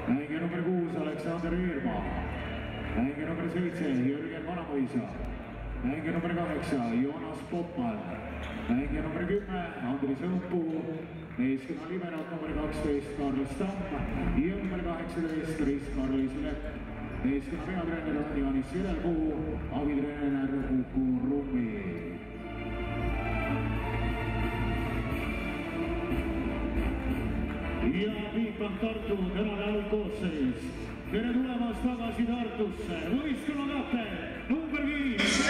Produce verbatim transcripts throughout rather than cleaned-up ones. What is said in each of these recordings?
mängija number kuus Aleksander Eermaa, mängija number seitse Jürgen Vanamõisa, mängija number kaheksa Joonas Popman, mängija number kümme Andris Õmpuu, meeskonna liberalt number kaksteist Karl Stamm ja number kaheksateist Riis-Karlis Lepp. Meeskonna peatreener on Jaanis Vilerpuu, abitreener Kuku Rummi. Ja Viipan Tartu tänane algkoosseis. Tere tulemast tagasi Tartusse, võistkonna kapten number viis.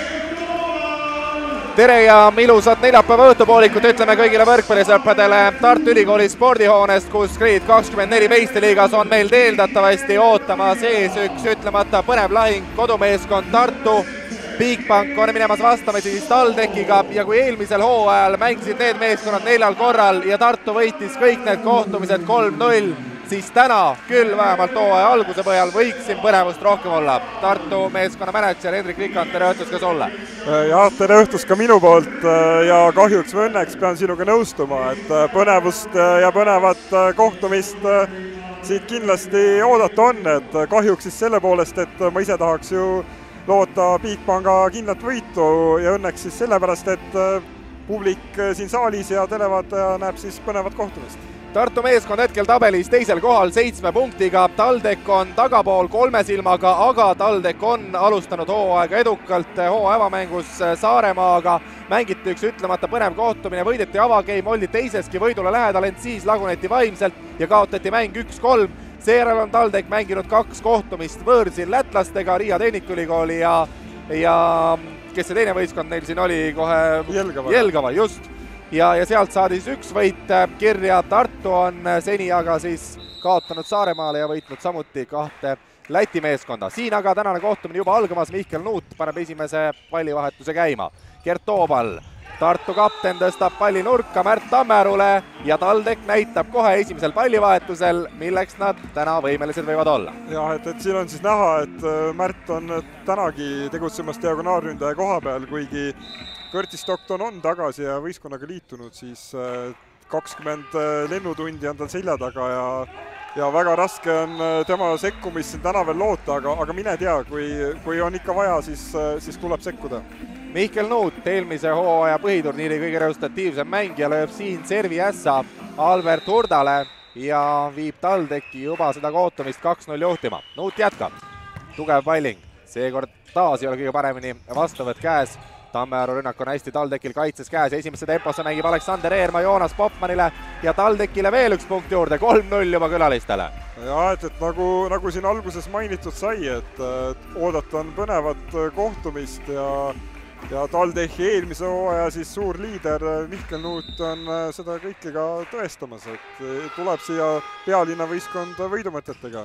Tere ja ilusat neljapäeva õhtupoolikut ütleme kõigile võrkpallisõpradele Tartu Ülikooli spordihoonest, kus Grade kakskümmend neli meistriliigas on meil eeldatavasti ootamas ees üks ütlemata põnev lahing. Kodumeeskond Tartu Bigbank on minemas vastamisi siis TalTechiga ja kui eelmisel hooajal mängisid need meeskonnad neljal korral ja Tartu võitis kõik need kohtumised kolm null, siis täna küll vähemalt hooaja alguse põhjal võiks siin põnevust rohkem olla. Tartu meeskonna mänedžer Hendrik Rikand, tere õhtust ka sulle! Jah, tere õhtust ka minu poolt ja kahjuks või õnneks pean sinuga nõustuma, et põnevust ja põnevat kohtumist siit kindlasti oodata on, et kahjuks siis selle poolest, et ma ise tahaks ju loota Bigbanka kindlat võitu ja õnneks siis sellepärast, et publik siin saalis ja televaataja näeb siis põnevat kohtumist. Tartu meeskond hetkel tabelis teisel kohal seitsme punktiga, TalTech on tagapool kolme silmaga, aga TalTech on alustanud hooaega edukalt hooaja avamängus Saaremaaga. Mängiti üks ütlemata põnev kohtumine, võideti avageim, oldi teiseski võidule lähedal, ent siis laguneti vaimselt ja kaotati mäng üks kolm. Seejärel on TalTech mänginud kaks kohtumist võõrsil lätlastega, Riia Tehnikaülikooli ja, ja kes see teine võistkond neil siin oli kohe? Jelgava. Jelgava, just. Ja, ja sealt saadi siis üks võit kirja. Tartu on seni aga siis kaotanud Saaremaale ja võitnud samuti kahte Läti meeskonda. Siin aga tänane kohtumine juba algamas, Mihkel Nuut paneb esimese pallivahetuse käima. Gert Toobal, Tartu kapten, tõstab palli nurka Märt Tammerule ja TalTech näitab kohe esimesel pallivahetusel, milleks nad täna võimelised võivad olla. Jah, et, et siin on siis näha, et Märt on tänagi tegutsemas diagonaalründaja koha peal, kuigi Curtis Stockton on tagasi ja võistkonnaga liitunud, siis kakskümmend lennutundi on tal selja taga ja, ja väga raske on tema sekkumist siin täna veel loota, aga, aga mine tea, kui, kui on ikka vaja, siis, siis tuleb sekkuda. Mihkel Nuut, eelmise hooaja põhiturniiri kõige resultatiivsem mängija, lööb siin servi ässa Albert Hurdale ja viib TalTechi juba seda kohtumist kaks null juhtima. Nuut jätkab, tugev palling, seekord taas ei ole kõige paremini vastavõtt käes. Tammearu rünnak on hästi TalTechil kaitses käes, esimesse temposse mängib Aleksander Eermaa Joonas Popmanile ja TalTechile veel üks punkt juurde, kolm null juba külalistele. Ja, et, et nagu, nagu siin alguses mainitud sai, et, et oodata on põnevat kohtumist ja ja TalTechi eelmise hooaja siis suur liider Mihkel Nuut on seda kõike ka tõestamas, et tuleb siia pealinna võistkond võidumõtetega.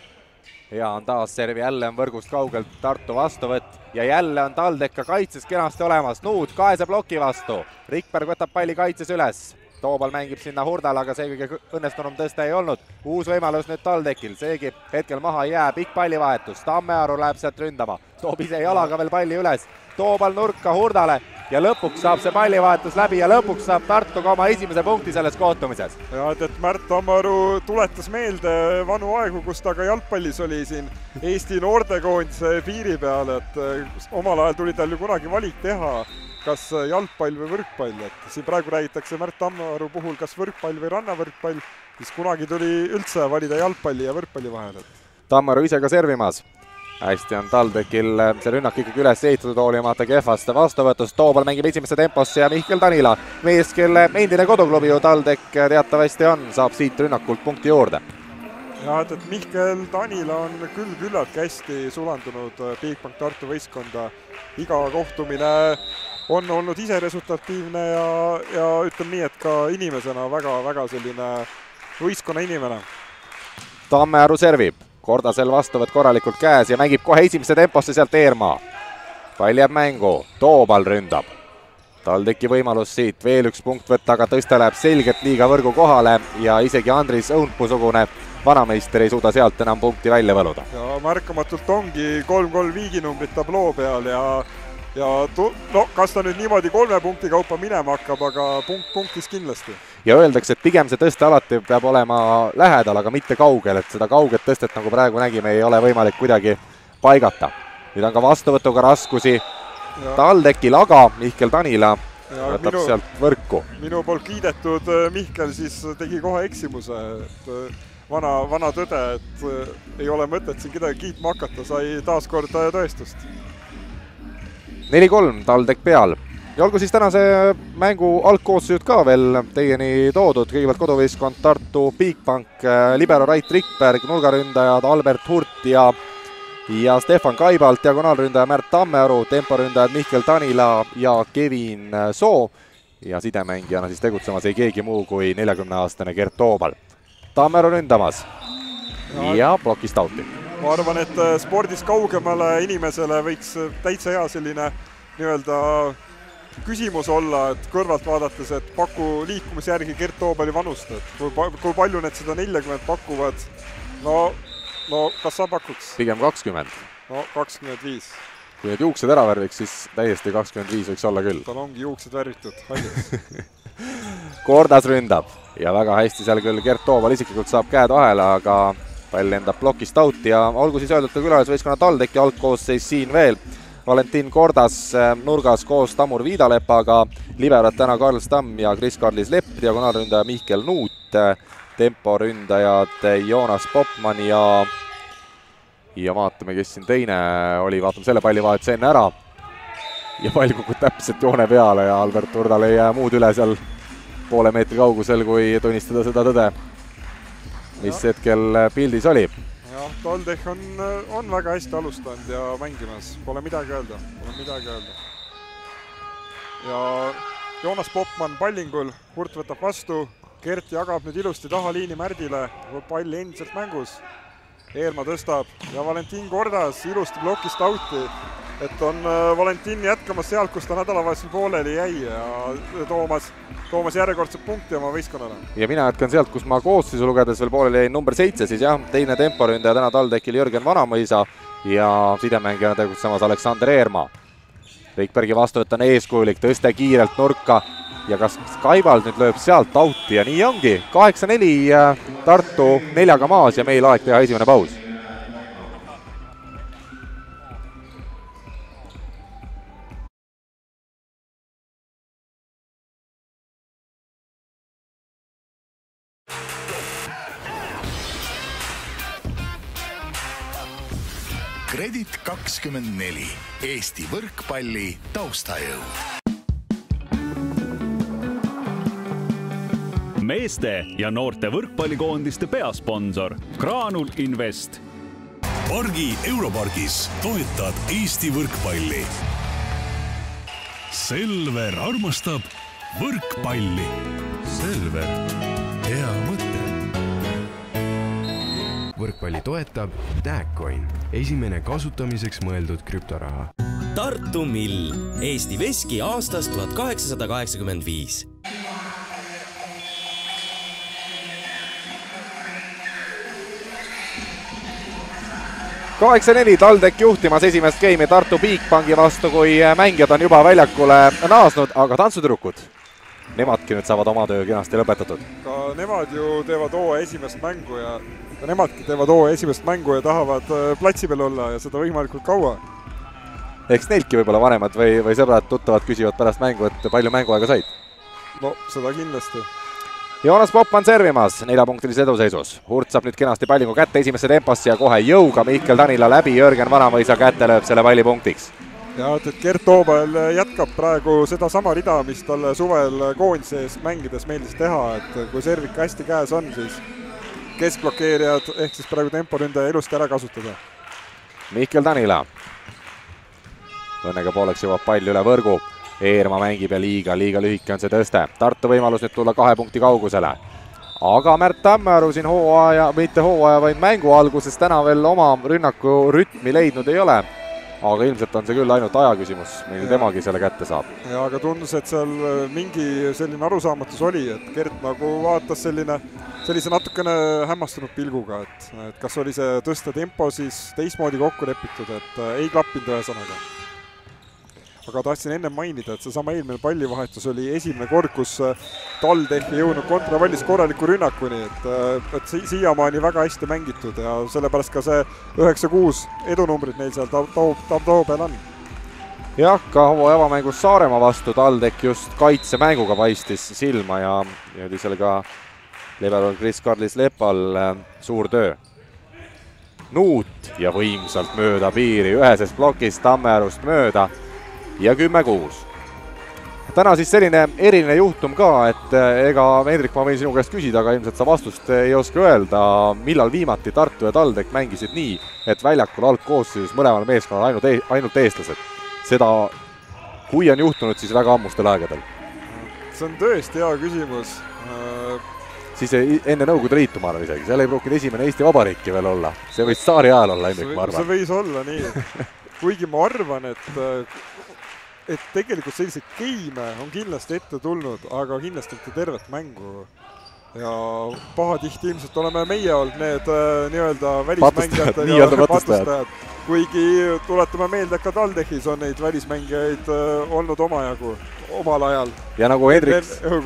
Ja on taas servi, jälle on võrgust kaugelt Tartu vastuvõtt ja jälle on TalTech ka kaitses kenasti olemas. Nuut kaese ploki vastu, Rikberg võtab palli kaitses üles. Toobal mängib sinna Hurdal, aga see kõige õnnestunum tõste ei olnud. Uus võimalus nüüd TalTechil, seegi hetkel maha ei jää, pikk pallivahetus. Tammearu läheb sealt ründama, toob ise jalaga veel palli üles. Toobal nurka Hurdale ja lõpuks saab see pallivahetus läbi ja lõpuks saab Tartu ka oma esimese punkti selles kohtumises. Ja, et, et Märt Tammearu tuletas meelde vanu aegu, kus ta ka jalgpallis oli siin Eesti noortekoondise piiri peal, et omal ajal tuli tal ju kunagi valik teha, kas jalgpall või võrkpall, et siin praegu räägitakse Märt Tammearu puhul kas võrkpall või rannavõrkpall, siis kunagi tuli üldse valida jalgpalli ja võrkpalli vahel. Tammearu ise ka servimas. Hästi on TalTechil see rünnak ikkagi üles ehitatud hoolimata kehvast vastuvõtust. Toobal mängib esimesse temposse ja Mihkel Tanila, mees, kelle endine koduklubi ju TalTech teatavasti on, saab siit rünnakult punkti juurde. Ja, et, et Mihkel Tanila on küll küllaltki hästi sulandunud Bigbank Tartu võistkonda. Iga kohtumine on olnud ise resultatiivne ja, ja ütleme nii, et ka inimesena väga-väga selline võistkonna inimene. Tammearu servib. Kordasel vastuvõtt korralikult käes ja mängib kohe esimesse temposse sealt Eermaa. Pall jääb mängu, Toobal ründab. TalTechi võimalus siit veel üks punkt võtta, aga tõste läheb selgelt liiga võrgu kohale ja isegi Andris Õunpuu-sugune vanameister ei suuda sealt enam punkti välja võluda. Ja märkamatult ongi kolm kolm viiginumbrit tabloo peal ja, ja tu, no, kas ta nüüd niimoodi kolme punkti kaupa minema hakkab, aga punkt punktis kindlasti. ja öeldakse, et pigem see tõste alati peab olema lähedal, aga mitte kaugel, et seda kauget tõstet, nagu praegu nägime, ei ole võimalik kuidagi paigata. Nüüd on ka vastuvõtuga raskusi TalTechil, aga Mihkel Tanila ja võtab minu, sealt võrku. Minu poolt kiidetud Mihkel siis tegi kohe eksimuse, et vana, vana tõde, et ei ole mõtet siin kedagi kiitma hakata, sai taas kord tõestust. neli kolm TalTech peal. Ja olgu siis tänase mängu algkoosseisud ka veel teieni toodud. Kõigepealt koduvõistkond Tartu Bigbank, libero Rait Rikberg, nurgaründajad Albert Hurt ja ja Stefan Kaibalt, diagonaalründaja Märt Tammearu, temporündajad Mihkel Tanila ja Kevin Soo ja sidemängijana siis tegutsemas ei keegi muu kui neljakümne-aastane Gert Toobal. Tammearu ründamas ja plokist outi. Ma arvan, et spordis kaugemale inimesele võiks täitsa hea selline nii-öelda küsimus olla, et kõrvalt vaadates, et paku liikumise järgi Gert Toobali vanust, et kui, kui palju need seda neljakümmend pakuvad, no No kas sa pakuks? Pigem kakskümmend. No kakskümmend viis. Kui need juuksed ära värviks, siis täiesti kakskümmend viis võiks olla küll. Tal ongi juuksed värvitud, halliks. Kordas ründab ja väga hästi seal küll Gert Toobal isiklikult saab käed vahele, aga pall lendab plokist outi ja olgu siis öeldud ka külalisvõistkonna TalTechi algkoosseis siin veel. Valentin Kordas nurgas koos Tamur Viidalepaga, liberad täna Karl Stamm ja Kris-Karlis Lepp, diagonaalründaja Mihkel Nuut, temporündajad Joonas Popman ja ja vaatame, kes siin teine oli, vaatame selle palli vahetuse enne ära ja pall kukub täpselt joone peale ja Albert Hurdal ei jää muud üle seal poole meetri kaugusel, kui tunnistada seda tõde, mis ja. hetkel pildis oli. Jah, TalTech on, on väga hästi alustanud ja mängimas, pole midagi öelda, pole midagi öelda. Ja Joonas Popman pallingul, Hurt võtab vastu, Gert jagab nüüd ilusti taha liini Märdile, palli endiselt mängus. Eerma tõstab ja Valentin Kordas ilusti plokist outi, et on Valentin jätkamas sealt, kus ta nädalavahetusel pooleli jäi ja Toomas, Toomas järjekordselt punkti oma võistkonnale. Ja mina jätkan sealt, kus ma koosseisu lugedes veel pooleli jäin number seitse, siis jah, teine temporündaja täna TalTechil Jürgen Vanamõisa ja sidemängijana tegutsemas Aleksander Eerma. Rikbergi vastuvõtt on eeskujulik, tõste kiirelt nurka. Ja kas Kaibald nüüd lööb sealt outi ja nii ongi. kaheksa neli Tartu neljaga maas ja meil aeg teha esimene paus. Kredit kakskümmend neli. Eesti võrkpalli taustajõud. Meeste ja noorte võrkpallikoondiste peasponsor Graanul Invest. Pargi Europargis toetad Eesti võrkpalli. Selver armastab võrkpalli. Selver, hea mõte. Võrkpalli toetab Tagcoin, esimene kasutamiseks mõeldud krüptoraha. Tartu Mill, Eesti veski aastast tuhat kaheksasada kaheksakümmend viis. kaheksa neli TalTech juhtimas esimest geimi Tartu Bigbanki vastu, kui mängijad on juba väljakule naasnud, aga tantsutüdrukud, nemadki nüüd saavad oma töö kenasti lõpetatud. Ka nemad ju teevad hooaja esimest mängu ja ka nemadki teevad hooaja esimest mängu ja tahavad platsi peal olla ja seda võimalikult kaua. Eks neiltki võib-olla vanemad või, või sõbrad tuttavad küsivad pärast mängu, et palju mänguaega said? No seda kindlasti. Joonas Popman servimas neljapunktilise eduseisus. Hurt saab nüüd kenasti pallingu kätte esimesse temposse ja kohe jõuga Mihkel Tanila läbi Jürgen Vanamõisa kätte lööb selle palli punktiks. Ja et Gert Toobal jätkab praegu seda sama rida, mis talle suvel koondise eest mängides meeldis teha, et kui servik hästi käes on, siis keskblokeerijad ehk siis praegu temporündaja ilusti ära kasutada. Mihkel Tanila. Õnnega pooleks jõuab pall üle võrgu. Eerma mängib ja liiga, liiga lühike on see tõste. Tartu võimalus nüüd tulla kahe punkti kaugusele. Aga Märt Tammearu siin hooaja, mitte hooaja, vaid mängu alguses täna veel oma rünnaku rütmi leidnud ei ole. Aga ilmselt on see küll ainult aja küsimus, meil temagi selle kätte saab. Ja aga tundus, et seal mingi selline arusaamatus oli, et Gert nagu vaatas selline, sellise natukene hämmastunud pilguga, et, et kas oli see tõste tempo siis teistmoodi kokku lepitud, et ei klappinud ühesõnaga. aga tahtsin enne mainida, et seesama eelmine pallivahetus oli esimene kord, kus TalTech ei jõudnud kontravallis korraliku rünnakuni, et, et si siiamaani väga hästi mängitud ja sellepärast ka see üheksa kuus edunumbrid neil seal tabtoo peal on. Jah, ka hooaja avamängus Saaremaa vastu TalTech just kaitsemänguga paistis silma ja, ja oli seal ka liberal Kris-Karlis Lepal suur töö. Nuut ja võimsalt mööda piiri üheses plokis Tammearust mööda ja kümme kuus. Täna siis selline eriline juhtum ka, et ega Hendrik, ma võin sinu käest küsida, aga ilmselt sa vastust ei oska öelda, millal viimati Tartu ja TalTech mängisid nii, et väljakul algkoosseisus mõlemal meeskonnal ainult, e ainult eestlased. Seda, kui on juhtunud, siis väga ammustel aegadel. See on tõesti hea küsimus. Siis enne Nõukogude Liitu, ma arvan isegi. Seal ei pruukinud esimene Eesti Vabariiki veel olla. See võis saari ajal olla, Hendrik, ma arvan. See võis olla nii. Kuigi ma arvan, et, et tegelikult selliseid keime on kindlasti ette tulnud, aga kindlasti ette tervet mängu. Ja pahatihti ilmselt oleme meie olnud need nii-öelda välismängijad ja patustajad. Kuigi tuletame meelde, et ka TalTechis on neid välismängijaid olnud omajagu omal ajal. Ja nagu Hendrik,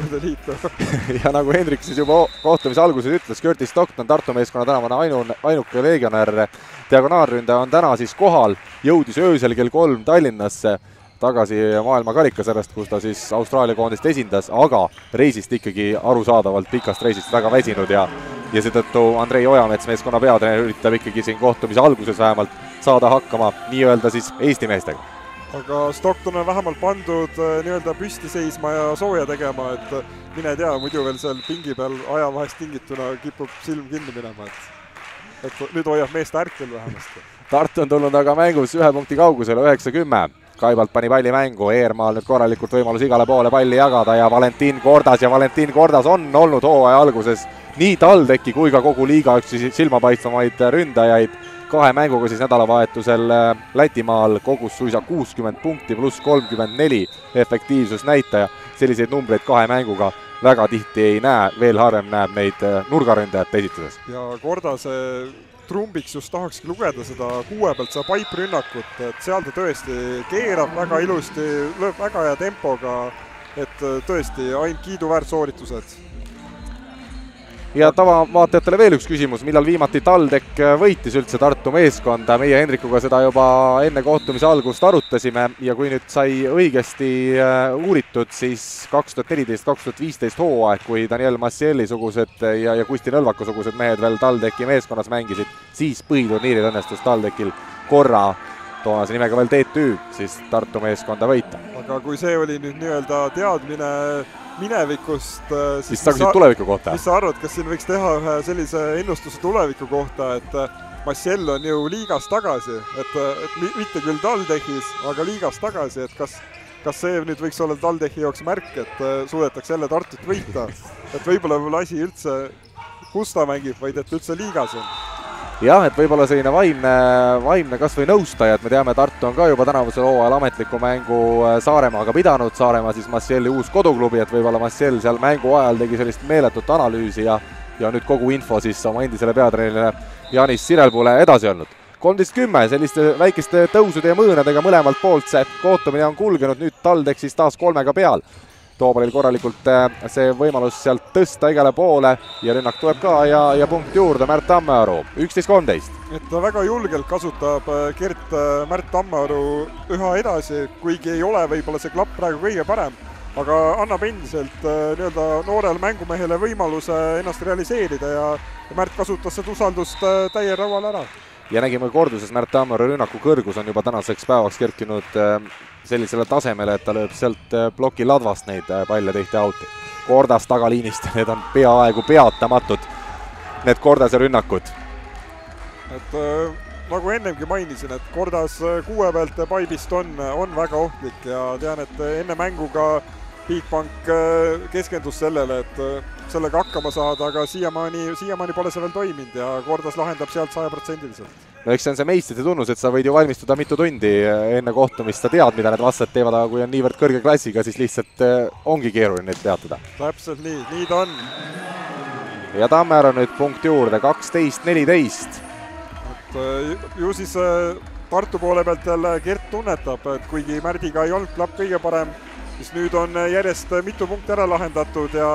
ja nagu Hendrik siis juba kohtumise alguses ütles, Curtis Stockton, Tartu meeskonna tänavane ainu, ainuke legionär diagonaalründaja on täna siis kohal, jõudis öösel kell kolm Tallinnasse tagasi maailma karikasarjast, kus ta siis Austraalia koondist esindas, aga reisist ikkagi arusaadavalt pikast reisist väga väsinud ja, ja seetõttu Andrei Ojamets, meeskonna peatreener, üritab ikkagi siin kohtumise alguses vähemalt saada hakkama nii-öelda siis Eesti meestega. Aga Stockton on vähemalt pandud nii-öelda püsti seisma ja sooja tegema, et mine tea, muidu veel seal pingi peal aja vahest tingituna kipub silm kinni minema, et, et nüüd hoiab meest ärkvel vähemasti. Tartu on tulnud aga mängus ühe punkti kaugusele üheksa kümme. Kaibalt pani palli mängu, Eermaal nüüd korralikult võimalus igale poole palli jagada ja Valentin Kordas ja Valentin Kordas on olnud hooaja alguses nii TalTechi kui ka kogu liiga üks silmapaistvamaid ründajaid. Kahe mänguga siis nädalavahetusel Lätimaal kogus suisa kuuskümmend punkti pluss kolmkümmend neli efektiivsusnäitaja. Selliseid numbreid kahe mänguga väga tihti ei näe, veel harvem näeb neid nurgaründajate esituses. Ja Kordase trumbiks just tahakski lugeda seda kuue pealt seda paiprünnakut, et seal ta tõesti keerab väga ilusti, lööb väga hea tempoga, et tõesti ainult kiiduväärt sooritused. Ja tavavaatajatele veel üks küsimus, millal viimati TalTech võitis üldse Tartu meeskonda. Meie Hendrikuga seda juba enne kohtumise algust arutasime ja kui nüüd sai õigesti uuritud, siis kaks tuhat neliteist kaks tuhat viisteist hooaeg, kui Daniel Massieli sugused ja, ja Kusti Nõlvaku sugused mehed veel TalTechi meeskonnas mängisid, siis põhiturniiril õnnestus TalTechil korra toonase nimega veel T T Ü, siis Tartu meeskonda võita. Aga kui see oli nüüd nii-öelda teadmine minevikust, siis mis sa küsid tuleviku kohta? Mis sa arvad, kas siin võiks teha ühe sellise ennustuse tuleviku kohta, et Massiel on ju liigas tagasi, et, et mitte küll TalTechis, aga liigas tagasi, et kas, kas see nüüd võiks olla TalTechi jaoks märk, et suudetakse jälle Tartut võita, et võib-olla võib-olla asi üldse, kus ta mängib, vaid et üldse liigas on. Jah, et võib-olla selline vaimne, vaimne kas või nõustaja, et me teame, Tartu on ka juba tänavusel hooajal ametliku mängu Saaremaaga pidanud, Saaremaa siis Massieli uus koduklubi, et võib-olla Massiel seal mängu ajal tegi sellist meeletut analüüsi ja, ja nüüd kogu info siis oma endisele peatreenile Janis Sirelpule edasi olnud. kolmteist kümme, selliste väikeste tõusude ja mõõnadega mõlemalt poolt see kohtumine on kulgenud, nüüd TalTech siis taas kolmega peal. Toobalil korralikult see võimalus sealt tõsta igale poole ja rünnak tuleb ka ja, ja punkt juurde Märt Tammearu, üksteist kolmteist. Et ta väga julgelt kasutab Gert Märt Tammearu üha edasi, kuigi ei ole võib-olla see klapp praegu kõige parem, aga annab endiselt nii-öelda noorele mängumehele võimaluse ennast realiseerida ja Märt kasutas seda usaldust täie raual ära. Ja nägime korduses Märt Tammearu rünnaku kõrgus on juba tänaseks päevaks kerkinud sellisele tasemele, et ta lööb sealt ploki ladvast neid palle tihti auti. Kordas tagaliinist, need on peaaegu peatamatud, need Kordase rünnakud. Et äh, nagu ennemgi mainisin, et Kordas kuue pealt paibist on, on väga ohtlik ja tean, et enne mänguga Bigbank keskendus sellele, et sellega hakkama saada, aga siiamaani, siiamaani pole see veel toiminud ja Kordas lahendab sealt sajaprotsendiliselt. No eks see on see meistrite tunnus, et sa võid ju valmistuda mitu tundi enne kohtumist, sa tead, mida need vastased teevad, aga kui on niivõrd kõrge klassiga, siis lihtsalt ongi keeruline neid peatada. Täpselt nii, nii ta on. Ja Tammearu nüüd punkt juurde, kaksteist neliteist. Et ju siis Tartu poole pealt jälle Gert tunnetab, et kuigi Märdiga ei olnud klapp kõige parem, siis nüüd on järjest mitu punkti ära lahendatud ja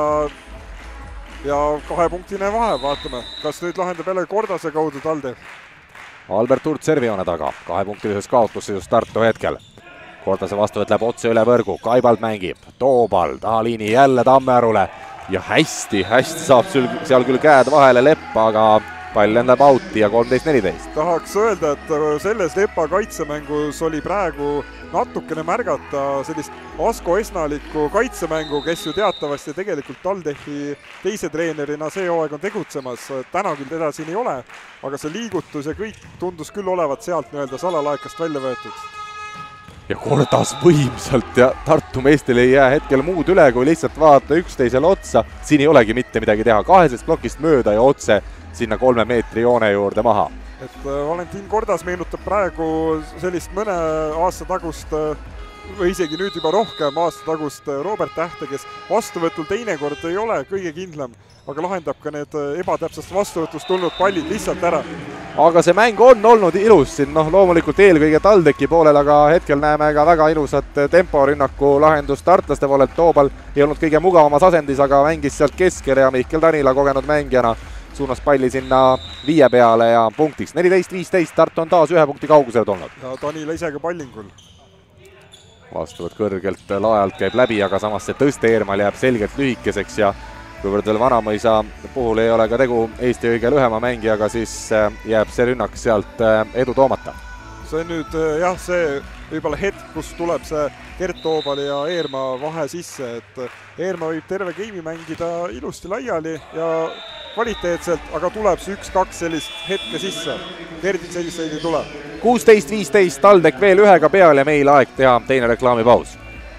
ja kahepunktine vahe, vaatame, kas nüüd lahendab jälle Kordase kaudu Talde. Albert Hurt servijoone taga, kahepunktilises kaotusse just Tartu hetkel. Kordase vastuvõtt läheb otse üle võrgu, Kaibald mängib, Toobal tahaliini jälle Tammearule ja hästi, hästi saab seal küll käed vahele Leppa, aga pall lendab outi ja kolmteist neliteist. Tahaks öelda, et selles Lepa kaitsemängus oli praegu natukene märgata sellist Asko Esnalikku kaitsemängu, kes ju teatavasti tegelikult Taldehi teise treenerina see hooaeg on tegutsemas. Täna küll teda siin ei ole, aga see liigutus ja kõik tundus küll olevat sealt nii-öelda salalaekast välja võetud. Ja Kordas võimsalt ja Tartu meestel ei jää hetkel muud üle, kui lihtsalt vaadata üksteisele otsa. Siin ei olegi mitte midagi teha, kahesest plokist mööda ja otse sinna kolme meetri joone juurde maha. Et Valentin Kordas meenutab praegu sellist mõne aasta tagust või isegi nüüd juba rohkem aasta tagust Robert Tähte, kes vastuvõtul teinekord ei ole kõige kindlam, aga lahendab ka need ebatäpsest vastuvõtust tulnud pallid lihtsalt ära. Aga see mäng on olnud ilus siin, noh loomulikult eelkõige Taldeki poolel, aga hetkel näeme ka väga ilusat temporünnaku lahendust tartlaste poolelt. Toobal ei olnud kõige mugavamas asendis, aga mängis sealt keskele ja Mihkel Tanila kogenud mängijana suunas palli sinna viie peale ja punktiks. neliteist viisteist, Tartu on taas ühe punkti kaugusele tulnud. Ja Tanila ise ka pallingul. Vastuvõtt kõrgelt laajalt käib läbi, aga samas see tõste Eermal jääb selgelt lühikeseks ja kuivõrd veel Vanamõisa puhul ei ole ka tegu Eesti õige lühema mängijaga, siis jääb see rünnak sealt edu toomata. See on nüüd jah, see võib-olla hetk, kus tuleb see Gert Toobali ja Eerma vahe sisse, et Eerma võib terve geimi mängida ilusti laiali ja kvaliteetselt, aga tuleb see üks-kaks sellist hetke sisse. Gertil selliseid ei tule. kuusteist viisteist, Taldek veel ühega peal ja meil aeg teha teine reklaamipaus.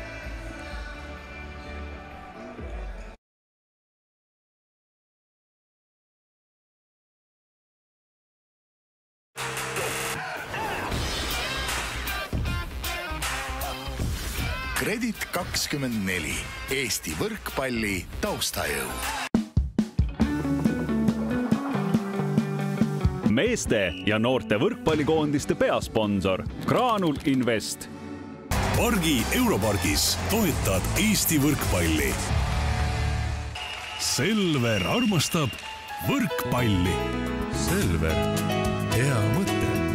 Kredit kakskümmend neli, Eesti võrkpalli taustajõu. Meeste ja noorte võrkpallikoondiste peasponsor Graanul Invest. Pargi Europargis toetad Eesti võrkpalli. Selver armastab võrkpalli. Selver, hea mõte.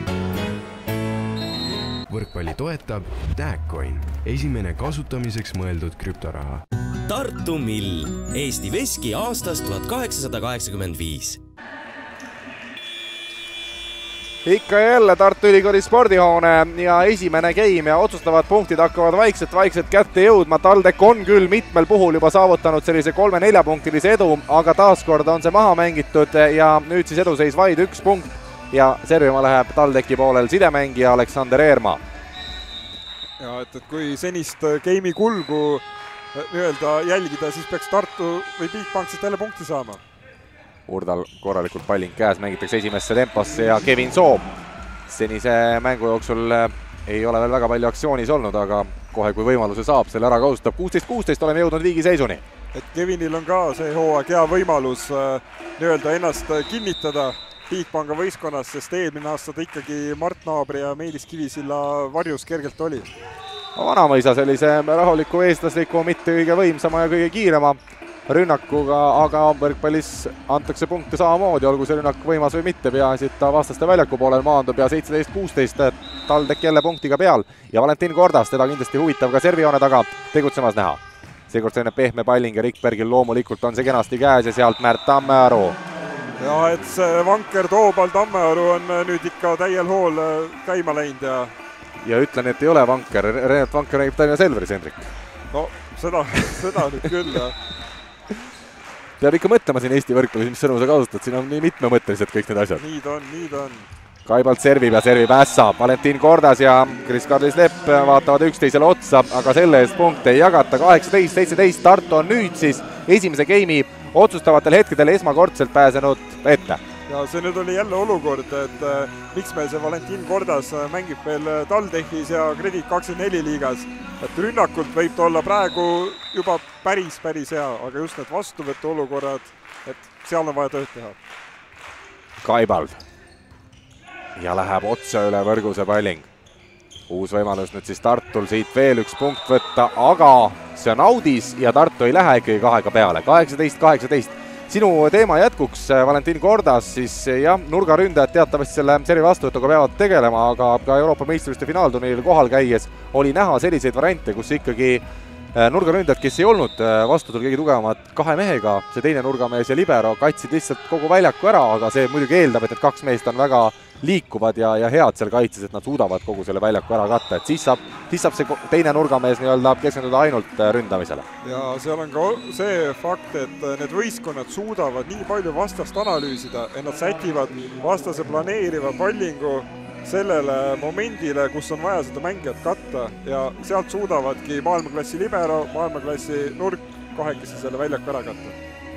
Võrkpalli toetab Tagcoin, esimene kasutamiseks mõeldud krüptoraha. Tartu Mill, Eesti veski aastast tuhat kaheksasada kaheksakümmend viis. Ikka jälle Tartu Ülikooli spordihoone ja esimene game ja otsustavad punktid hakkavad vaikselt-vaikselt kätte jõudma. Taldek on küll mitmel puhul juba saavutanud sellise kolme-nelja punktilise edu, aga taaskord on see maha mängitud ja nüüd siis eduseis vaid üks punkt ja servima läheb Taldeki poolel sidemängija Aleksander Eermaa. Ja et, et kui senist game'i kulgu nii-öelda jälgida, siis peaks Tartu või Bigbank siit jälle punkti saama. Urdal korralikult palling käes, mängitakse esimesse temposse ja Kevin Soom senise mängu jooksul ei ole veel väga palju aktsioonis olnud, aga kohe kui võimaluse saab, selle ära kasutab. kuusteist kuusteist oleme jõudnud viigiseisuni. Et Kevinil on ka see hooaeg hea võimalus nii-öelda ennast kinnitada Bigbanka võistkonnas, sest eelmine aasta ta ikkagi Mart Naabri ja Meelis Kivisilla varjus kergelt oli. Vanamõisa sellise rahuliku eestlasliku, mitte kõige võimsama ja kõige kiirema rünnakuga, aga võrkpallis antakse punkte samamoodi, olgu see rünnak võimas või mitte, peaasi, et ta vastaste väljaku poolel maandub ja seitseteist kuusteist Taldek jälle punktiga peal ja Valentin Kordas, teda kindlasti huvitav ka servijoone taga tegutsemas näha. Seekord selline pehme palling ja Rikbergil loomulikult on see kenasti käes ja sealt Märt Tammearu. Ja et see vanker Toobal Tammearu on nüüd ikka täiel hool käima läinud ja ja ütlen, et ei ole vanker, Renat Vanker nägib Tallinna Selveris, Hendrik. No seda, seda nüüd küll ja peab ikka mõtlema siin Eesti võrkpallis, mis sõnu sa kasutad, siin on nii mitmemõttelised kõik need asjad. Nii ta on, nii ta on. Kaibalt servib ja servib ässa. Valentin Kordas ja Kris-Karlis Lepp vaatavad üksteisele otsa, aga selle eest punkte ei jagata. kaheksateist seitseteist Tartu on nüüd siis esimese geimi otsustavatel hetkedel esmakordselt pääsenud ette. Ja see nüüd oli jälle olukord, et äh, miks meil see Valentin Kordas mängib veel Taldehis ja Kredit kakskümmend neli liigas. Et rünnakult võib ta olla praegu juba päris, päris hea, aga just need vastuvõtu olukorrad, et seal on vaja tööd teha. Kaibald. ja läheb otse üle võrguse palling. Uus võimalus nüüd siis Tartul siit veel üks punkt võtta, aga see on audis ja Tartu ei lähe ikkagi kahega peale. kaheksateist kaheksateist. Sinu teema jätkuks, Valentin Kordas, siis jah, nurgaründajad teatavasti selle seri vastuvõtuga peavad tegelema, aga ka Euroopa meistrivõistluste finaalturniiril kohal käies oli näha selliseid variante, kus ikkagi nurgaründajad, kes ei olnud vastutul kõige tugevamad kahe mehega, see teine nurgamees ja libero katsid lihtsalt kogu väljaku ära, aga see muidugi eeldab, et need kaks meest on väga liikuvad ja, ja head seal kaitses, et nad suudavad kogu selle väljaku ära katta, et siis saab, siis saab see teine nurgamees nii-öelda keskenduda ainult ründamisele. Ja seal on ka see fakt, et need võistkonnad suudavad nii palju vastast analüüsida, et nad sätivad vastase planeeriva pallingu sellele momendile, kus on vaja seda mängijat katta ja sealt suudavadki maailmaklassi libero, maailmaklassi nurk kahekesi selle väljaku ära katta.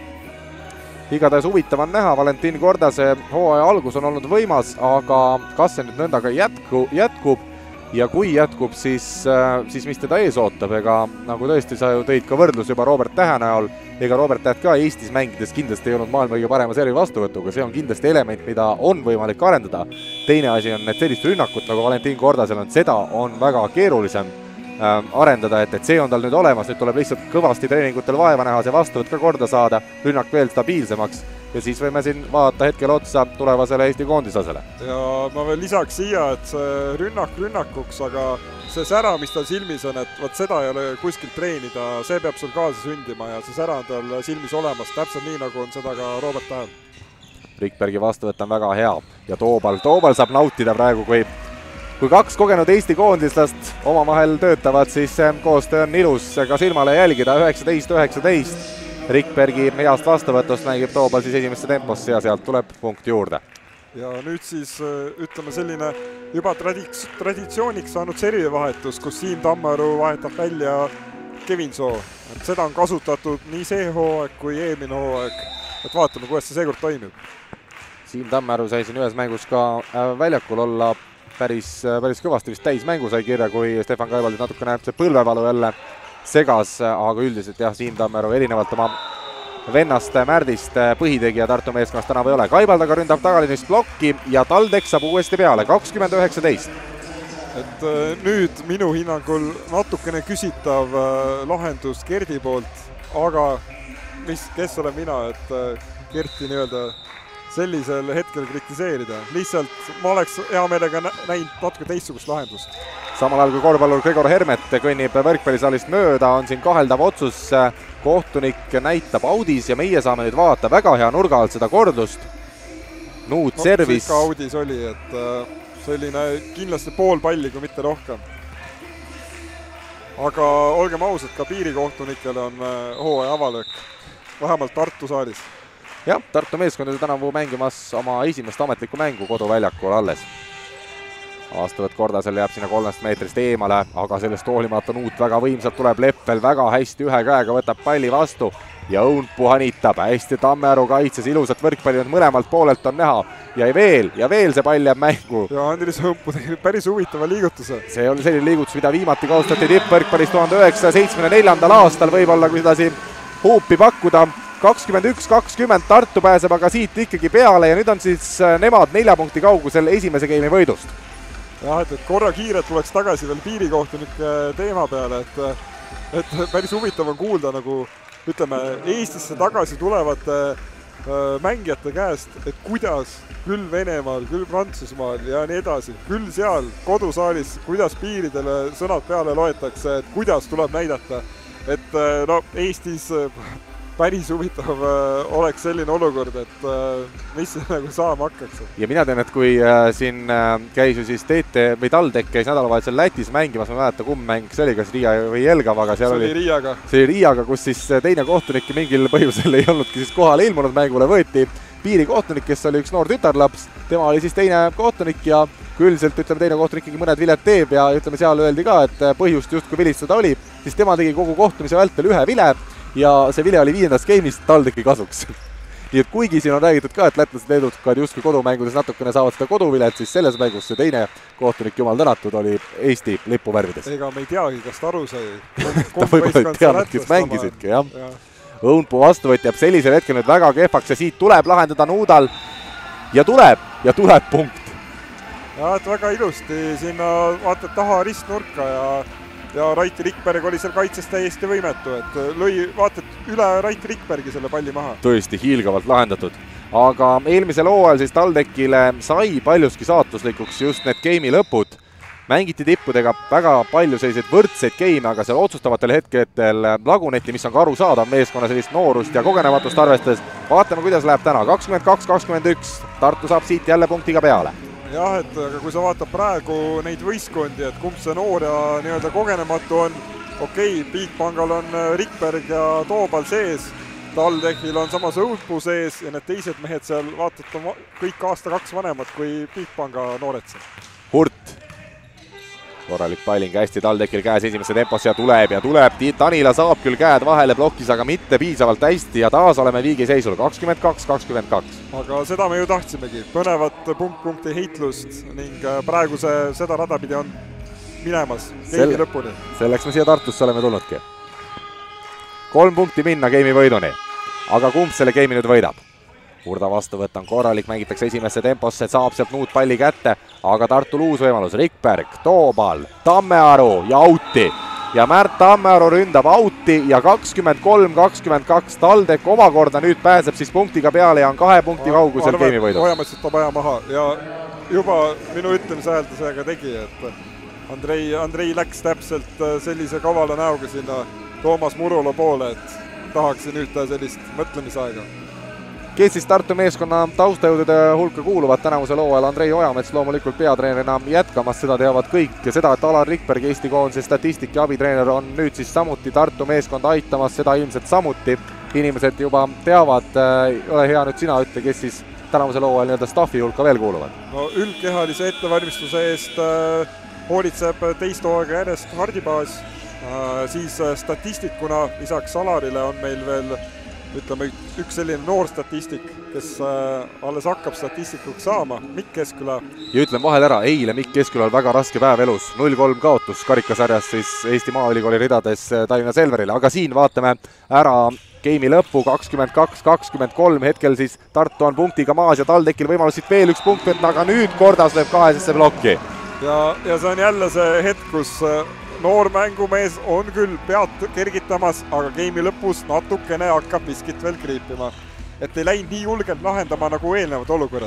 Igatahes huvitav on näha, Valentin Kordase hooaja algus on olnud võimas, aga kas see nüüd nõnda ka jätku, jätkub ja kui jätkub, siis, siis mis teda ees ootab, ega nagu tõesti sa ju tõid ka võrdlus juba Robert Tähe näol, ega Robert Täht ka Eestis mängides kindlasti ei olnud maailma kõige parema seri vastuvõtuga, see on kindlasti element, mida on võimalik arendada. Teine asi on, et sellist rünnakut nagu Valentin Kordasel on, seda on väga keerulisem arendada, et, et see on tal nüüd olemas, nüüd tuleb lihtsalt kõvasti treeningutel vaeva näha, see vastuvõtt ka korda saada, rünnak veel stabiilsemaks ja siis võime siin vaadata hetkel otsa tulevasele Eesti koondislasele. Ja ma veel lisaks siia, et see rünnak rünnakuks, aga see sära, mis tal silmis on, et võt seda ei ole kuskilt treenida, see peab sul kaasa sündima ja see sära on tal silmis olemas, täpselt nii, nagu on seda ka Robert Tähem. Rikbergi vastuvõtt on väga hea ja Toobal, Toobal saab nautida praegu, kui Kui kaks kogenud Eesti koondislast omavahel töötavad, siis koostöö on ilus ka silmale jälgida, üheksateist üheksateist. Rikbergi heast vastuvõtust mängib Toobal siis esimesse temposse ja sealt tuleb punkt juurde. Ja nüüd siis ütleme selline juba tradiks, traditsiooniks saanud serivahetus, kus Siim Tammaru vahetab välja Kevin Soo. Et seda on kasutatud nii see hooaeg kui eelmine hooaeg, et vaatame, kuidas see seekord toimib. Siim Tammaru sai siin ühes mängus ka väljakul olla päris, päris kõvasti vist täis mängu sai kirja, kui Stefan Kaivaldis natukene see põlvevalu jälle segas, aga üldiselt jah, Siim Tammeru erinevalt oma vennast Märdist põhitegija Tartu meeskonnast tänav ei ole. Kaivald aga ründab tagalinist blokki ja Taldek saab uuesti peale, kakskümmend üheksateist. Et nüüd minu hinnangul natukene küsitav lahendus Gerdi poolt, aga mis, kes olen mina, et Gerti nii-öelda sellisel hetkel kritiseerida. Lihtsalt ma oleks hea meelega näinud natuke teistsugust lahendust. Samal ajal kui korvpallur Gregor Hermet kõnnib võrkpallisaalist mööda, on siin kaheldav otsus. Kohtunik näitab audis ja meie saame nüüd vaadata väga hea nurga alt seda kordlust. Nuud no, servis. Ikka audis oli, et selline kindlasti pool palli, kui mitte rohkem. Aga olgem ausad, ka piirikohtunikel on hooaja avalöök, vähemalt Tartu saalis. Jah, Tartu meeskond on tänavu mängimas oma esimest ametlikku mängu koduväljakul alles. Vastuvõtt Kordasel jääb sinna kolmest meetrist eemale, aga sellest hoolimata Nuut väga võimsalt tuleb Leppel, väga hästi ühe käega võtab palli vastu ja Õunpuu hanitab, hästi Tammearu kaitses, ilusat võrkpalli nüüd mõlemalt poolelt on näha ja veel, ja veel see pall jääb mängu. Ja Andris Õunpuu tegi päris huvitava liigutuse. See oli selline liigutus, mida viimati kaustati tippvõrkpallis tuhande üheksasaja seitsmekümne neljandal aastal võib-olla, kui seda siin huupi pakkuda. kakskümmend üks kakskümmend Tartu pääseb aga siit ikkagi peale ja nüüd on siis nemad nelja punkti kaugusel esimese geimi võidust. Jah, et, et korra kiirelt tuleks tagasi veel piirikohtunike teema peale, et, et päris huvitav on kuulda nagu ütleme Eestisse tagasi tulevate mängijate käest, et kuidas küll Venemaal, küll Prantsusmaal ja nii edasi, küll seal kodusaalis, kuidas piiridele sõnad peale loetakse, et kuidas tuleb näidata, et no Eestis päris huvitav oleks selline olukord, et mis nagu saama hakkaks. Ja mina tean, et kui siin käis ju siis Teete või Taldek käis nädalavahetusel Lätis mängimas, ma mäletan, kumb mäng see oli, kas Riia või Jelgava, aga seal see oli, oli Riiaga. See oli Riiaga, kus siis teine kohtunik mingil põhjusel ei olnudki siis kohale ilmunud mängule, võeti piirikohtunik, kes oli üks noor tütarlaps, tema oli siis teine kohtunik ja kui üldiselt ütleme, teine kohtunik ikkagi mõned viled teeb ja ütleme, seal öeldi ka, et põhjust justkui vilistada oli, siis tema tegi kogu kohtumise vältel ühe vile ja see vile oli viiendast geimist Taldeki kasuks. Nii et kuigi siin on räägitud ka, et lätlased leedukad justkui kodumängudes natukene saavad seda koduvilet, siis selles mängus see teine kohtunik, jumal tänatud, oli Eesti lipuvärvides. Ega me ei teagi, kas ta aru sai. Ta võib-olla ei teadnud, kes mängisidki, jah. Ja. Õunpuu vastuvõtt jääb sellisel hetkel nüüd väga kehvaks ja siit tuleb lahendada Nuudal ja tuleb ja tuleb punkt. Ja, et väga ilusti sinna vaatad taha ristnurka ja ja Raiti Rikberg oli seal kaitses täiesti võimetu, et lõi vaatad üle Raiti Rikbergi selle palli maha. Tõesti hiilgavalt lahendatud, aga eelmisel hooajal siis TalTechile sai paljuski saatuslikuks just need game'i lõpud. Mängiti tippudega väga palju selliseid võrdseid game'e, aga seal otsustavatel hetkedel laguneti, mis on ka aru saada meeskonna sellist noorust ja kogenevatust arvestades. Vaatame, kuidas läheb täna. kakskümmend kaks kakskümmend üks. Tartu saab siit jälle punktiga peale. Jah, et aga kui sa vaatad praegu neid võistkondi, et kumb see noor ja nii-öelda kogenematu on, okei, Bigbangal on Rikberg ja Toobal sees, TalTechil on samas Õudpuu sees ja need teised mehed seal vaatad on kõik aasta kaks vanemad kui Bigbanga noored seal. Hurt. Korralik palling hästi TalTechil käes esimesse temposse ja tuleb ja tuleb. Tanila saab küll käed vahele plokis, aga mitte piisavalt hästi ja taas oleme viigi seisul. kakskümmend kaks kakskümmend kaks. Aga seda me ju tahtsimegi. Põnevat punkt-punkti heitlust ning praegu see, seda rada pidi on minemas geimi lõpuni. Selleks me siia Tartusse oleme tulnudki. Kolm punkti minna geimi võiduni. Aga kumb selle geimi nüüd võidab? Urda vastuvõtt on korralik, mängitakse esimesse temposse, saab sealt nuud palli kätte, aga Tartul uus võimalus. Rikberg, Toobal, Tammearu ja Auti. Ja Märt Tammearu ründab Auti ja kakskümmend kolm kakskümmend kaks. TalTech omakorda nüüd pääseb siis punktiga peale ja on kahe punkti kaugusel geimi võidust. Ojamas võtab aja maha ja juba minu ütlemise hääldusega tegi, et Andrei, Andrei läks täpselt sellise kavala näoga sinna Toomas Murula poole, et tahaks nüüd sellist mõtlemisaega. Kes siis Tartu meeskonna taustajõudude hulka kuuluvad tänavusel hooajal? Andrei Ojamets loomulikult peatreenerina jätkamas, seda teavad kõik ja seda, et Alar Rikberg, Eesti koondise statistik ja abitreener on nüüd siis samuti Tartu meeskonda aitamas, seda ilmselt samuti. Inimesed juba teavad, ole hea nüüd sina ütle, kes siis tänavusel hooajal nii-öelda staffi hulka veel kuuluvad? No üldkehalise ettevalmistuse eest hoolitseb teist hooaega järjest Hardibaas, siis statistikuna lisaks Alarile on meil veel ütleme, üks selline noor statistik, kes alles hakkab statistikuks saama, Mikk Keskküla. Ja ütlen vahel ära, eile Mikk Keskkülal väga raske päev elus, null kolm kaotus karikasarjas siis Eesti Maaülikooli ridades Tallinna Selverile, aga siin vaatame ära geimi lõppu kakskümmend kaks kakskümmend kolm, hetkel siis Tartu on punktiga maas ja TalTechil võimalus siit veel üks punkt võtta, aga nüüd Kordas lööb kahesesse plokki. Ja, ja see on jälle see hetk, kus noor mängumees on küll pead kergitamas, aga geimi lõpus natukene hakkab miskit veel kriipima. Et ei läinud nii julgelt lahendama nagu eelnevad olukorrad.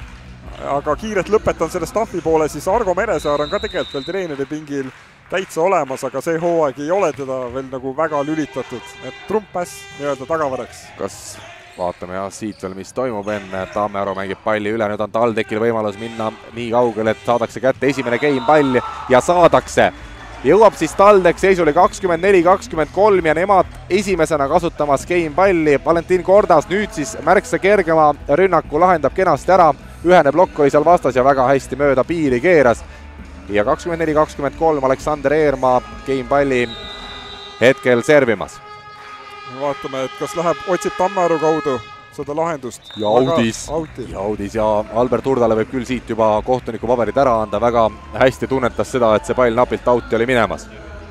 Aga kiirelt lõpetan selle staffi poole, siis Argo Meresaar on ka tegelikult veel treeneri pingil täitsa olemas, aga see hooaeg ei ole teda veel nagu väga lülitatud. Et trumpäs nii-öelda tagavaraks. Kas vaatame jah siit veel, mis toimub enne, Tammearu mängib palli üle, nüüd on TalTechil võimalus minna nii kaugele, et saadakse kätte esimene game pall ja saadakse. Jõuab siis TalTech seisuli kakskümmend neli kakskümmend kolm ja nemad esimesena kasutamas game palli. Valentin Kordas nüüd siis märksa kergema rünnaku lahendab kenasti ära. Ühene plokk oli seal vastas ja väga hästi mööda piiri keeras. Ja kakskümmend neli kakskümmend kolm Aleksander Eermaa game palli hetkel servimas. Vaatame, et kas läheb, otsib Tammearu kaudu seda lahendust. Ja Audis, ja Audis ja Albert Urdale võib küll siit juba kohtuniku paberid ära anda. Väga hästi tunnetas seda, et see pall napilt auti oli minemas.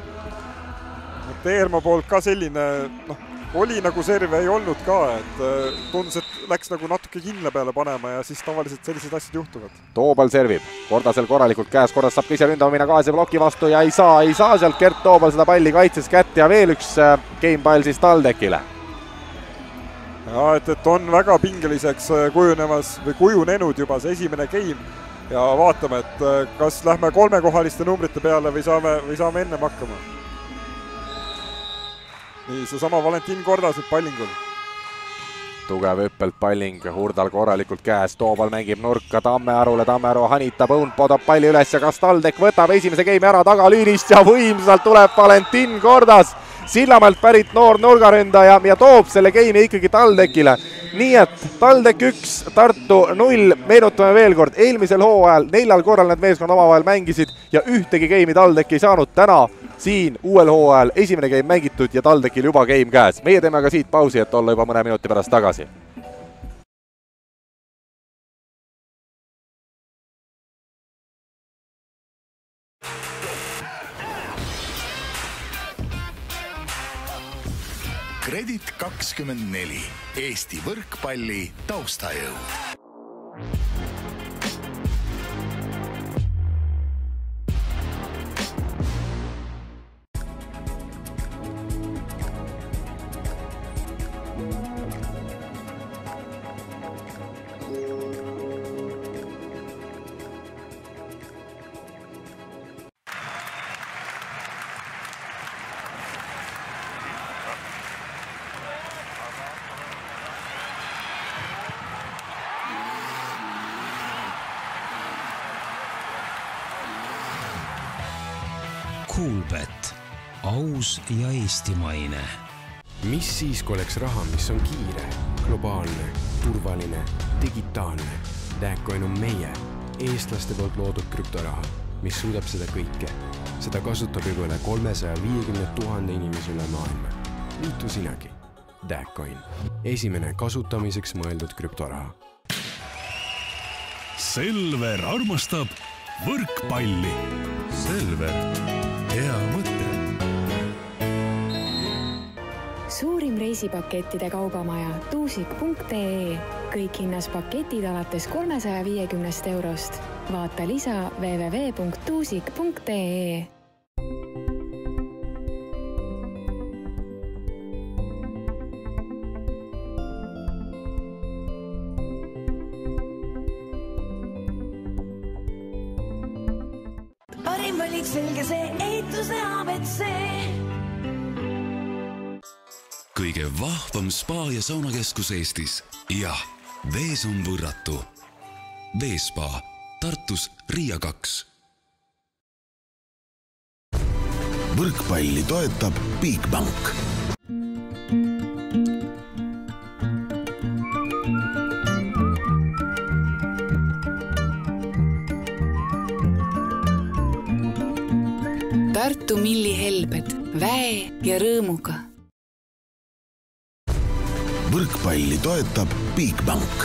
Eermaa poolt ka selline, noh, oli nagu serve ei olnud ka, et tundus, et läks nagu natuke kindla peale panema ja siis tavaliselt sellised asjad juhtuvad. Toobal servib, Kordasel korralikult käes, Kordas saab ka ise ründama minna kahese ploki vastu ja ei saa, ei saa sealt Gert Toobal seda palli kaitses kätte ja veel üks game pall siis TalTechile. Ja, et, et on väga pingeliseks kujunemas või kujunenud juba see esimene game ja vaatame, et kas lähme kolmekohaliste numbrite peale või saame, või saame ennem hakkama. Nii, see sama Valentin Kordas nüüd pallingul. Tugev hüppelt palling, Hurdal korralikult käes, Toobal mängib nurka Tammearule, Tammearu hanitab, õund podab palli üles ja kas TalTech võtab esimese game ära tagalüünist ja võimsalt tuleb Valentin Kordas. Sillamäelt pärit noor nurgaründaja ja toob selle game'i ikkagi TalTechile. Nii et TalTech üks, Tartu null, meenutame veel kord, eelmisel hooajal neljal korral need meeskond omavahel mängisid ja ühtegi game'i TalTech ei saanud. Täna siin uuel hooajal esimene game mängitud ja TalTechil juba game käes. Meie teeme ka siit pausi, et olla juba mõne minuti pärast tagasi. Kredit kakskümmend neli, Eesti võrkpalli taustajõud. Coolbet, aus ja eestimaine. Mis siis, kui oleks raha, mis on kiire, globaalne, turvaline, digitaalne? Dagcoin on meie, eestlaste poolt loodud krüptoraha, mis suudab seda kõike. Seda kasutab juba üle kolmesaja viiekümne tuhande inimese üle maailma. Liitu sinagi. Dagcoin. Esimene kasutamiseks mõeldud krüptoraha. Selver armastab võrkpalli. Selver. Hea mõte. Suurim reisipakettide kaubamaja tuusik punkt ee. Kõik hinnas paketid alates kolmesaja viiekümnest eurost. Vaata lisa w w w punkt tuusik punkt ee. Parim valik selge see ehituse A B C. Kõige vahvam spa ja saunakeskus Eestis. Jah, vees on võrratu. Veespa, Tartus Riia kaks. Võrkpalli toetab Bigbank. Tartu millihelbed, väe ja rõõmuga. Võrkpalli toetab Bigbank.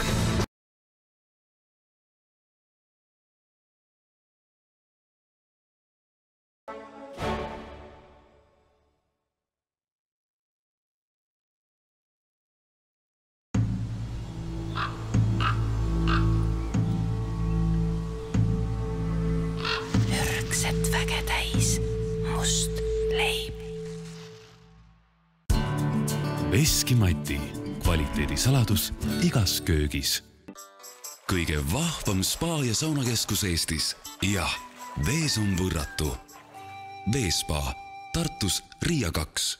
Ürgset väge täis, must leib. Veskimati. Kvaliteedi saladus igas köögis. Kõige vahvam spa ja saunakeskus Eestis. Jah, vees on võrratu. Veespa, Tartus Riia kaks.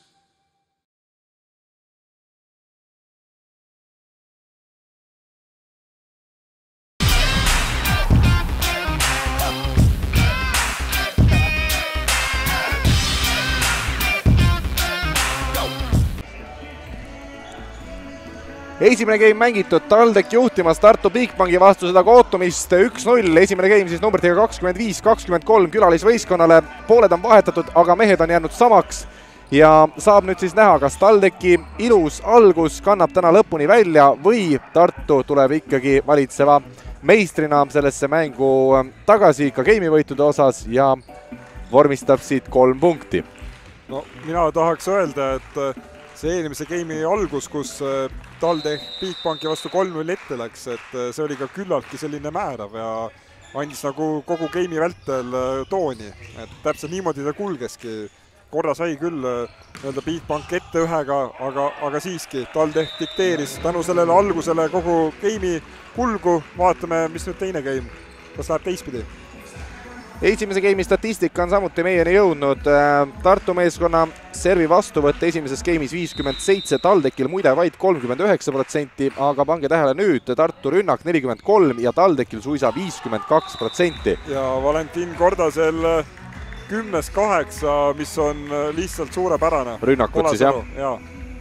Esimene game mängitud, TalTech juhtimas Tartu Bigbanki vastu seda kohtumist üks null. Esimene game siis numbertiga kakskümmend viis kakskümmend kolm külalisvõistkonnale. Pooled on vahetatud, aga mehed on jäänud samaks. Ja saab nüüd siis näha, kas TalTechi ilus algus kannab täna lõpuni välja või Tartu tuleb ikkagi valitseva meistrina sellesse mängu tagasi ka game'i võitude osas ja vormistab siit kolm punkti. No, mina tahaks öelda, et see eelmise game'i algus, kus TalTech Bigbanki vastu kolm null ette läks, et see oli ka küllaltki selline määrav ja andis nagu kogu game'i vältel tooni. Et täpselt niimoodi ta kulgeski. Korra sai küll öelda Bigbank ette ühega, aga, aga siiski TalTech dikteeris tänu sellele algusele kogu game'i kulgu. Vaatame, mis nüüd teine game. Kas läheb teistpidi? Esimese game'i statistika on samuti meieni jõudnud. Tartu meeskonna servi vastuvõtt esimeses game'is viiskümmend seitse, TalTechil muide vaid kolmkümmend üheksa protsenti, aga pange tähele nüüd, Tartu rünnak nelikümmend kolm ja TalTechil suisa viiskümmend kaks protsenti. Ja Valentin Kordasel kümnes kaheksa, mis on lihtsalt suurepärane. Rünnakut siis jah. Ja.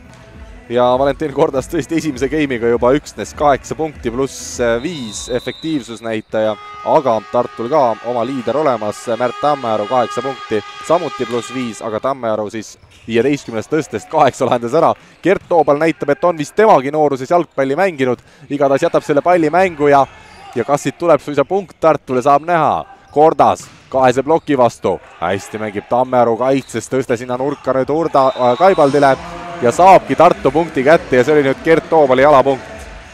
ja Valentin Kordas tõesti esimese game'iga juba üksnes kaheksa punkti pluss viis efektiivsusnäitaja, aga Tartul ka oma liider olemas, Märt Tammearu kaheksa punkti, samuti pluss viis, aga Tammearu siis viieteistkümnest tõstest kaheksa lahendas ära. Gert Toobal näitab, et on vist temagi nooruses jalgpalli mänginud, igatahes jätab selle palli mängu ja, ja kas siit tuleb suisa punkt Tartule, saab näha. Kordas kahese ploki vastu, hästi mängib Tammearu kaitses, tõste sinna nurka nüüd Urda äh, Kaibaldile ja saabki Tartu punkti kätte ja see oli nüüd Gert Toobali jalapunkt.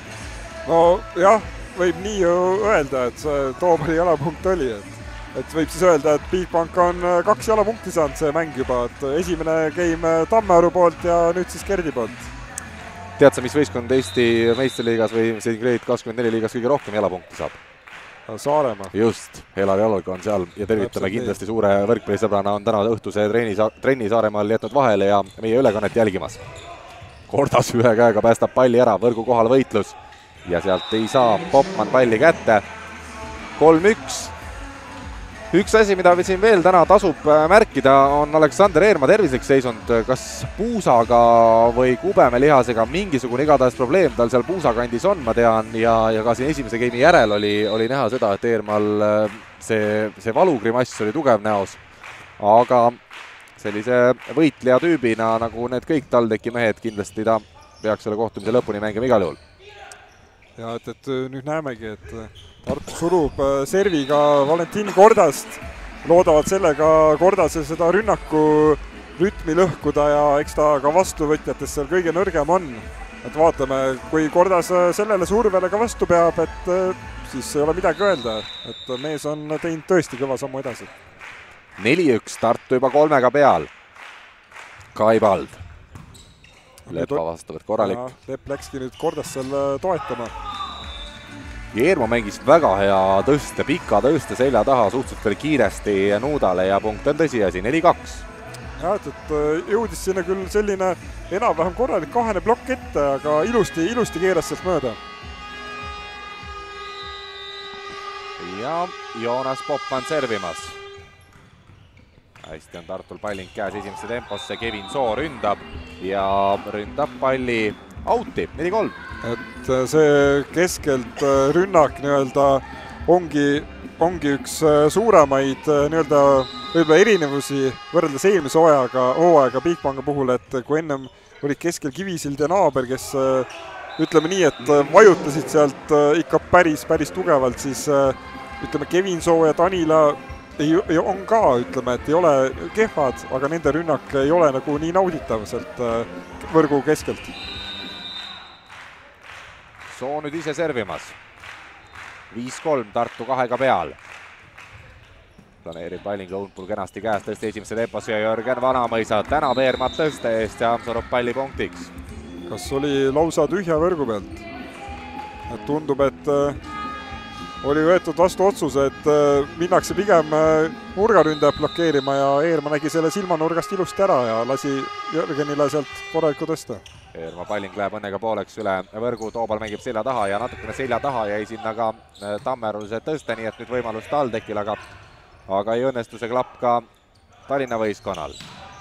No jah, võib nii ju öelda, et see Toobali jalapunkt oli, et, et võib siis öelda, et Bigbank on kaks jalapunkti saanud see mäng juba, et esimene game Tammearu poolt ja nüüd siis Gerdi poolt. Tead sa, mis võistkond Eesti meistriliigas või see Grade kakskümmend neli liigas kõige rohkem jalapunkti saab? Saaremaa. Just, Helari Jalg on seal ja tervitame kindlasti suure võrkpallisõbrana on täna õhtuse trenni, trenni Saaremaal jätnud vahele ja meie ülekannet jälgimas. Kordas ühe käega päästab palli ära, võrgu kohal võitlus ja sealt ei saa Popman palli kätte. kolm üks üks asi, mida siin veel täna tasub märkida, on Aleksander Eerma tervislik seisund. Kas puusaga või kubemelihasega mingisugune igatahes probleem tal seal puusakandis on, ma tean, ja, ja ka siin esimese geimi järel oli, oli näha seda, et Eermal see, see valugrimass oli tugev näos. Aga sellise võitleja tüübina, nagu need kõik TalTechi mehed, kindlasti ta peaks selle kohtumise lõpuni mängima igal juhul. Ja et, et nüüd näemegi, et Tartu surub serviga Valentin Kordast, loodavad sellega Kordase seda rünnaku rütmi lõhkuda ja eks ta ka vastuvõtjates seal kõige nõrgem on. Et vaatame, kui Kordas sellele survele ka vastu peab, et siis ei ole midagi öelda, et mees on teinud tõesti kõva sammu edasi. neli üks, Tartu juba kolmega peal. Kai Pald. Lepa vastavõrd korralik. Lepp läkski nüüd Kordast seal toetama. Eermo mängis väga hea tõste, pika tõste selja taha, suhteliselt veel kiiresti Nuudale ja punkt on tõsiasi, neli kaks. Ja, et, et jõudis sinna küll selline enam-vähem korralik kahene plokk ette, aga ilusti, ilusti keeras sealt mööda. Ja Joonas Poppmann servimas. Hästi on Tartul palling käes esimesse temposse, Kevin Soo ründab ja ründab palli auti, neli kolm. Et see keskelt rünnak nii-öelda ongi, ongi üks suuremaid nii-öelda võib-olla erinevusi võrreldes eelmise hooaega, hooaega Bigbanki puhul, et kui ennem olid keskel Kivisild ja Naaber, kes ütleme nii, et vajutasid sealt ikka päris, päris tugevalt, siis ütleme Kevin Soo ja Tanila ei, on ka, ütleme, et ei ole kehvad, aga nende rünnak ei ole nagu nii nauditav sealt võrgu keskelt. Soo nüüd ise servimas. viis kolm, Tartu kahega peal. Planeerib palling Õunpool kenasti käest tõesti esimesse temposse ja Jörgen Vanamõisa tänab Eermat tõste eest ja surub palli punktiks. Kas oli lausa tühja võrgu pealt? Et tundub, et oli võetud vastu otsuse, et minnakse pigem nurgaründajat blokeerima ja Eerma nägi selle silmanurgast ilusti ära ja lasi Jörgenile sealt korraliku tõsta. Eerma palling läheb õnnega pooleks üle võrgu, Toobal mängib selja taha ja natukene selja taha jäi sinna ka Tammeruse tõste, nii et nüüd võimalus TalTechil, aga, aga ei õnnestu see klapp ka Tallinna võistkonnal.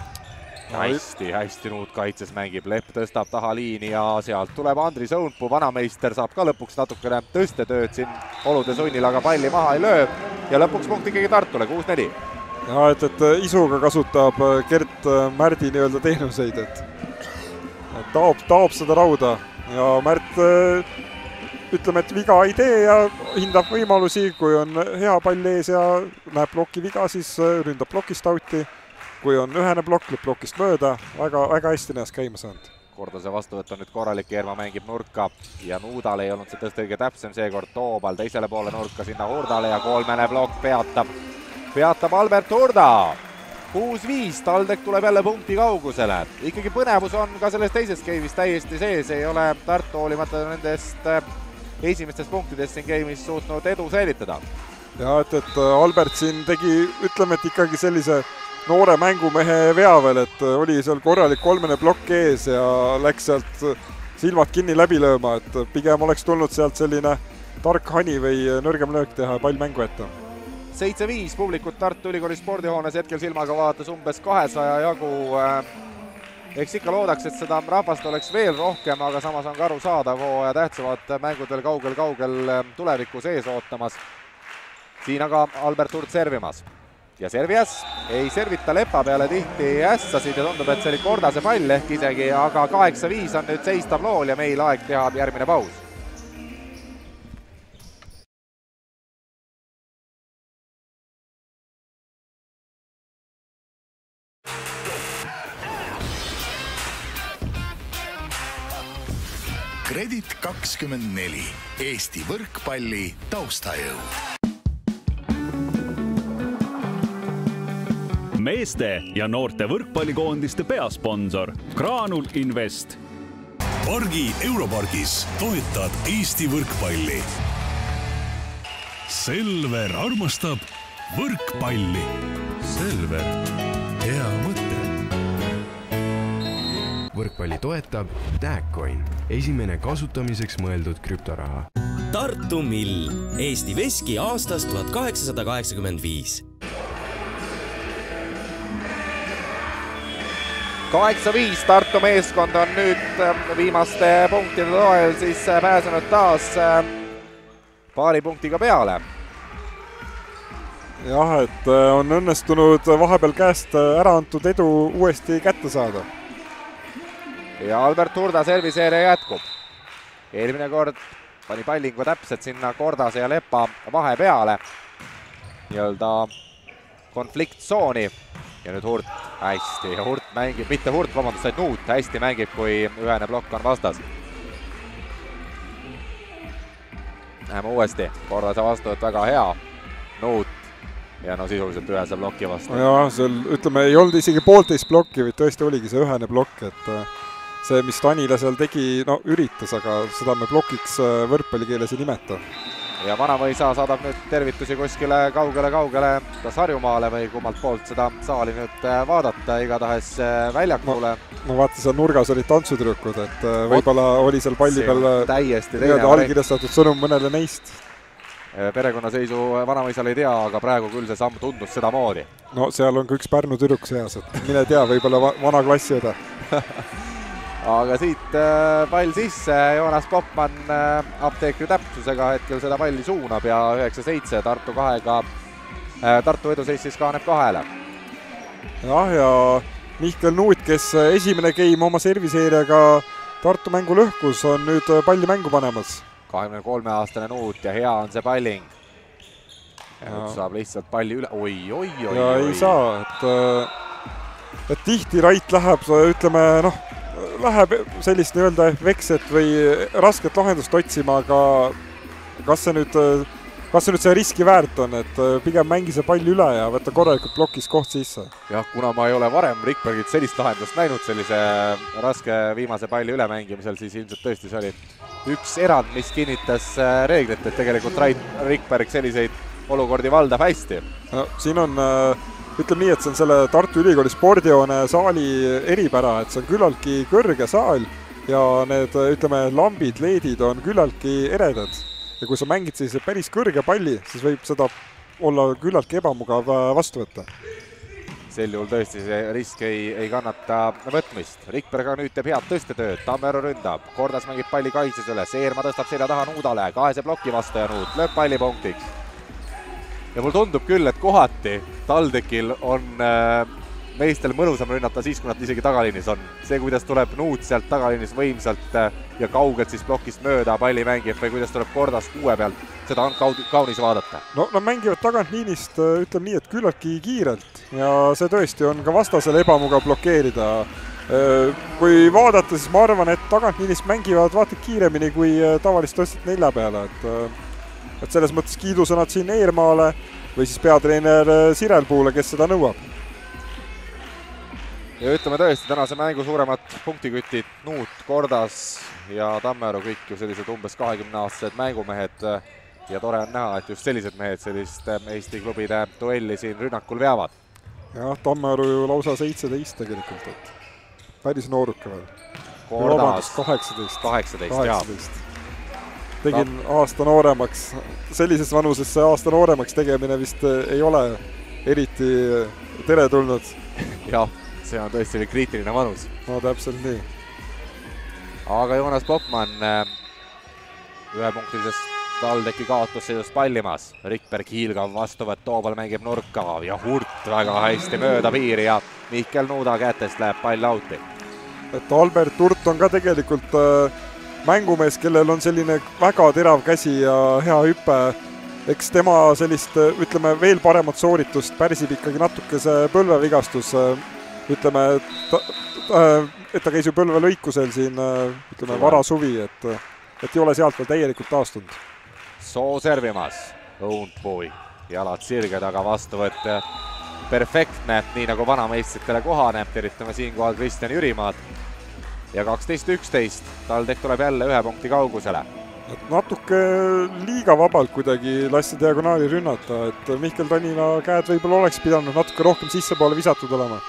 Hästi, hästi Nuut kaitses mängib, Lepp tõstab taha liini ja sealt tuleb Andris Õunpuu, vanameister saab ka lõpuks natukene tõstetööd siin olude sunnil, aga palli maha ei löö ja lõpuks punkt ikkagi Tartule, kuus neli. Ja et, et isuga kasutab Gert Märdi nii-öelda teenuseid, et taob, taob seda rauda ja Märt ütleme, et viga ei tee ja hindab võimalusi, kui on hea pall ees ja näeb ploki viga, siis ründab plokist auti. Kui on ühene plokk, lõpp plokist mööda, väga, väga hästi näes käima saanud. Kordase vastuvõtt on nüüd korralik, Eerma mängib nurka ja Nuudal ei olnud see tõesti õige täpsem, seekord Toobal teisele poole nurka sinna Hurdale ja kolmene plokk peatab, peatab Albert Hurda. kuus viis, TalTech tuleb jälle punkti kaugusele. Ikkagi põnevus on ka selles teises game'is täiesti sees, ei ole Tartu hoolimata nendest esimestest punktidest siin game'is suutnud edu säilitada. Ja et, et Albert siin tegi, ütleme, et ikkagi sellise noore mängumehe vea veel, et oli seal korralik kolmene plokk ees ja läks sealt silmad kinni läbi lööma, et pigem oleks tulnud sealt selline tark hani või nõrgem löök teha ja pall mängu ette. seitse viis publikut Tartu Ülikooli spordihoones hetkel silmaga vaadates umbes kahesaja jagu. Eks ikka loodaks, et seda rahvast oleks veel rohkem, aga samas on ka aru saadav hooaja tähtsamad mängud veel kaugel-kaugel tulevikus ees ootamas. Siin aga Albert Hurd servimas. Ja servias ei servita Lepa peale tihti ässasid ja tundub, et see oli Kordase pall ehk isegi, aga kaheksa viis on nüüd seis tablool ja meil aeg teha järgmine paus. Kredit kakskümmend neli, Eesti võrkpalli taustajõud. Meeste ja noorte võrkpallikoondiste peasponsor Graanul Invest. Pargi Europargis toetad Eesti võrkpalli. Selver armastab võrkpalli. Selver, hea mõte. Võrkpalli toetab Tagcoin, esimene kasutamiseks mõeldud krüptoraha. Tartu Mill, Eesti veski aastast tuhat kaheksasada kaheksakümmend viis. kaheksa viis Tartu meeskond on nüüd viimaste punktide toel siis pääsenud taas paari punktiga peale. Jah, et on õnnestunud vahepeal käest ära antud edu uuesti kätte saada. Ja Albert Hurda serviseeria jätkub. Eelmine kord pani pallingu täpselt sinna Kordase ja Lepa vahe peale. Nii-öelda konfliktsooni. Ja nüüd Hurt hästi. Hurt mängib, mitte Hurt, vabandust, vaid Nuut hästi mängib, kui ühene plokk on vastas. Näeme uuesti. Kordase vastuvõtt väga hea. Nuut. Ja no sisuliselt ühese plokki vastu. Ja, seal, ütleme, ei olnud isegi poolteist plokki, või tõesti oligi see ühene plokk, et see, mis Tanila seal tegi, no üritas, aga seda me plokiks võrkpallikeeles ei nimeta. Ja Vanamõisa saadab nüüd tervitusi kuskile kaugele-kaugele, kas Harjumaale või kummalt poolt seda saali nüüd vaadata, igatahes väljakule. No, no vaata, seal nurgas olid tantsutüdrukud, et võib-olla oli seal palli peal täiesti allkirjastatud sõnum mõnele neist. Perekonnaseisu Vanamõisal ei tea, aga praegu küll see samm tundus seda moodi. No seal on ka üks Pärnu tüdruk seas, et mine tea, võib-olla vana klassi õde. Aga siit pall sisse, Joonas Poppmann apteekri täpsusega hetkel seda palli suunab ja üheksa seitse Tartu kahega, Tartu eduseis siis kaaneb kahele. Jah, ja Mihkel Nuut, kes esimene game oma serviseeriaga Tartu mängu lõhkus, on nüüd palli mängu panemas. kahekümne kolme aastane Nuut ja hea on see palling. Ja nüüd saab lihtsalt palli üle, oi, oi, oi, ja oi. ei saa, et, et tihti Rait läheb, ütleme, noh, läheb sellist nii-öelda vekset või rasket lahendust otsima, aga kas see nüüd, kas see nüüd see riski väärt on, et pigem mängi see pall üle ja võtta korralikult plokis koht sisse? Jah, kuna ma ei ole varem Rikbergit sellist lahendust näinud sellise raske viimase palli ülemängimisel, siis ilmselt tõesti see oli üks erand, mis kinnitas reeglit, et tegelikult Rikberg selliseid olukordi valdab hästi. No, siin on, ütleme nii, et see on selle Tartu Ülikooli spordihoone saali eripära, et see on küllaltki kõrge saal ja need, ütleme, lambid, leedid on küllaltki eredad. Ja kui sa mängid siis päris kõrge palli, siis võib seda olla küllaltki ebamugav vastu võtta. Sel juhul tõesti see risk ei, ei kannata võtmist. Rikberg nüüd teeb head tõstetööd, Tammeru ründab, Kordas mängib palli kaitses üles, Eerma tõstab selja taha Nuudale, kahese ploki vastu ja Nuut lööb palli punktiks. Ja mul tundub küll, et kohati TalTechil on äh, meestel mõnusam rünnata siis, kui nad isegi tagaliinis on. See, kuidas tuleb Nuut sealt tagaliinis võimsalt äh, ja kaugelt siis plokist mööda palli mängib või kuidas tuleb Kordas kuue pealt, seda on kaunis vaadata. No nad mängivad tagantliinist, ütleme nii, et küllaltki kiirelt ja see tõesti on ka vastasele ebamugav blokeerida. Kui vaadata, siis ma arvan, et tagantliinist mängivad vaata kiiremini kui tavalist tõstet nelja peale, et et selles mõttes kiidusõnad siin Eermaale või siis peatreener Sirel Puule, kes seda nõuab. Ja ütleme tõesti, tänase mängu suuremad punktikütid Nuut, Kordas ja Tammeru, kõik ju sellised umbes kahekümne aastased mängumehed ja tore on näha, et just sellised mehed sellist Eesti klubide duelli siin rünnakul veavad. Jah, Tammeru ju lausa seitseteist tegelikult, et päris nooruke veel. Kordas kaheksateist. kaheksateist, jah. Tegin aasta nooremaks, sellises vanuses see aasta nooremaks tegemine vist ei ole eriti teretulnud. Jah, see on tõesti kriitiline vanus. No täpselt nii. Aga Joonas Poppmann ühepunktilisest TalTechi kaotusseisust pallimas. Rikberg hiilgav vastuvõtt, Toobal mängib nurka ja Hurt väga hästi mööda piiri ja Mihkel Nuuda kätest läheb pall auti. Et Albert Hurt on ka tegelikult mängumees, kellel on selline väga terav käsi ja hea hüppe. Eks tema sellist, ütleme, veel paremat sooritust pärsib ikkagi natuke see põlvevigastus. Ütleme, et ta käis ju põlvelõikusel siin, ütleme, varasuvi, et, et ei ole sealt veel täielikult taastunud. Soo servimas, Õundpui, jalad sirge taga vastuvõtt perfektne, nii nagu vanameistritele kohane, tervitame siinkohal Kristjan Jürimaad. Ja kaksteist üksteist, TalTech tuleb jälle ühe punkti kaugusele. Et natuke liiga vabalt kuidagi lasti diagonaali rünnata, et Mihkel Tanina käed võib-olla oleks pidanud natuke rohkem sissepoole visatud olema.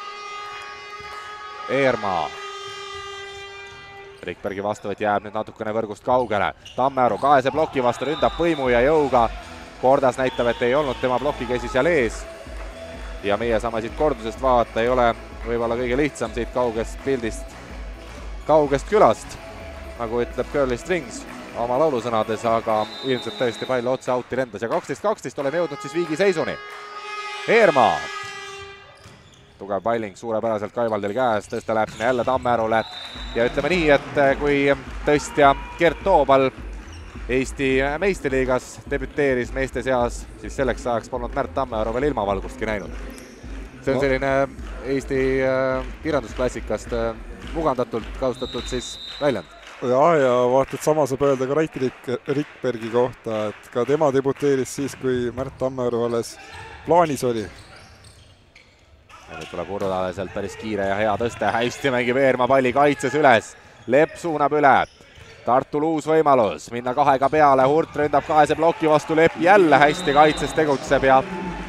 Eermaa. Rikbergi vastuvõtt jääb nüüd natukene võrgust kaugele. Tammeru kahese ploki vastu ründab põimu ja jõuga. Kordas näitab, et ei olnud tema ploki käsi seal ees. Ja meie saame siit kordusest vaadata, ei ole võib-olla kõige lihtsam siit kaugest pildist, kaugest külast, nagu ütleb Curly Strings oma laulusõnades, aga ilmselt tõesti pall otse outi lendas ja kaksteist kaksteist oleme jõudnud siis viigi seisuni. Eermaa. Tugev palling suurepäraselt Kaivaldil käes, tõste läheb sinna jälle Tammearule ja ütleme nii, et kui tõstja Gert Toobal Eesti meistriliigas debüteeris meeste seas, siis selleks ajaks polnud Märt Tammearu veel ilmavalgustki näinud. See on selline Eesti kirjandusklassikast mugandatult kaustatud siis väljend. Ja, ja vaata, et sama saab öelda ka Rait Rikbergi kohta, et ka tema debüteeris siis, kui Märt Tammearu alles plaanis oli. Ja nüüd tuleb Urlale sealt päris kiire ja hea tõste, hästi mängib Eermaa palli kaitses üles, Lepp suunab üle, Tartul uus võimalus, minna kahega peale, Hurt ründab kahese ploki vastu, Lepp jälle hästi kaitses tegutseb ja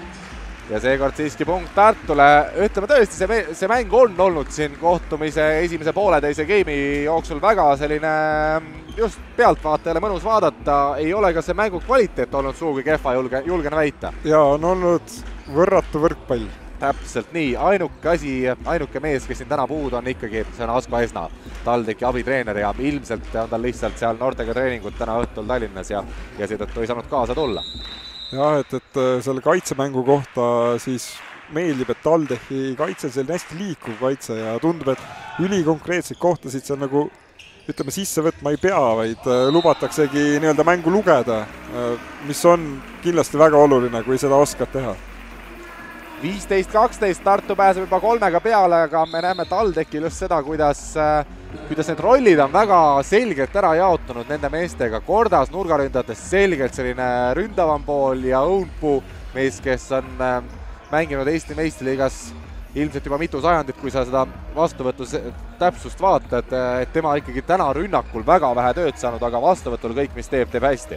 ja seekord siiski punkt Tartule. Ütleme tõesti, see, see mäng on olnud siin kohtumise esimese pooleteise geimi jooksul väga selline just pealtvaatajale mõnus vaadata, ei ole ka see mängu kvaliteet olnud suugi kehva, julge, julgen väita. Ja on olnud võrratu võrkpall. Täpselt nii, ainuke asi, ainuke mees, kes siin täna puud on ikkagi, see on Asko Esna, Taldeki abitreener ja ilmselt on tal lihtsalt seal noortega treeningud täna õhtul Tallinnas ja, ja seetõttu ei saanud kaasa tulla. Jah, et, et selle kaitsemängu kohta siis meeldib, et Taldeki kaitse selline hästi liikuv kaitse ja tundub, et ülikonkreetseid kohtasid seal nagu ütleme sisse võtma ei pea, vaid lubataksegi nii-öelda mängu lugeda, mis on kindlasti väga oluline, kui seda oskad teha. viisteist kaksteist, Tartu pääseb juba kolmega peale, aga me näeme Taldekil just seda, kuidas, kuidas need rollid on väga selgelt ära jaotunud nende meestega. Kordas nurgaründates selgelt selline ründavam pool ja Õunpuu mees, kes on mänginud Eesti meistriliigas ilmselt juba mitu sajandit, kui sa seda vastuvõtu täpsust vaatad, et tema ikkagi täna rünnakul väga vähe tööd saanud, aga vastuvõtul kõik, mis teeb, teeb hästi.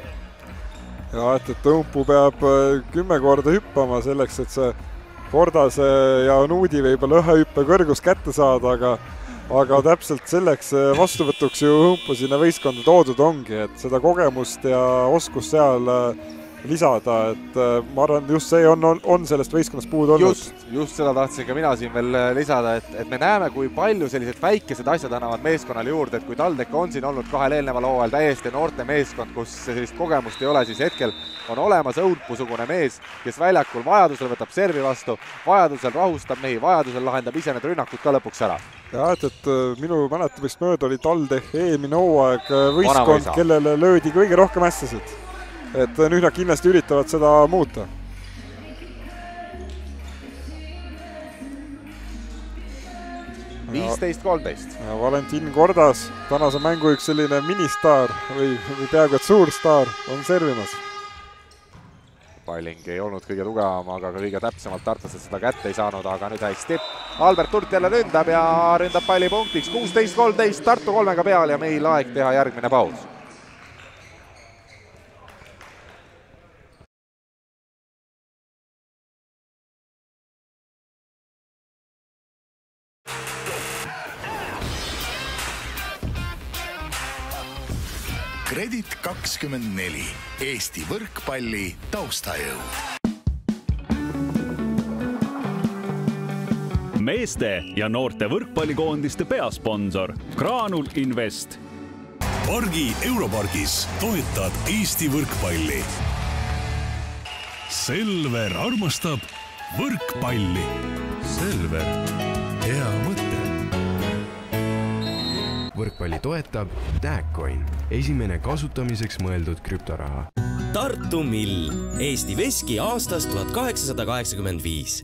Ja, et, et Õunpuu peab kümme korda hüppama selleks, et see Kordase ja Nuudi võib-olla ühe hüppe kõrgus kätte saada, aga, aga täpselt selleks vastuvõtuks ju Õunpuu sinna võistkonda toodud ongi, et seda kogemust ja oskust seal lisada, et ma arvan, just see on, on, on sellest võistkonnast puud olnud. Just, just seda tahtsin ka mina siin veel lisada, et, et me näeme, kui palju sellised väikesed asjad annavad meeskonnale juurde, et kui Taldek on siin olnud kahel eelneval hooajal täiesti noorte meeskond, kus sellist kogemust ei ole, siis hetkel on olemas Õunpuu-sugune mees, kes väljakul vajadusel võtab servi vastu, vajadusel rahustab mehi, vajadusel lahendab ise need rünnakud ka lõpuks ära. Ja, et, et minu mäletamist mööda oli Taldek eelmine hooaeg võistkond, kellele löödi kõige rohkem ässasid. Et nüüd nad kindlasti üritavad seda muuta. viisteist kolmteist. Valentin Kordas, tänase mängu üks selline ministaar või, või peaaegu et suur staar on servimas. Palling ei olnud kõige tugevam, aga ka kõige täpsemalt tartlased seda kätte ei saanud, aga nüüd hästi. Albert Hurt jälle ründab ja ründab palli punktiks. kuusteist kolmteist, Tartu kolmega peal ja meil aeg teha järgmine paus. Kredit kakskümmend neli, Eesti võrkpalli taustajõu. Meeste ja noorte võrkpallikoondiste peasponsor Graanul Invest. Pargi Europargis toetad Eesti võrkpalli. Selver armastab võrkpalli. Selver, hea mõte. Võrkpalli toetab Tagcoin, esimene kasutamiseks mõeldud krüptoraha. Tartu Mill, Eesti veski aastast tuhat kaheksasada kaheksakümmend viis.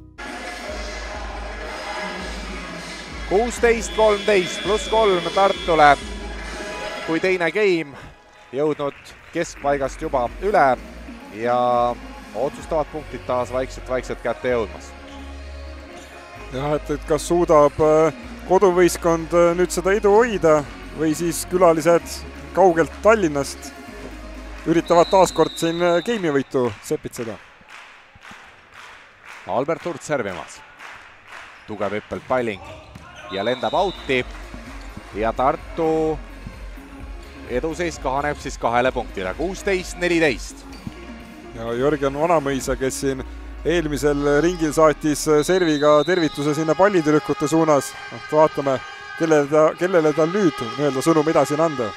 kuusteist kolmteist pluss kolm Tartule, kui teine game jõudnud keskpaigast juba üle ja otsustavad punktid taas vaikselt-vaikselt kätte jõudmas. Jah, et, et kas suudab koduvõistkond nüüd seda edu hoida või siis külalised kaugelt Tallinnast üritavad taaskord siin geimivõitu sepitseda. Albert Hurt servimas. Tugev hüppelt palling ja lendab outi ja Tartu eduseis kahaneb siis kahele punktile. kuusteist neliteist. Ja Jörgen Vanamõisa, kes siin eelmisel ringil saatis serviga tervituse sinna pallitüdrukute suunas. Vaatame, kellele ta, kellele tal nüüd nii-öelda sõnum edasi on anda.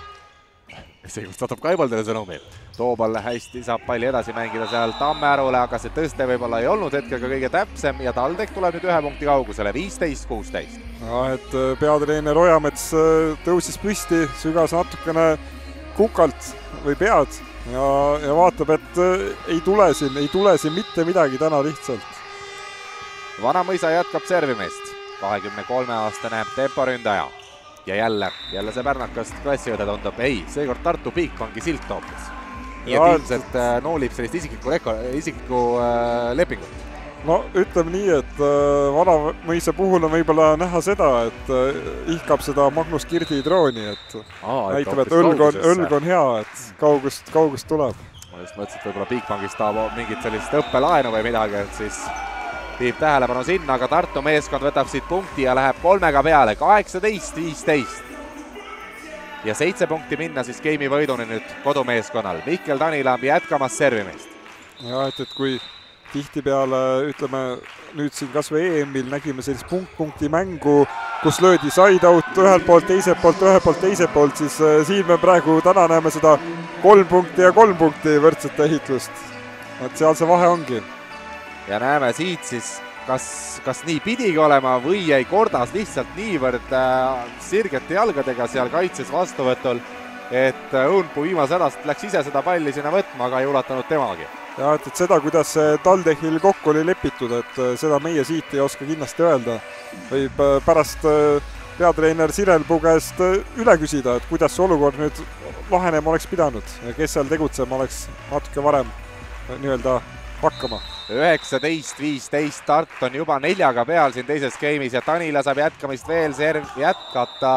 See kus satab Kaibaldele sõnumi. Toobal hästi saab palli edasi mängida seal Tammearule, aga see tõste võib-olla ei olnud hetkega kõige täpsem ja TalTech tuleb nüüd ühe punkti kaugusele, viisteist kuusteist. Ja, et peatreener Ojamets tõusis püsti, sügas natukene kukalt või pead ja, ja vaatab, et ei tule siin, ei tule siin mitte midagi täna lihtsalt. Vanamõisa jätkab servimeest, kahekümne kolme aastane temporündaja. Ja jälle, jälle see pärnakast klassiõde tundub, ei, seekord Tartu Piik ongi silt hoopis. Nii et ilmselt äh, noolib sellist isiklikku, reko, isiklikku äh, lepingut. No ütleme nii, et äh, Vanamõisa puhul on võib-olla näha seda, et äh, ihkab seda Magnus Kirdi drooni, et Aa, näitab, et õlg on, õlg on hea, et kaugust, kaugust tuleb. Ma just mõtlesin, et võib-olla Piikpangist tahab mingit sellist õppelaenu või midagi, et siis viib tähelepanu sinna, aga Tartu meeskond võtab siit punkti ja läheb kolmega peale, kaheksateist viisteist. Ja seitse punkti minna siis geimi võiduni nüüd kodumeeskonnal. Mihkel Tanila jätkamas servimeest. Ja, et, et kui tihtipeale, ütleme, nüüd siin kas või E M-il nägime sellist punkt-punkti mängu, kus löödi side out ühelt poolt, teiselt poolt, ühelt poolt, teiselt poolt, siis siin me praegu täna näeme seda kolm punkti ja kolm punkti võrdsete ehitlust. Et seal see vahe ongi. Ja näeme siit siis, kas, kas nii pidigi olema või ei kordas lihtsalt niivõrd äh, sirgete jalgadega seal kaitses vastuvõtul, et Õunpuu viimase hädast läks ise seda palli sinna võtma, aga ei ulatanud temagi. Ja, et, et seda, kuidas TalTechil kokku oli lepitud, et seda meie siit ei oska kindlasti öelda. Võib pärast peatreener Sirelpuu käest üle küsida, et kuidas see olukord nüüd lahenema oleks pidanud ja kes seal tegutsema oleks natuke varem nii-öelda hakkama. üheksateist viisteist, Tart on juba neljaga peal siin teises geimis ja Tanila saab jätkamist veel serv jätkata.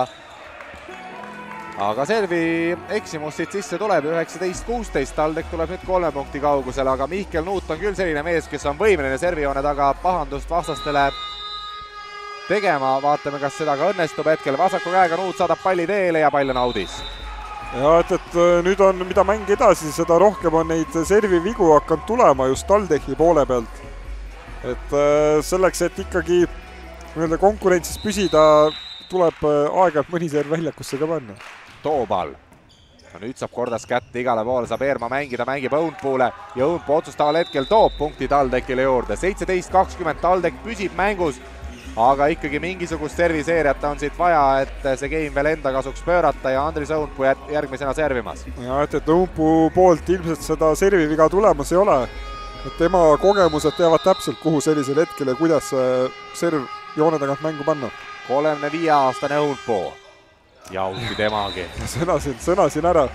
Aga servi eksimus siit sisse tuleb, üheksateist kuusteist, TalTech tuleb nüüd kolme punkti kaugusele, aga Mihkel Nuut on küll selline mees, kes on võimeline servijoone taga pahandust vastastele tegema. Vaatame, kas seda ka õnnestub hetkel. Vasaku käega Nuut saadab palli teele ja pall on audis. Ja, et, et nüüd on, mida mäng edasi, seda rohkem on neid servi vigu hakanud tulema just TalTechi poole pealt. Et selleks, et ikkagi nii-öelda konkurentsis püsida, tuleb aeg-ajalt mõni serv väljakusse ka panna. Toobal. Nüüd saab kordas kätte igale poole, saab Eerma mängida, mängib Õunpuule ja Õunpuu otsustaval hetkel toob punkti TalTechile juurde. seitseteist kakskümmend, TalTech püsib mängus, aga ikkagi mingisugust serviseeriat on siit vaja, et see game veel enda kasuks pöörata ja Andris Õunpuu järgmisena servimas. Ja, et, et Õunpuu poolt ilmselt seda serviviga tulemas ei ole. Et tema kogemused teavad täpselt, kuhu sellisel hetkel ja kuidas serv joone tagant mängu panna. kolmekümne viie aastane Õunpuu. Ja ongi temagi. Sõnasin, sõnasin ära.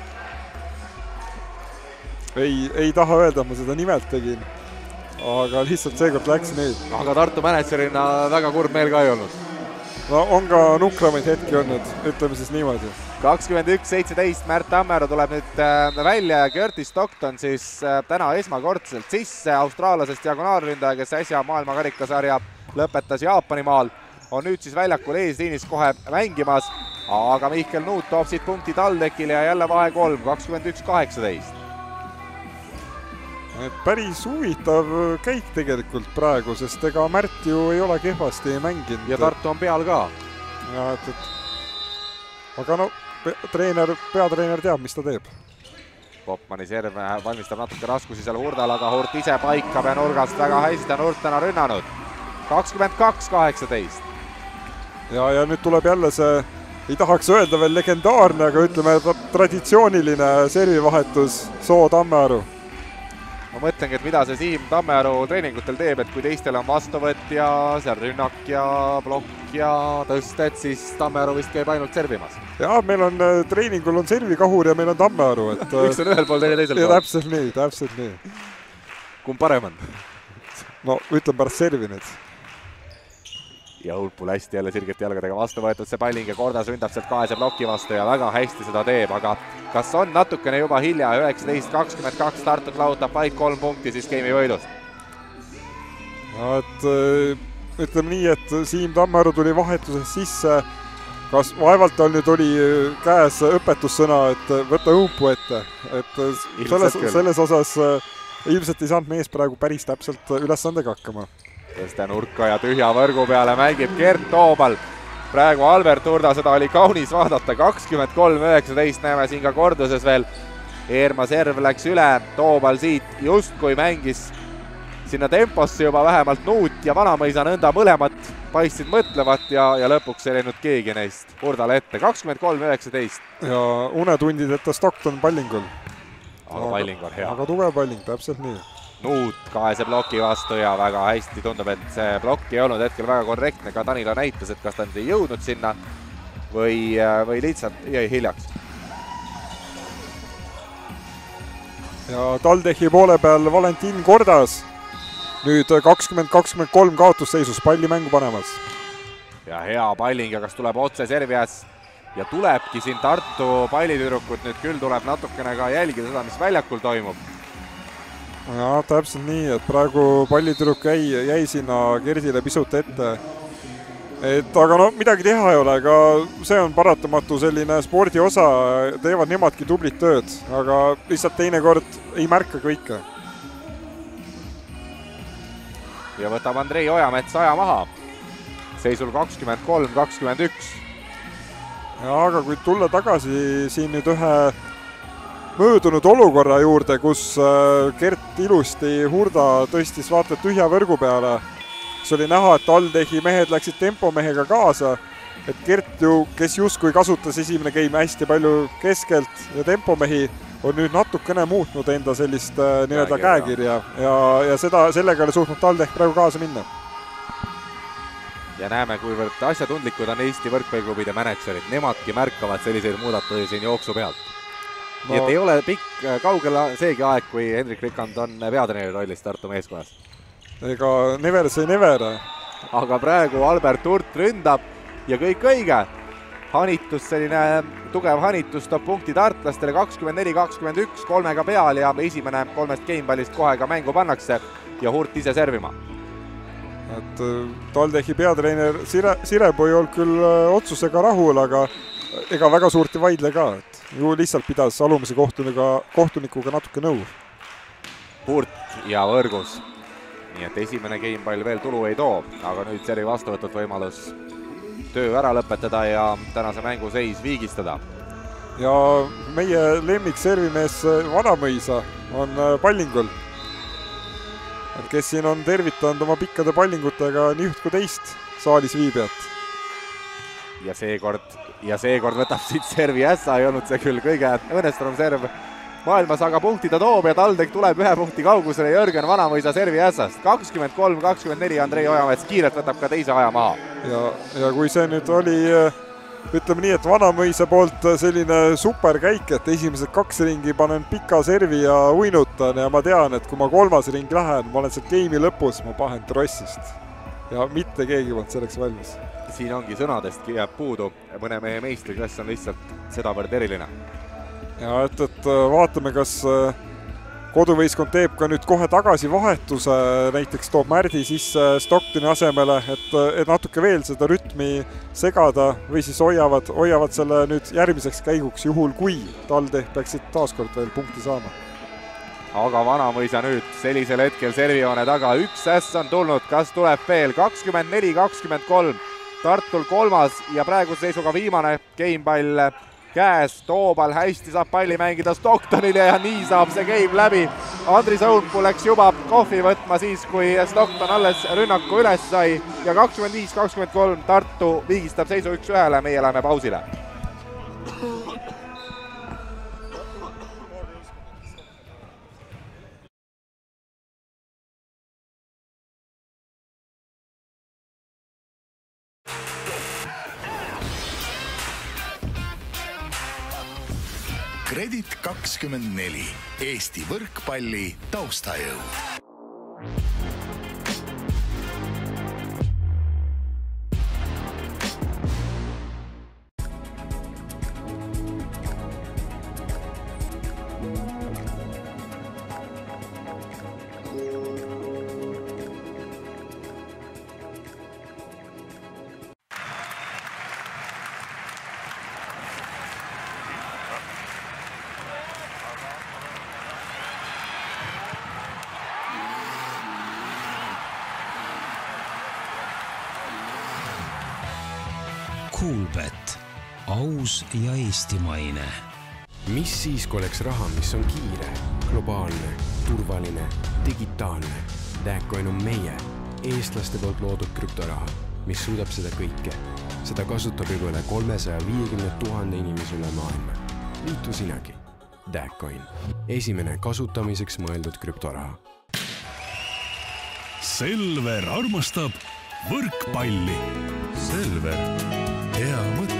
Ei, ei taha öelda, ma seda nimelt tegin. Aga lihtsalt seekord läks nii. Aga Tartu managerina väga kurb meel ka ei olnud. No on ka nukramaid hetki olnud, ütleme siis niimoodi. kakskümmend üks seitseteist, Märt Tammeru tuleb nüüd välja ja Curtis Stockton siis täna esmakordselt sisse, austraallasest diagonaalründaja, kes äsja maailmakarikasarja lõpetas Jaapani maal, on nüüd siis väljakul eesliinis kohe mängimas, aga Mihkel Nuut toob siit punkti TalTechile ja jälle vahe kolm, kakskümmend üks kaheksateist. Päris huvitav käik tegelikult praegu, sest ega Märt ju ei ole kehvasti mänginud. Ja Tartu on peal ka. Ja, et, et... Aga no, treener, peatreener teab, mis ta teeb. Popmani serv valmistab natuke raskusi seal Hurdal, aga Hurt ise paikab ja nurgast väga hästi on Hurt täna rünnanud. kakskümmend kaks kaheksateist. Ja, ja nüüd tuleb jälle see, ei tahaks öelda veel legendaarne, aga ütleme traditsiooniline servivahetus Soo Tammearu. Ma mõtlengi, et mida see Siim Tammearu treeningutel teeb, et kui teistel on vastuvõtt ja seal rünnak ja plokk ja tõsted, siis Tammearu vist käib ainult servimas. Ja, meil on treeningul on servikahur ja meil on Tammearu. Et, üks on ühel pool, teine teisel pool. Täpselt nii, täpselt nii. Kumb parem on? No, ütlen pärast servi nüüd. Ja Õunpuu hästi jälle sirgete jalgadega vastu võetud, see palling ja kordas ründab sealt kahese ploki vastu ja väga hästi seda teeb, aga kas on natukene juba hilja, üheksateist kakskümmend kaks, Tartut lahutab vaid kolm punkti siis geimi võidust? No, et ütleme nii, et Siim Tammearu tuli vahetuses sisse, kas vaevalt tal nüüd oli käes õpetussõna, et võtta Õunpuu ette, et selles, selles osas ilmselt ei saanud mees praegu päris täpselt ülesandega hakkama. Tõste nurka ja tühja võrgu peale mängib Gert Toobal. Praegu Albert Urda, seda oli kaunis vaadata, kakskümmend kolm üheksateist, näeme siin ka korduses veel. Eerma serv läks üle, Toobal siit justkui mängis sinna temposse juba vähemalt Nuut ja Vanamõisa nõnda mõlemad paistsid mõtlevat ja, ja lõpuks ei läinud keegi neist Urdale ette, kakskümmend kolm üheksateist. Ja unetundideta Stockton pallingul. Aga palling on hea. Aga tugev palling, täpselt nii. Nuut kaese ploki vastu ja väga hästi tundub, et see plokk ei olnud hetkel väga korrektne. Ka Tanila näitas, et kas ta ei jõudnud sinna või, või lihtsalt jäi hiljaks. Ja Taldechi poole peal Valentin Kordas. Nüüd kakskümmend kakskümmend kolm kaotusseisus palli mängu panemas. Ja hea palling ja kas tuleb otse servias ja tulebki siin Tartu pallitüdrukut. Nüüd küll tuleb natukene ka jälgida seda, mis väljakul toimub. Ja täpselt nii, et praegu pallitüdruk jäi, jäi sinna Gerdile pisut ette. Et aga no midagi teha ei ole, aga see on paratamatu selline spordi osa, teevad nemadki tublit tööd, aga lihtsalt teinekord ei märka kõike. Ja võtab Andrei Ojamets aja maha. Seisul kakskümmend kolm kakskümmend üks. Ja aga kui tulla tagasi siin nüüd ühe möödunud olukorra juurde, kus Gert ilusti Hurda tõstis vaata tühja võrgu peale, siis oli näha, et Taldechi mehed läksid tempomehega kaasa, et Gert ju, kes justkui kasutas esimene game hästi palju keskelt ja tempomehi, on nüüd natukene muutnud enda sellist nii-öelda käekirja ja, ja seda, sellega oli suutnud Taldech praegu kaasa minna. Ja näeme, kuivõrd asjatundlikud on Eesti võrkpalliklubide mänedžerid, nemadki märkavad selliseid muudatusi siin jooksu pealt. No. Nii et ei ole pikk kaugel seegi aeg, kui Hendrik Rikand on peatreeneri rollis Tartu meeskonnas. Ega never see never. Aga praegu Albert Urt ründab ja kõik õige. Hanitus, selline tugev hanitus toob punkti tartlastele kakskümmend neli kakskümmend üks, kolmega peal ja esimene kolmest gamepallist kohe ka mängu pannakse ja Hurt ise servima. Et Taldechi peatreener Sire, Sirebo ei olnud küll otsusega rahul, aga ega väga suurt ei vaidle ka, et ju lihtsalt pidas alumise kohtunikuga, kohtunikuga natuke nõu. Hurt ja võrgus. Nii et esimene gamepall veel tulu ei too, aga nüüd seri vastu võtud võimalus töö ära lõpetada ja tänase mängu seis viigistada. Ja meie lemmik servimees Vanamõisa on pallingul, kes siin on tervitanud oma pikkade pallingutega nii üht kui teist saalis viibijat. Ja seekord, ja seekord võtab siit servi ässa, ei olnud see küll kõige õnnestunum serv maailmas, aga punkti ta toob ja Taldek tuleb ühe punkti kaugusele Jörgen Vanamõisa servi ässast. kakskümmend kolm kakskümmend neli Andrei Ojamets kiirelt võtab ka teise aja maha. Ja, ja kui see nüüd oli, ütleme nii, et Vanamõisa poolt selline superkäik, et esimesed kaks ringi panen pika servi ja uinutan ja ma tean, et kui ma kolmas ring lähen, ma olen seal game'i lõpus, ma pahen trossist. Ja mitte keegi poolt selleks valmis. Siin ongi sõnadest jääb puudu, mõne meie meistriklass on lihtsalt sedavõrd eriline. Ja et, et vaatame, kas koduvõistkond teeb ka nüüd kohe tagasi vahetuse, näiteks toob Märdi sisse Stocktoni asemele, et, et natuke veel seda rütmi segada või siis hoiavad, hoiavad selle nüüd järgmiseks käiguks juhul, kui Taldech peaksid taaskord veel punkti saama. Aga Vanamõisa nüüd sellisel hetkel servijoone taga, üks äss on tulnud, kas tuleb veel kakskümmend neli kakskümmend kolm, Tartul kolmas ja praeguse seisuga viimane gamepall käes, Toobal hästi saab palli mängida Stocktonile ja nii saab see game läbi. Andris Õunpuu läks juba kohvi võtma siis, kui Stockton alles rünnaku üles sai ja kakskümmend viis kakskümmend kolm Tartu viigistab seisu üks ühele, meie läheme pausile. Kredit kakskümmend neli, Eesti võrkpalli taustajõud. Coolbet, aus ja eestimaine. Mis siis, kui oleks raha, mis on kiire, globaalne, turvaline, digitaalne? Däkcoin on meie, eestlaste poolt loodud krüptoraha, mis suudab seda kõike. Seda kasutab juba üle kolmesaja viiekümne tuhande inimese üle maailma. Liitu sinagi. Däkcoin. Esimene kasutamiseks mõeldud krüptoraha. Selver armastab võrkpalli. Selver. Hea mõte.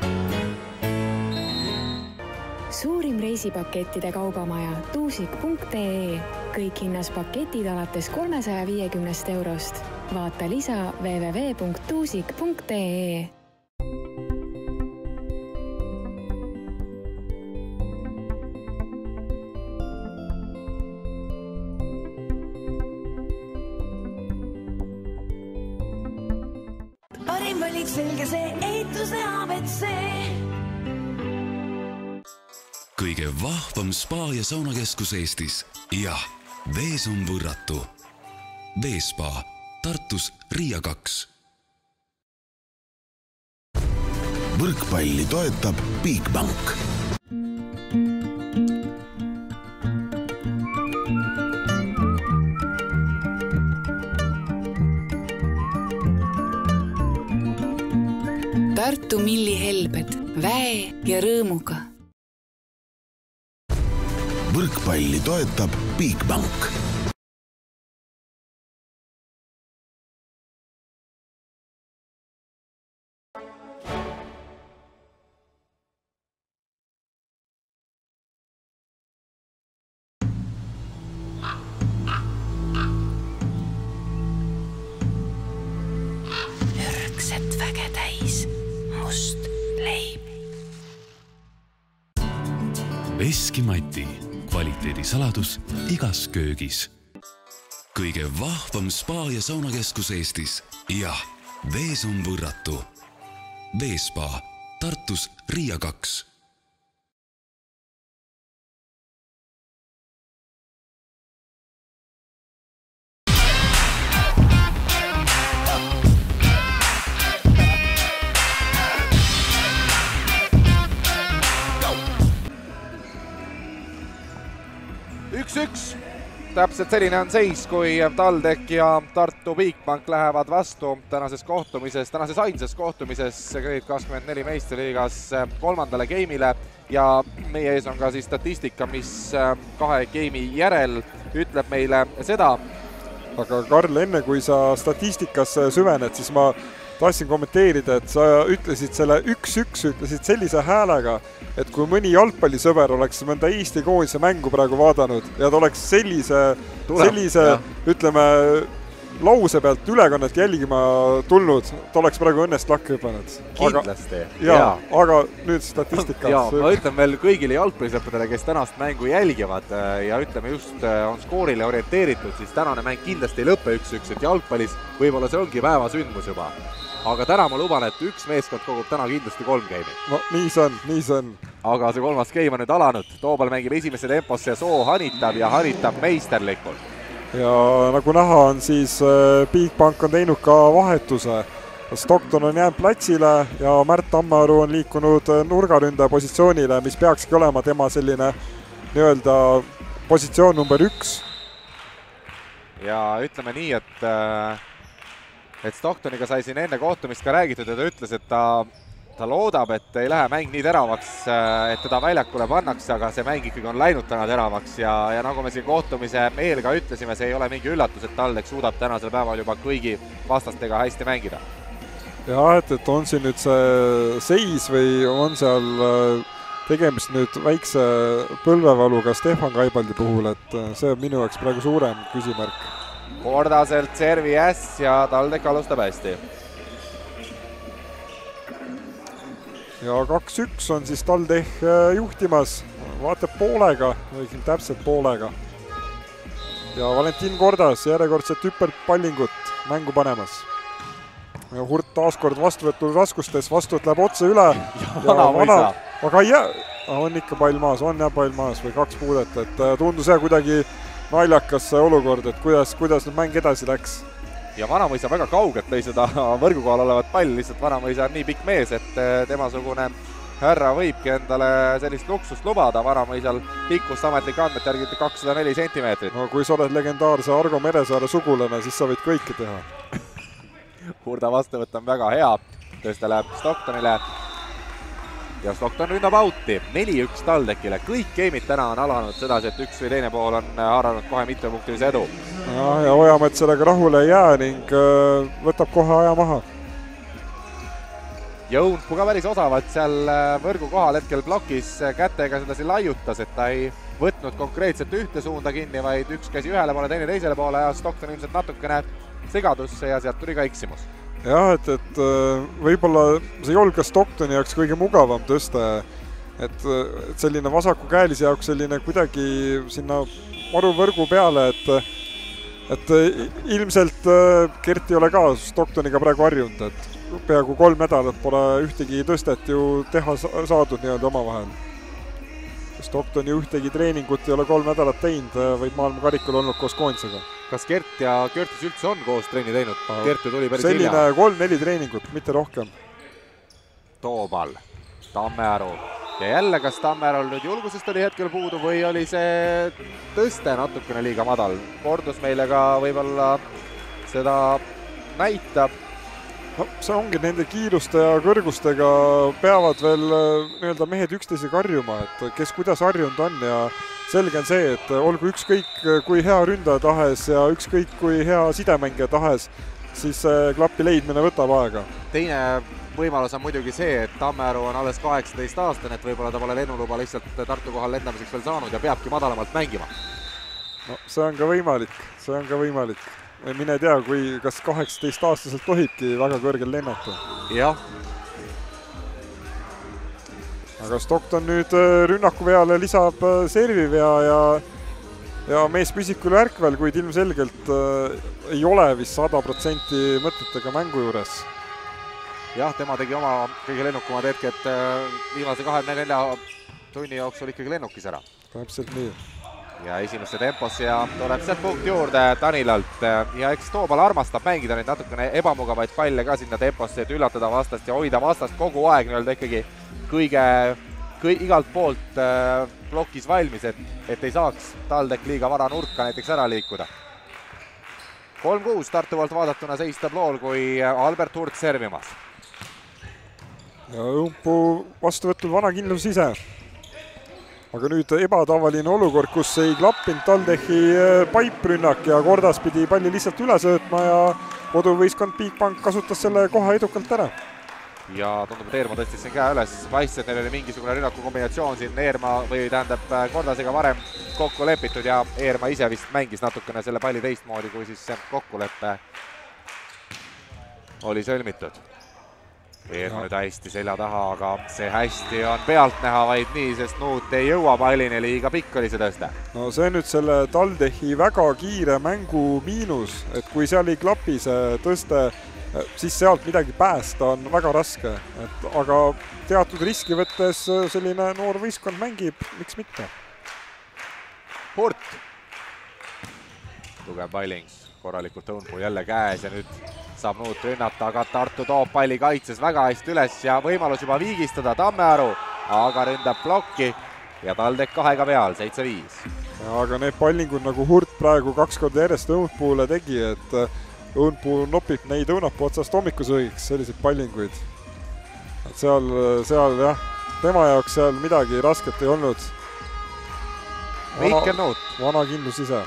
Suurim reisipakettide kaubamaja tuusik punkt ee. Kõik hinnas paketid alates kolmesaja viiekümnest eurost. Vaata lisa double-u double-u double-u punkt tuusik punkt ee. Parim valik selge see ehituse A B C. Kõige vahvam spa ja saunakeskus Eestis. Jah, Vees on võrratu. Veespa, Tartus Riia kaks. Võrkpalli toetab Bigbank. Tartu Milli helbed, väe ja rõõmuga. Võrkpalli toetab Bigbank. Ürgset väge täis, must leib. Veskimati. Kvaliteedi saladus igas köögis. Kõige vahvam spa ja saunakeskus Eestis. Jah, Vees on võrratu. Veespa, Tartus Riia kaks. üks-üks. Täpselt selline on seis, kui TalTech ja Tartu Bigbank lähevad vastu tänases kohtumises, tänases ainses kohtumises Grade kakskümmend neli meistriliigas kolmandale game'ile ja meie ees on ka siis statistika, mis kahe game'i järel ütleb meile seda. Aga Karl, enne kui sa statistikasse süvened, siis ma tahtsin kommenteerida, et sa ütlesid selle üks-üks, ütlesid sellise häälega, et kui mõni jalgpallisõber oleks mõnda Eesti koolise mängu praegu vaadanud ja ta oleks sellise, sellise ütleme, lause pealt ülekannet jälgima tulnud, ta oleks praegu õnnest lakka hüpanud. Kindlasti. Jaa, aga nüüd statistika. Jaa, ma ütlen veel kõigile jalgpallisõpradele, kes tänast mängu jälgivad ja ütleme just on skoorile orienteeritud, siis tänane mäng kindlasti ei lõppe üks-üks, et jalgpallis võib-olla see ongi päeva sündmus juba. Aga täna ma luban, et üks meeskond kogub täna kindlasti kolm game'i. No nii see on, nii see on. Aga see kolmas game on nüüd alanud. Toobal mängib esimesse temposse ja Soo hanitab ja hanitab meisterlikult. Ja nagu näha on, siis Bigbank on teinud ka vahetuse. Stockton on jäänud platsile ja Märt Tammaru on liikunud nurgaründaja positsioonile, mis peakski olema tema selline nii-öelda positsioon number üks. Ja ütleme nii, et et Stocktoniga sai siin enne kohtumist ka räägitud ja ta ütles, et ta, ta loodab, et ei lähe mäng nii teravaks, et teda väljakule pannakse, aga see mäng ikkagi on läinud täna teravaks ja, ja nagu me siin kohtumise eel ka ütlesime, see ei ole mingi üllatus, et TalTech suudab tänasel päeval juba kõigi vastastega hästi mängida. Jah, et, et on siin nüüd see seis või on seal tegemist nüüd väikse põlvevaluga Stefan Kaibaldi puhul, et see on minu jaoks praegu suurem küsimärk. Kordaselt servi äss ja TalTech alustab hästi. Ja kaks-üks on siis TalTech juhtimas, vaatab poolega, õigem täpselt poolega. Ja Valentin Kordas järjekordset hüppelpallingut mängu panemas. Ja Hurt taaskord vastuvõtul raskustes, vastuvõt läheb otse üle. Ja vana mõisa. Aga ei jää, on ikka pall maas, on jah pall maas või kaks puudet, et tundus jah kuidagi naljakas see olukord, et kuidas, kuidas nüüd mäng edasi läks. ja Vanamõisa väga kaugelt lõi seda võrgu kohal olevat palli, lihtsalt Vanamõisa on nii pikk mees, et temasugune härra võibki endale sellist luksust lubada. Vanamõisal pikkust ametlik andmed järgi kakssada neli sentimeetrit. No kui sa oled legendaarse Argo Meresaare sugulane, siis sa võid kõike teha. Hurda vastuvõtt on väga hea, tõeste läheb Stocktonile ja Stockton ründab outi, neli üks TalTechile. Kõik game'id täna on alanud sedasi, et üks või teine pool on haaranud kohe mitmepunktilise edu. Ja, ja Ojamäed sellega rahule ei jää ning võtab kohe aja maha. Jõunpu ka päris osavalt seal võrgu kohal hetkel blokis kätega sedasi laiutas, et ta ei võtnud konkreetselt ühte suunda kinni, vaid üks käsi ühele poole, teine teisele poole ja Stockton ilmselt natukene segadusse ja sealt tuli ka eksimus. Jah, et, et võib-olla see ei olnud ka Stocktoni jaoks kõige mugavam tõste, et, et selline vasaku käelise jaoks selline kuidagi sinna maru võrgu peale, et, et ilmselt Gert ei ole ka Stocktoniga praegu harjunud, et peaaegu kolm nädalat pole ühtegi tõstet ju teha saadud nii-öelda omavahel. Stocktoni ühtegi treeningut ei ole kolm nädalat teinud, vaid maailma karikul olnud koos koondisega. Kas Gert ja Görtis üldse on koos treeni teinud? Gert ju tuli päris selline hilja. kolm-neli treeningut, mitte rohkem. Toomal, Tammearu. Ja jälle, kas Tammearul nüüd julgusest oli hetkel puudu või oli see tõste natukene liiga madal? Kordus meile ka võib-olla seda näitab. No, see ongi nende kiiruste ja kõrgustega peavad veel nii-öelda mehed üksteise karjuma, et kes kuidas harjunud on ja selge on see, et olgu ükskõik kui hea ründaja tahes ja ükskõik kui hea sidemängija tahes, siis klappi leidmine võtab aega. Teine võimalus on muidugi see, et Tammearu on alles kaheksateist aastane, et võib-olla ta pole lennuluba lihtsalt Tartu kohal lendamiseks veel saanud ja peabki madalamalt mängima. No, see on ka võimalik, see on ka võimalik. Mine tea, kui kas kaheksateist aastaselt tohibki väga kõrgel lennata. Jah. Aga Stockton nüüd rünnaku peale lisab servivea ja, ja mees püsikul ärkvel, kuid ilmselgelt ei ole vist sada protsenti mõtetega mängu juures. Jah, tema tegi oma kõige lennukumad hetked viimase kahekümne nelja tunni jooksul ikkagi lennukis ära. Täpselt nii. Ja esimesse temposse ja tuleb sealt punkt juurde Tanilalt ja eks Toobal armastab mängida neid natukene ebamugavaid palle ka sinna temposse, et üllatada vastast ja hoida vastast kogu aeg nii-öelda ikkagi kõige, kõige igalt poolt äh, blokis valmis, et, et ei saaks TalTech liiga vara nurka näiteks ära liikuda. kolm kuus Tartu poolt vaadatuna seis tablool, kui Albert Hurt servimas. Ja Õmpu vastuvõtul vana kindlus ise. Aga nüüd ebatavaline olukord, kus ei klappinud TalTechi paiprünnak ja kordas pidi palli lihtsalt üle söötma ja koduvõistkond Bigbank kasutas selle kohe edukalt ära. Ja tundub, et Eerma tõstis siin käe üles, paistis, et neil oli mingisugune rünnaku kombinatsioon siin Eerma või tähendab Kordasega varem kokku lepitud ja Eerma ise vist mängis natukene selle palli teistmoodi, kui siis kokkuleppe oli sõlmitud. Eerma nüüd hästi selja taha, aga see hästi on pealt näha vaid nii, sest Nuut ei jõua pallini, liiga pikk oli see tõste. No see nüüd selle TalTechi väga kiire mängu miinus, et kui seal ei klapi see tõste, siis sealt midagi päästa on väga raske. Et, aga teatud riski võttes selline noor võistkond mängib, miks mitte? Hurt. Tugev palling, korralikult Õunpuu jälle käes ja nüüd saab Nuut rünnata, aga Tartu toob palli kaitses väga hästi üles ja võimalus juba viigistada Tammearu, aga ründab blokki ja TalTech kahega peal, seitse viis. Aga need pallingud nagu Hurt praegu kaks korda järjest Õunpuule tegi, et Õunpuu nopib neid õunapuu otsast hommikusõiks, selliseid pallinguid. Et seal, seal jah, tema jaoks seal midagi rasket ei olnud. Mihkel Nuut. Vana kindlus ise.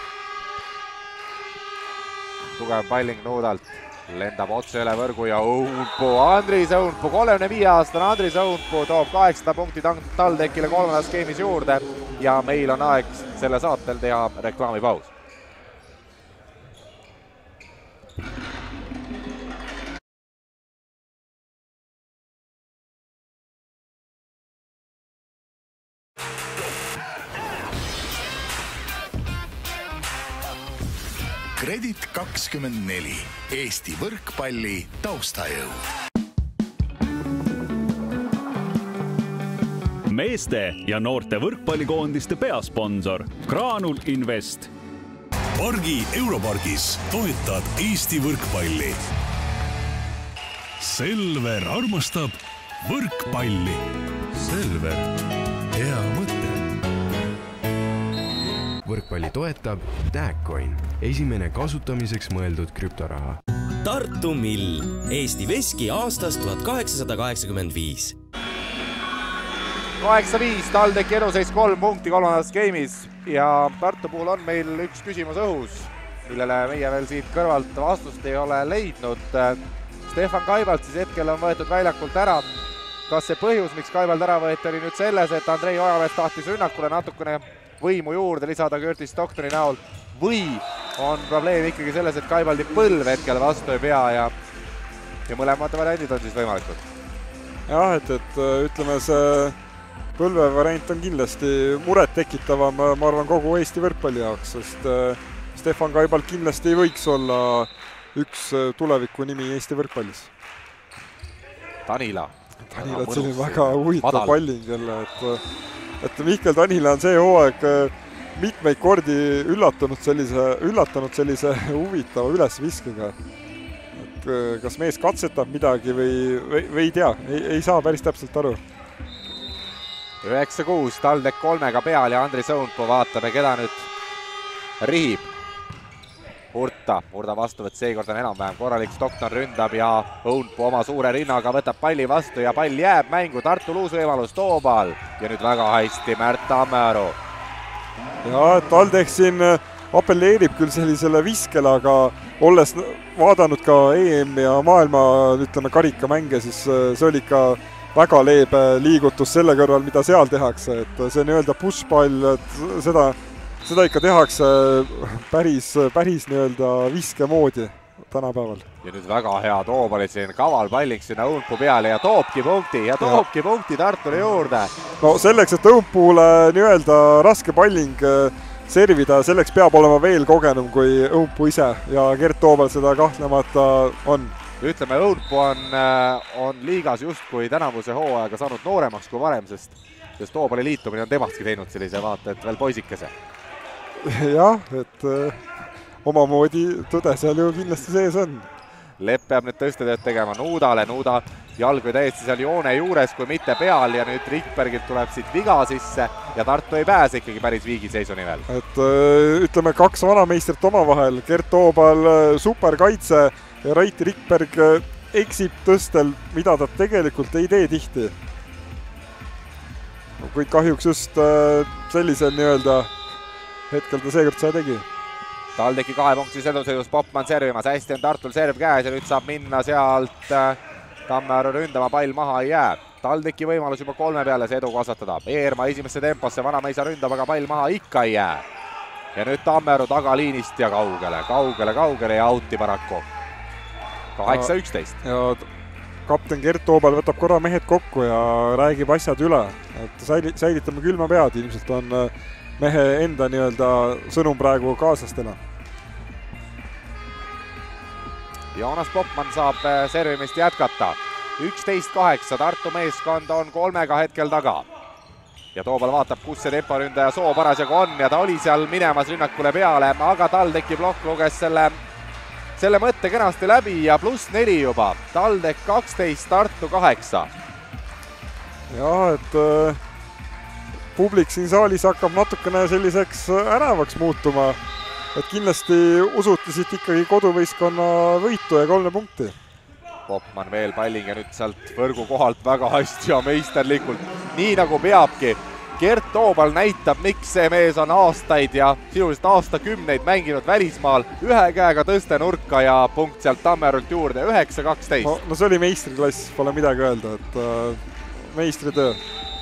Tugev palling Nuudalt. Lendab otse üle võrgu ja Õunpuu, Andris Õunpuu, kolmekümne viie aastane Andris Õunpuu toob kaheksasada punkti TalTechile kolmandas skeemis juurde ja meil on aeg selle saatel teha reklaamipaus. Kredit kakskümmend neli, Eesti võrkpalli taustajõud. Meeste ja noorte võrkpallikoondiste peasponsor Graanul Invest. Pargi Europargis toetad Eesti võrkpalli. Selver armastab võrkpalli. Selver, hea mõte. Võrkpalli toetab Dagcoin, esimene kasutamiseks mõeldud krüptoraha. Tartu Mill, Eesti veski aastast tuhat kaheksasada kaheksakümmend viis. kaheksa viis, TalTechi eluseis kolm punkti kolmandas skeemis ja Tartu puhul on meil üks küsimus õhus, millele meie veel siit kõrvalt vastust ei ole leidnud. Stefan Kaibalt siis hetkel on võetud väljakult ära. Kas see põhjus, miks Kaibalt ära võeti, oli nüüd selles, et Andrei Ojamees tahtis rünnakule natukene võimu juurde lisada Curtis Stocktoni näol või on probleem ikkagi selles, et Kaibaldi põlv hetkel vastu ei pea ja, ja mõlemad variandid on siis võimalikud? Jah, et, et ütleme see põlve variant on kindlasti muret tekitavam, ma arvan, kogu Eesti võrkpalli jaoks, sest Stefan Kaibalt kindlasti ei võiks olla üks tuleviku nimi Eesti võrkpallis. Tanila. Tanila, et see oli väga huvitav palling jälle, et, et Mihkel Tanila on see hooaeg mitmeid kordi üllatanud sellise, üllatanud sellise huvitava ülesviskega. Et kas mees katsetab midagi või, või, või ei tea, ei, ei saa päris täpselt aru. üheksa kuus, TalTech kolmega peal ja Andris Õunpuu vaatame, keda nüüd rihib. Urta, Urda vastuvõtt seekord on enam-vähem korralik, Stockton ründab ja Õunpuu oma suure rinnaga võtab palli vastu ja pall jääb mängu, Tartul uus võimalus, Toobal ja nüüd väga hästi Märt Tammearu. Ja TalTech siin apelleerib küll sellisele viskele, aga olles vaadanud ka E M ja maailma, ütleme, karikamänge, siis see oli ikka väga leebe liigutus selle kõrval, mida seal tehakse, et see nii-öelda push-pall, et seda, seda ikka tehakse päris, päris nii-öelda viske moodi tänapäeval. Ja nüüd väga hea Toobali siin kaval palling sinna Õunpuu peale ja toobki punkti ja toobki ja. punkti Tartule juurde. No selleks, et Õunpuule nii-öelda raske palling servida, selleks peab olema veel kogenum kui Õunpuu ise ja Gert Toobal seda kahtlemata on. Ütleme, Õunpuu on, on liigas justkui tänavuse hooaega saanud nooremaks kui varem, sest, sest Toobali liitumine on temastki teinud sellise vaata, et veel poisikese. Jah, et omamoodi tõde seal ju kindlasti sees on. Lepp peab nüüd tõstetööd tegema Nuudale, Nuuda jalg või täiesti seal joone juures, kui mitte peal ja nüüd Rikbergilt tuleb siit viga sisse ja Tartu ei pääse ikkagi päris viigiseisuni veel. Et ütleme, kaks vanameistrit omavahel, Gert Toobal superkaitse ja Raiti Rikberg eksib tõstel, mida ta tegelikult ei tee tihti. Kuid kahjuks just sellisel nii-öelda hetkel ta seekord seda tegi. TalTechi kahe punktis edusõidus Popman servimas, hästi on Tartul serv käes ja nüüd saab minna sealt Tammearu ründama, pall maha ei jää. TalTechi võimalus juba kolme peale see edu kasvatada. Eerma esimesse temposse, Vanameisa ründab, aga pall maha ikka ei jää. Ja nüüd Tammearu tagaliinist ja kaugele, kaugele, kaugele ja outi paraku. kaheksa üksteist. Ja kapten Gert Toobal võtab korra mehed kokku ja räägib asjad üle. Et säilitame külma pead, ilmselt on mehe enda nii-öelda sõnum praegu kaaslastena. Joonas Popman saab servimist jätkata. üksteist kaheksa, Tartu meeskond on kolmega hetkel taga. Ja Toobal vaatab, kus see temporündaja soo parasjagu on ja ta oli seal minemas rünnakule peale, aga TalTechi plokk luges selle selle mõtte kenasti läbi ja pluss neli juba. TalTech kaksteist, Tartu kaheksa. Jah, et äh, publik siin saalis hakkab natukene selliseks ärevaks muutuma. Et kindlasti usuti siit ikkagi koduvõistkonna võitu ja kolme punkti. Popman veel palling ja nüüd sealt võrgu kohalt väga hästi ja meisterlikult. Nii nagu peabki. Gert Toobal näitab, miks see mees on aastaid ja sisuliselt aastakümneid mänginud välismaal. Ühe käega tõste nurka ja punkt sealt Tammerult juurde, üheksa kaksteist. No, no see oli meistriklass, pole midagi öelda, et äh, meistritöö.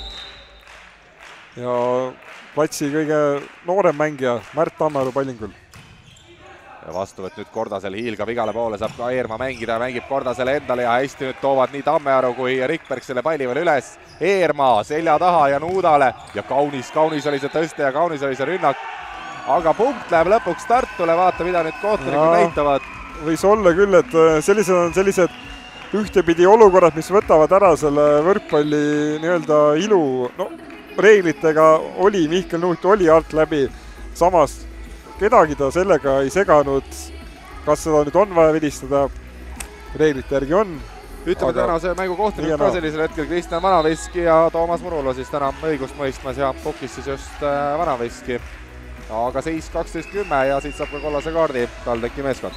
Ja platsi kõige noorem mängija, Märt Tammeru pallingul. Ja vastuvõtt nüüd Kordasel hiilgab igale poole, saab ka Eerma mängida, mängib Kordasele endale ja hästi nüüd toovad nii Tammearu kui Rikberg selle palli veel üles. Eerma selja taha ja Nuudale ja kaunis, kaunis oli see tõste ja kaunis oli see rünnak. Aga punkt läheb lõpuks Tartule, vaata mida nüüd kohtunikud näitavad. Võis olla küll, et sellised on sellised ühtepidi olukorrad, mis võtavad ära selle võrkpalli nii-öelda ilu. No, reeglitega oli Mihkel Nuut, oli alt läbi, samas kedagi ta sellega ei seganud. Kas seda nüüd on vaja vilistada? Reeglite järgi on. Ütleme aga... tänase mängu kohtunikud ka sellisel hetkel Kristjan Vanaveski ja Toomas Murulo siis täna õigust mõistmas ja pukis siis just äh, Vanaveski. Aga seis kaksteist kümme ja siit saab ka kollase kaardi TalTechi meeskond.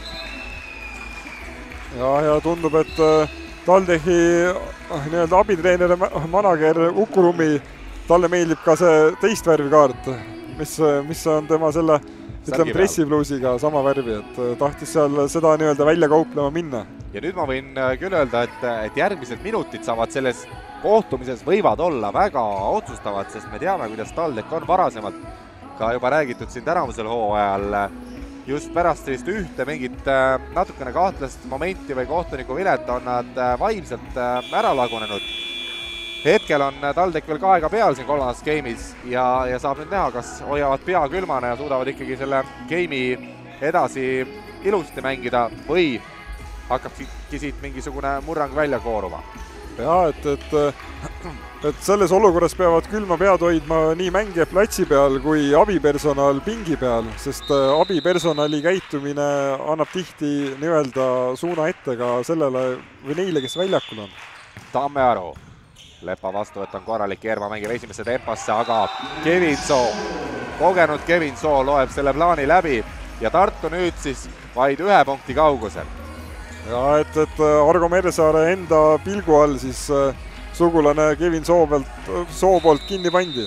Ja, ja tundub, et äh, TalTechi äh, nii-öelda abitreener manager Ukurumi, talle meeldib ka see teist värvi kaart, mis, mis on tema selle ütleme dressipluusiga sama värvi, et tahtis seal seda nii-öelda välja kauplema minna. Ja nüüd ma võin küll öelda, et, et järgmised minutid saavad selles kohtumises võivad olla väga otsustavad, sest me teame, kuidas TalTech on varasemalt ka juba räägitud siin tänavusel hooajal just pärast sellist ühte mingit natukene kahtlast momenti või kohtuniku vilet on nad vaimselt ära lagunenud. Hetkel on TalTech veel kaega peal siin kolmandas game'is ja, ja saab nüüd näha, kas hoiavad pea külmana ja suudavad ikkagi selle game'i edasi ilusti mängida või hakkabki siit mingisugune murrang välja kooruma. Ja, et, et, et selles olukorras peavad külma pead hoidma nii mängija platsi peal kui abipersonal pingi peal, sest abipersonali käitumine annab tihti nii-öelda suuna ette ka sellele või neile, kes väljakul on. Tammearu. Lepa vastuvõtt on korralik, Eerma mängib esimesse temposse, aga Kevin Soo, kogenud Kevin Soo loeb selle plaani läbi ja Tartu nüüd siis vaid ühe punkti kaugusel. Ja, et, et Argo Mersaare enda pilgu all siis sugulane Kevin Soo pealt, Soo poolt kinni pandi.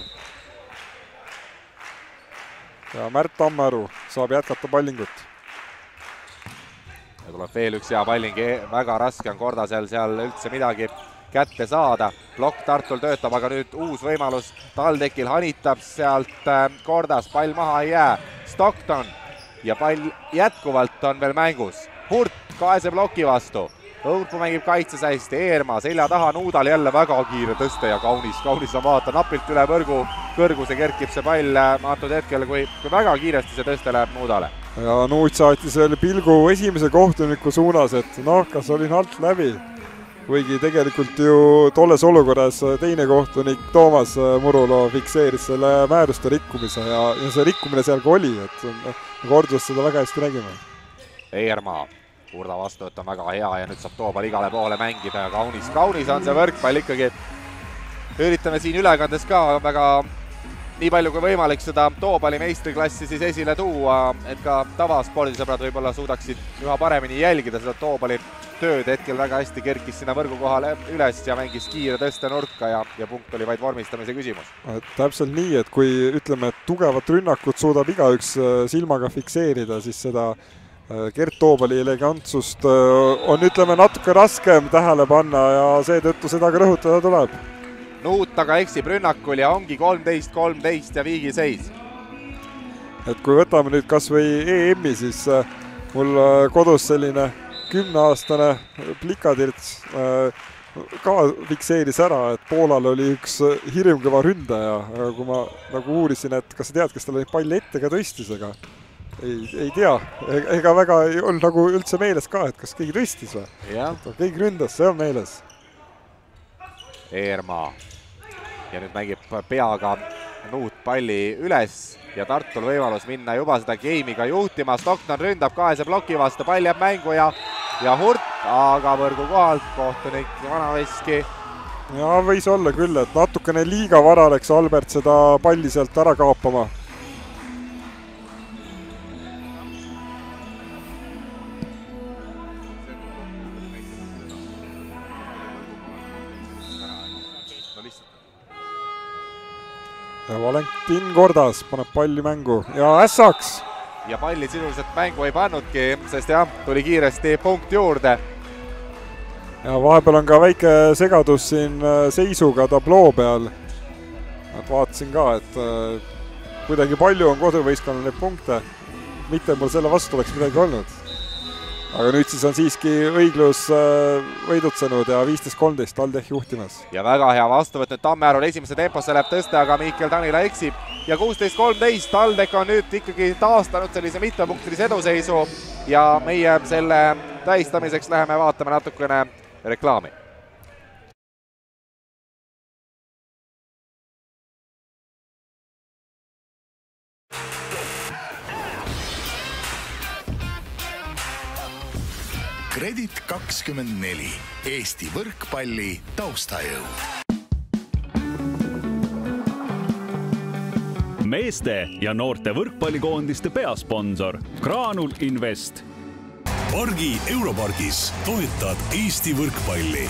Ja Märt Tammearu saab jätkata pallingut. Ja tuleb veel üks hea palling, väga raske on Kordasel seal üldse midagi kätte saada. Blokk Tartul töötab, aga nüüd uus võimalus TalTechil hanitab sealt Kordas, pall maha ei jää. Stockton ja pall jätkuvalt on veel mängus. Hurt kaese bloki vastu. Õurpu mängib kaitses hästi, Eerma selja taha, Nuudal jälle väga kiire tõste ja kaunis, kaunis on vaata, napilt üle võrgu kõrguse kerkib see pall antud hetkel, kui, kui väga kiiresti see tõste läheb Nuudale. Ja Nuud saatis veel pilgu esimese kohtuniku suunas, et noh, kas olin alt läbi. Kuigi tegelikult ju tolles olukorras teine kohtunik Toomas Murulo fikseeris selle määruste rikkumise ja, ja see rikkumine seal ka oli, et kordus seda väga hästi nägime. Eerma, Urda vastuvõtt on väga hea ja nüüd saab Toopal igale poole mängida ja kaunis, kaunis on see võrkpall ikkagi. Üritame siin ülekandes ka väga nii palju kui võimalik seda Toopali meistriklassi siis esile tuua, et ka tavaspordisõbrad võib-olla suudaksid üha paremini jälgida seda Toopali tööd. Hetkel väga hästi kerkis sinna võrgu kohale üles ja mängis kiire tõste nurka ja, ja punkt oli vaid vormistamise küsimus. Täpselt nii, et kui ütleme, et tugevat rünnakut suudab igaüks silmaga fikseerida, siis seda Gert Toopali elegantsust on ütleme natuke raskem tähele panna ja seetõttu seda ka rõhutada tuleb. Nuut aga eksib rünnakul ja ongi kolmteist kolmteist ja viigi seis. Et kui võtame nüüd kas või E M-i, siis mul kodus selline kümneaastane plikatirts ka fikseeris ära, et Poolal oli üks hirmkõva ründaja, aga kui ma nagu uurisin, et kas sa tead, kas tal oli pall ette ka tõstis, aga ei, ei tea, ega väga ei olnud nagu üldse meeles ka, et kas keegi tõstis või? Keegi ründas, see on meeles. Eerma ja nüüd mängib peaga Nuut palli üles ja Tartul võimalus minna juba seda game'iga juhtima. Stockton ründab kahese bloki vastu, pall jääb mängu ja, ja Hurt, aga võrgu kohalt kohtunik Vanaveski. Ja võis olla küll, et natukene liiga vara läks Albert seda palli sealt ära kaapama. Ja Valentin Kordas paneb palli mängu ja ässaks. Ja palli sisuliselt mängu ei pannudki, sest jah, tuli kiiresti punkt juurde. Ja vahepeal on ka väike segadus siin seisuga tabloo peal. Vaatasin ka, et kuidagi palju on koduvõistkonnal neid punkte. Mitte mul selle vastu oleks midagi olnud. Aga nüüd siis on siiski õiglus võidutsenud ja viisteist kolmteist TalTech juhtimas. Ja väga hea vastuvõtt nüüd Tammearul esimese temposse läheb tõste, aga Mihkel Tanila eksib. Ja kuusteist kolmteist TalTech on nüüd ikkagi taastanud sellise mitmepunktilise eduseisu ja meie selle tähistamiseks läheme vaatame natukene reklaami. Kredit kakskümmend neli, Eesti võrkpalli taustajõud. Meeste ja noorte võrkpallikoondiste peasponsor Graanul Invest. Pargi Europargis toetad Eesti võrkpalli.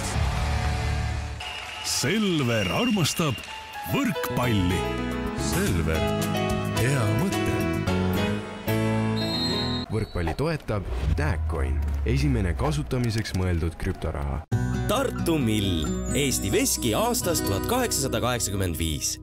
Selver armastab võrkpalli. Selver, hea mõte. Võrkpalli toetab Dagcoin, esimene kasutamiseks mõeldud krüptoraha. Tartu Mill, Eesti veski aastast tuhat kaheksasada kaheksakümmend viis.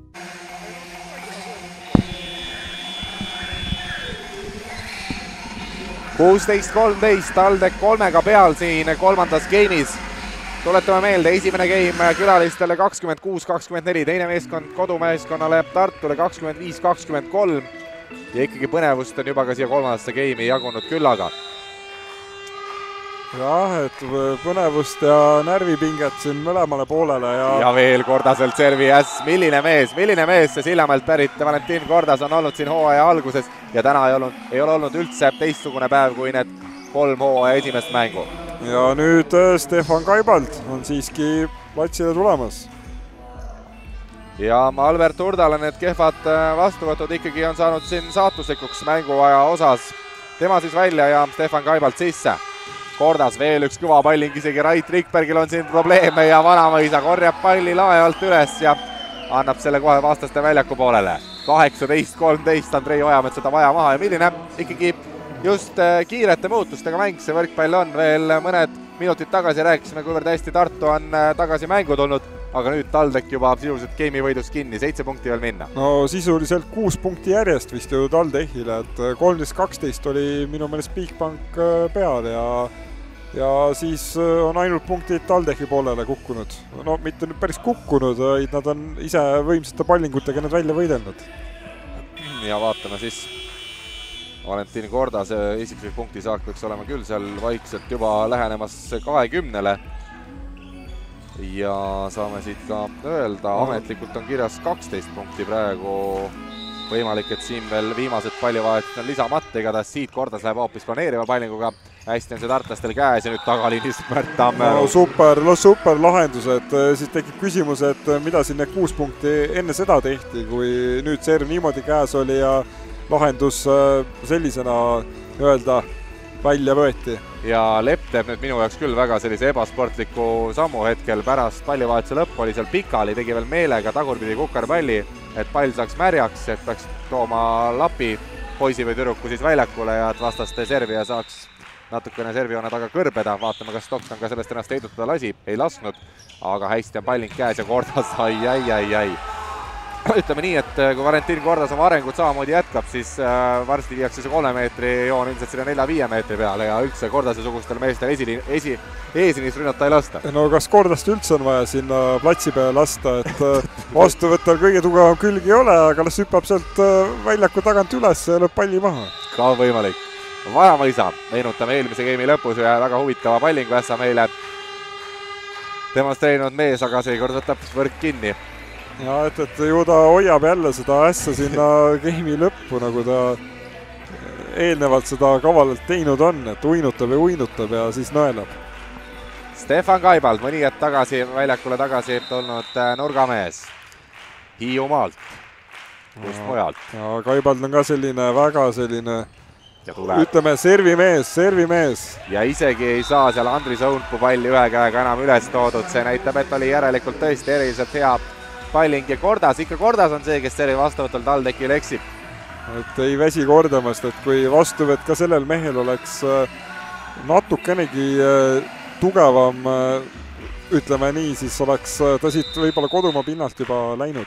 kuusteist kolmteist, TalTech kolmega peal siin kolmandas geimis. Tuletame meelde, esimene geim külalistele kakskümmend kuus kakskümmend neli, teine meeskond kodumeeskonnale Tartule kakskümmend viis kakskümmend kolm. Ja ikkagi põnevust on juba ka siia kolmandasse geimi jagunud küllaga. Jah, et põnevust ja närvipinget siin mõlemale poolele. Ja, ja veel Kordaselt servi äss. Milline mees, milline mees see Sillamäelt pärit Valentin Kordas on olnud siin hooaja alguses ja täna ei, olnud, ei ole olnud üldse teistsugune päev kui need kolm hooaja esimest mängu. Ja nüüd Stefan Kaibald on siiski platsile tulemas. Ja Albert Urdale need kehvad vastuvõtud ikkagi on saanud siin saatuslikuks mänguaja osas. Tema siis välja ja Stefan Kaibald sisse. Kordas veel üks kõva palling, isegi Rait Rikbergil on siin probleeme ja Vanamõisa korjab palli lae alt üles ja annab selle kohe vastaste väljaku poolele. kaheksateist kolmteist Andrei Ojamets seda vaja maha ja milline ikkagi just kiirete muutustega mäng see võrkpall on. Veel mõned minutit tagasi rääkisime, kuivõrd hästi Tartu on tagasi mängu tulnud, aga nüüd TalTech juba sisuliselt geimi võidus kinni, seitse punkti veel minna. No sisuliselt kuus punkti järjest vist ju TalTechile, et kolmteist kaksteist oli minu meelest Bigbank peal ja ja siis on ainult punktid TalTechi poolele kukkunud. No mitte nüüd päris kukkunud, vaid nad on ise võimsate pallingutega need välja võidelnud. Ja vaatame siis Valentin Kordase isiklik punktisaak võiks olema küll seal vaikselt juba lähenemas kahekümnele. Ja saame siit ka öelda, ametlikult on kirjas kaksteist punkti praegu. Võimalik, et siin veel viimased pallivahetused on lisamatt, igatahes siit Kordas läheb hoopis planeeriva pallinguga. Hästi on see tartlastel käes ja nüüd tagaliinis Märt Tammeru. No super, no super lahendus, et siis tekib küsimus, et mida siin need kuus punkti enne seda tehti, kui nüüd serv niimoodi käes oli ja lahendus sellisena öelda välja võeti. Ja Lepp teeb nüüd minu jaoks küll väga sellise ebasportliku sammu hetkel pärast pallivahetuse lõpp oli seal pikali, tegi veel meelega tagurpidi kukerpalli, et pall saaks märjaks, et peaks tooma lapi poisi või tüdruku siis väljakule ja et vastaste servija saaks natukene servijoone taga kõrbeda. Vaatame, kas Stockton ka sellest ennast heidutada lasi, ei lasknud, aga hästi on palling käes ja Kordas, ai, ai, ai, ai. Ütleme nii, et kui Valentin Kordas oma arengut samamoodi jätkab, siis varsti viiakse see kolme meetri joon ilmselt selle nelja-viie meetri peale ja üldse Kordase sugustel meestel esi, esi, eesiniis rünnata ei lasta. No kas Kordast üldse on vaja sinna platsi peale lasta, et vastuvõttal kõige tugevam külg ei ole, aga las hüppab sealt väljaku tagant üles ja lööb palli maha. Ka võimalik. Vanamõisa, meenutame eelmise geimi lõpus ja väga huvitava pallingu ässa meile demonstreerinud mees, aga seekord võtab võrk kinni. Ja et, et ju ta hoiab jälle seda ässa sinna geimi lõppu, nagu ta eelnevalt seda kavalalt teinud on, et uinutab ja uinutab ja siis nõelab. Stefan Kaibald, mõni hetk tagasi, väljakule tagasi tulnud nurgamees Hiiumaalt, just mujalt. Ja Kaibald on ka selline väga selline ütleme servimees, servimees. Ja isegi ei saa seal Andris Õunpuu palli ühe käega enam üles toodud, see näitab, et oli järelikult tõesti eriliselt hea palling ja Kordas, ikka Kordas on see, kes servi vastuvõtul TalTechil eksib. Et ei väsi kordamast, et kui vastuvõtt ka sellel mehel oleks natukenegi tugevam, ütleme nii, siis oleks ta siit võib-olla kodumaa pinnalt juba läinud.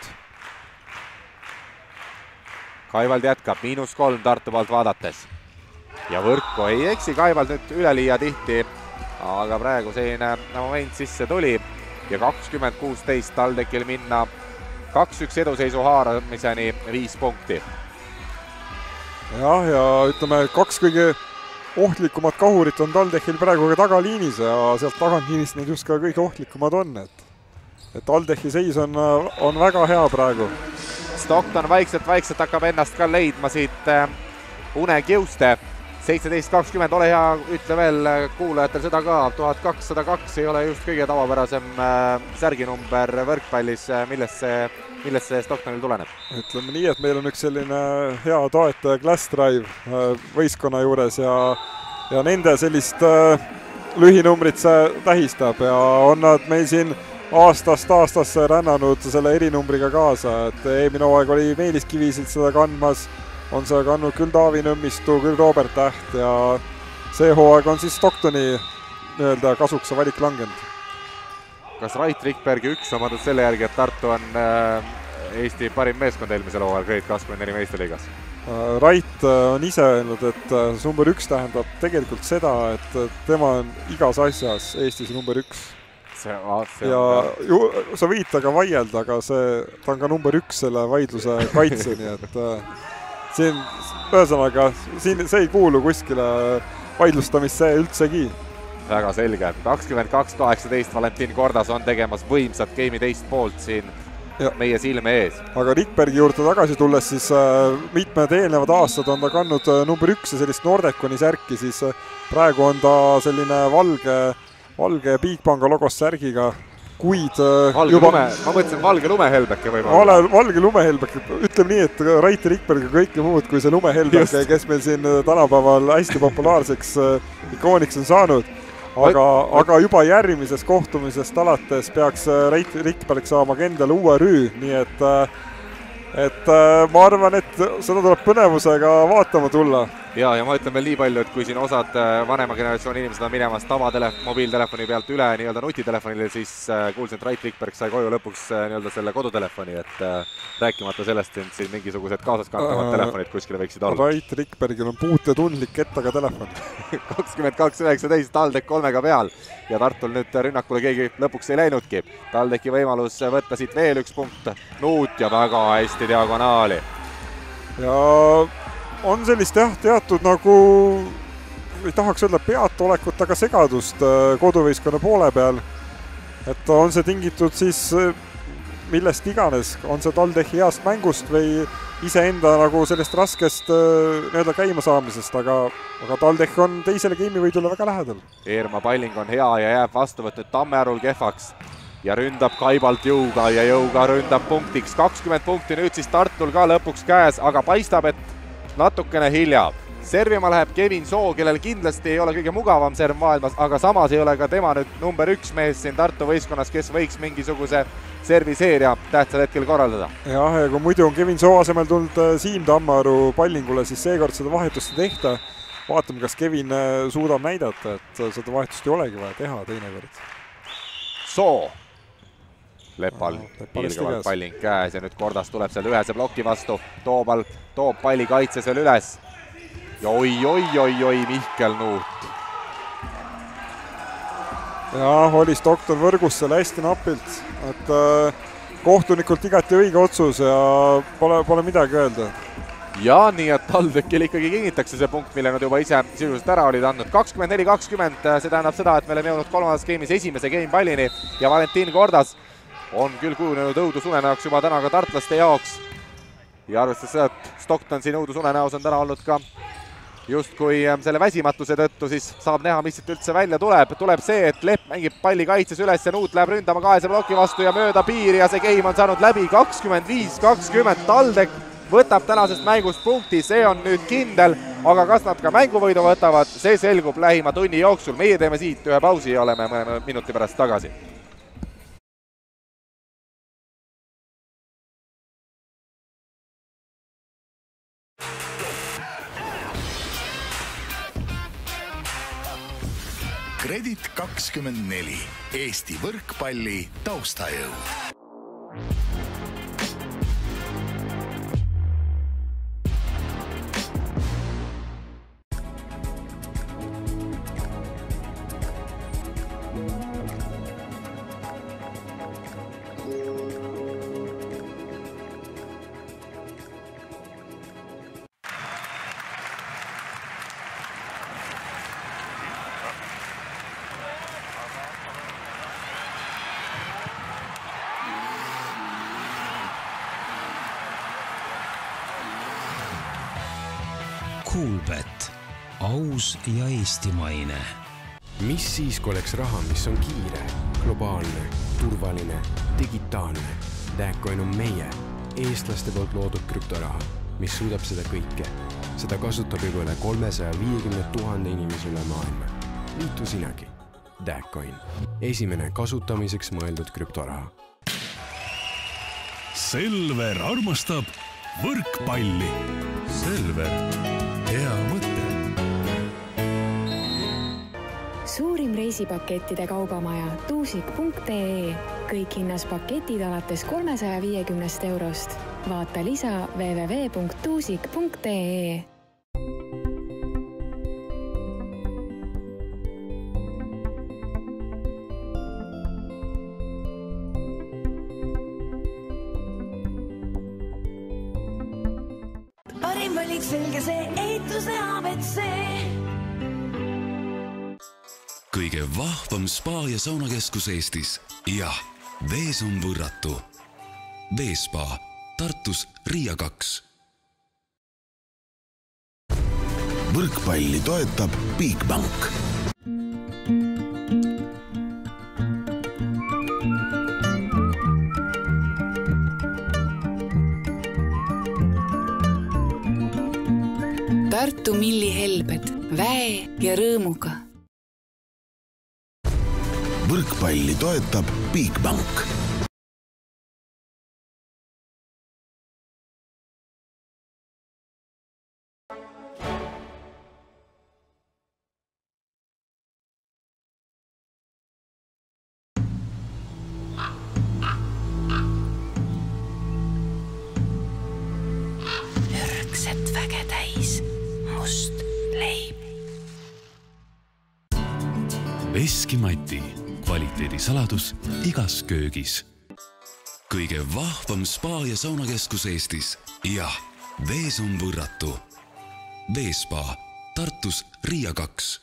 Kaivald jätkab, miinus kolm Tartu poolt vaadates. Ja võrku ei eksi, Kaivald nüüd üleliia tihti, aga praegu selline moment sisse tuli. Ja kakskümmend kuusteist TalTechil minna kaks üks eduseisu haaramiseni viis punkti. Jah, ja ütleme, kaks kõige ohtlikumat kahurit on TalTechil praegu ka tagaliinis ja sealt tagantliinist need just ka kõige ohtlikumad on. Et, et TalTechi seis on, on väga hea praegu. Stockton vaikselt-vaikselt hakkab ennast ka leidma siit Une Kiuste seitseteist kakskümmend, ole hea, ütle veel kuulajatel seda ka, tuhat kakssada kaks ei ole just kõige tavapärasem särginumber võrkpallis, millest see, millest see Stocktonil tuleneb? Ütleme nii, et meil on üks selline hea toetaja Glass Drive võistkonna juures ja, ja nende sellist lühinumbrit see tähistab ja on nad meil siin aastast aastasse rännanud selle erinumbriga kaasa, et eelmine hooaeg oli Meelis Kivisid seda kandmas, on see kandnud küll Taavi Nõmmistu, küll Robert Täht ja see hooaeg on siis Stocktoni nii-öelda kasuks see valik langenud. Kas Rait Rikbergi üks on mõeldud selle järgi, et Tartu on Eesti parim meeskond eelmisel hooajal Grade kakskümmend neli meistriliigas? Rait on ise öelnud, et number üks tähendab tegelikult seda, et tema on igas asjas Eestis number üks. See, see ja ju, sa võid taga vaielda, aga see, ta on ka number üks selle vaidluse kaitseni, et siin, ühesõnaga, siin see ei kuulu kuskile vaidlustamist see üldsegi. Väga selge. kakskümmend kaks kaheksateist Valentin Kordas on tegemas võimsat game'i teist poolt siin ja meie silme ees. Aga Rikbergi juurde tagasi tulles, siis mitmed eelnevad aastad on ta kandnud number üks ja sellist Nordeconi särki, siis praegu on ta selline valge, valge Bigpanga logos särgiga. Kuid valge juba... lume, ma mõtlesin valge lumehelbeke või Vale, valge lumehelbeke, ütleme nii, et Rait Rikberg ja kõike muud kui see lumehelbeke, kes meil siin tänapäeval hästi populaarseks ikooniks on saanud. Aga, aga juba järgmises kohtumisest alates peaks Rait Rikberg saama endale uue rüü, nii et, et ma arvan, et seda tuleb põnevusega vaatama tulla. Ja, ja ma ütlen veel nii palju, et kui siin osad vanema generatsiooni inimesed on minemas tavatelef- mobiiltelefoni pealt üle nii-öelda nutitelefonile, siis kuulsin, et Rait Rikberg sai koju lõpuks nii-öelda selle kodutelefoni, et rääkimata sellest, et siin mingisugused kaasaskantavad telefonid kuskile võiksid olla. Rait Rikbergil on puutetundlik kettaga telefon. kakskümmend kaks üheksateist, Taldek kolmega peal ja Tartul nüüd rünnakule keegi lõpuks ei läinudki. Taldeki võimalus võtta siit veel üks punkt, Nuut ja väga hästi diagonaali. Ja on sellist jah, teatud nagu, ei tahaks öelda peatolekut, aga segadust koduvõistkonna poole peal. Et on see tingitud siis millest iganes, on see Taldechi heast mängust või iseenda nagu sellest raskest nii-öelda käima saamisest, aga, aga Taldech on teisele geimivõidule väga lähedal. Eerma palling on hea ja jääb vastu võtnud Tammearul kehvaks ja ründab Kaibalt jõuga ja jõuga ründab punktiks. kakskümmend punkti nüüd siis Tartul ka lõpuks käes, aga paistab, et natukene hilja. Servima läheb Kevin Soo, kellel kindlasti ei ole kõige mugavam serv maailmas, aga samas ei ole ka tema nüüd number üks mees siin Tartu võistkonnas, kes võiks mingisuguse serviseeria tähtsal hetkel korraldada. Jah, ja kui muidu on Kevin Soo asemel tulnud Siim Tammaru pallingule, siis seekord seda vahetust ei tehta. Vaatame, kas Kevin suudab näidata, et seda vahetust ei olegi vaja teha teinekord. Soo. Lepal piilgavalt palling käes ja nüüd Kordas tuleb seal ühese ploki vastu, Toobal toob palli kaitses veel üles ja oi, oi, oi, oi, Mihkel Nuut. Ja oli Stockton võrgus seal hästi napilt, et kohtunikult igati õige otsus ja pole, pole midagi öelda. Ja nii, et Taldekil ikkagi kinnitakse see punkt, mille nad juba ise sisuliselt ära olid andnud. kakskümmend neli kakskümmend, see tähendab seda, et me oleme jõudnud kolmandas game'is esimese game pallini ja Valentin Kordas on küll kujunenud õudusunenäoks juba täna ka tartlaste jaoks. Ja arvestades seda, et Stockton siin õudusunenäos on täna olnud ka just kui selle väsimatuse tõttu, siis saab näha, mis siit üldse välja tuleb. Tuleb see, et Lepp mängib palli kaitses üles ja Nuut läheb ründama kahese ploki vastu ja mööda piiri ja see game on saanud läbi kakskümmend viis kakskümmend. Taldek võtab tänasest mängust punkti, see on nüüd kindel, aga kas nad ka mänguvõidu võtavad, see selgub lähima tunni jooksul. Meie teeme siit ühe pausi ja oleme mõne minuti pärast tagasi. Kredit kakskümmend neli, Eesti võrkpalli taustajõud. Coolbet, aus ja eestimaine. Mis siis, kui oleks raha, mis on kiire, globaalne, turvaline, digitaalne? Däkcoin on meie, eestlaste poolt loodud krüptoraha, mis suudab seda kõike. Seda kasutab juba üle kolmesaja viiekümne tuhande inimese üle maailma. Liitu sinagi. Däkcoin. Esimene kasutamiseks mõeldud krüptoraha. Selver armastab võrkpalli. Selver. Hea mõte. Suurim reisipakettide kaubamaja tuusik punkt ee. Kõik hinnas paketid alates kolmesaja viiekümnest eurost. Vaata lisa double-u double-u double-u punkt tuusik punkt ee. Parim valik selge see ehituse A B C. Kõige vahvam spa- ja saunakeskus Eestis. Ja, vees on võrratu. Veespa, Tartus Riia kaks. Võrkpalli toetab Bigbank. Tartu Milli helbed, väe ja rõõmuga. Võrkpalli toetab Bigbank. Ürgset väge täis, must leib. Veskimati. Kvaliteedi saladus igas köögis. Kõige vahvam spa- ja saunakeskus Eestis. Ja, vees on võrratu. Veespa, Tartus Riia kaks.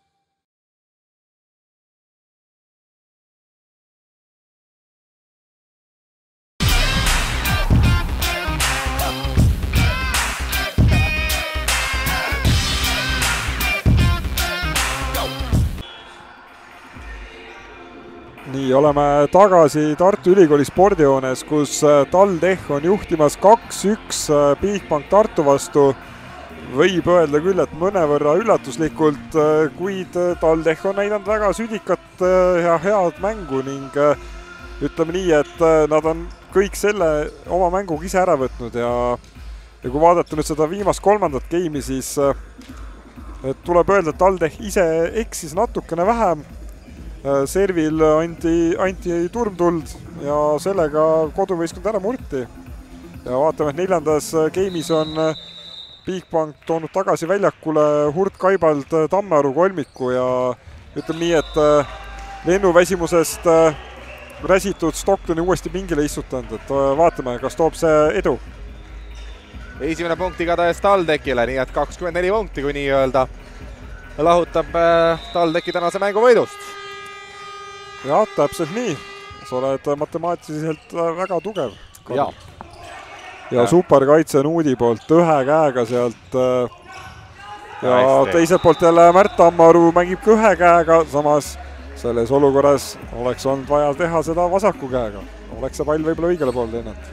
Nii, oleme tagasi Tartu Ülikooli spordihoones, kus TalTech on juhtimas kaks üks Bigbank Tartu vastu. Võib öelda küll, et mõnevõrra üllatuslikult, kuid TalTech on näidanud väga südikat ja head mängu ning ütleme nii, et nad on kõik selle oma mänguga ise ära võtnud ja, ja kui vaadata nüüd seda viimast kolmandat game'i, siis tuleb öelda, et TalTech ise eksis natukene vähem. Servil anti, anti turmtuld ja sellega koduvõistkond ära murti. Ja vaatame, et neljandas game'is on Bigbank toonud tagasi väljakule Hurt Kaibald Tammearu kolmiku ja ütleme nii, et lennuväsimusest räsitud Stocktoni uuesti pingile istutanud, et vaatame, kas toob see edu. Esimene punkt igatahes TalTechile, nii et kakskümmend neli punkti, kui nii öelda, lahutab TalTechi tänase mängu võidust. Ja, täpselt nii. Sa oled matemaatiliselt väga tugev. Ja, ja superkaitse Nuudi poolt ühe käega sealt. Ja Hästi. Teiselt poolt jälle Märt Tammaru mängib ka ühe käega, samas selles olukorras oleks olnud vaja teha seda vasaku käega. Oleks see pall võib-olla õigele pool teinud.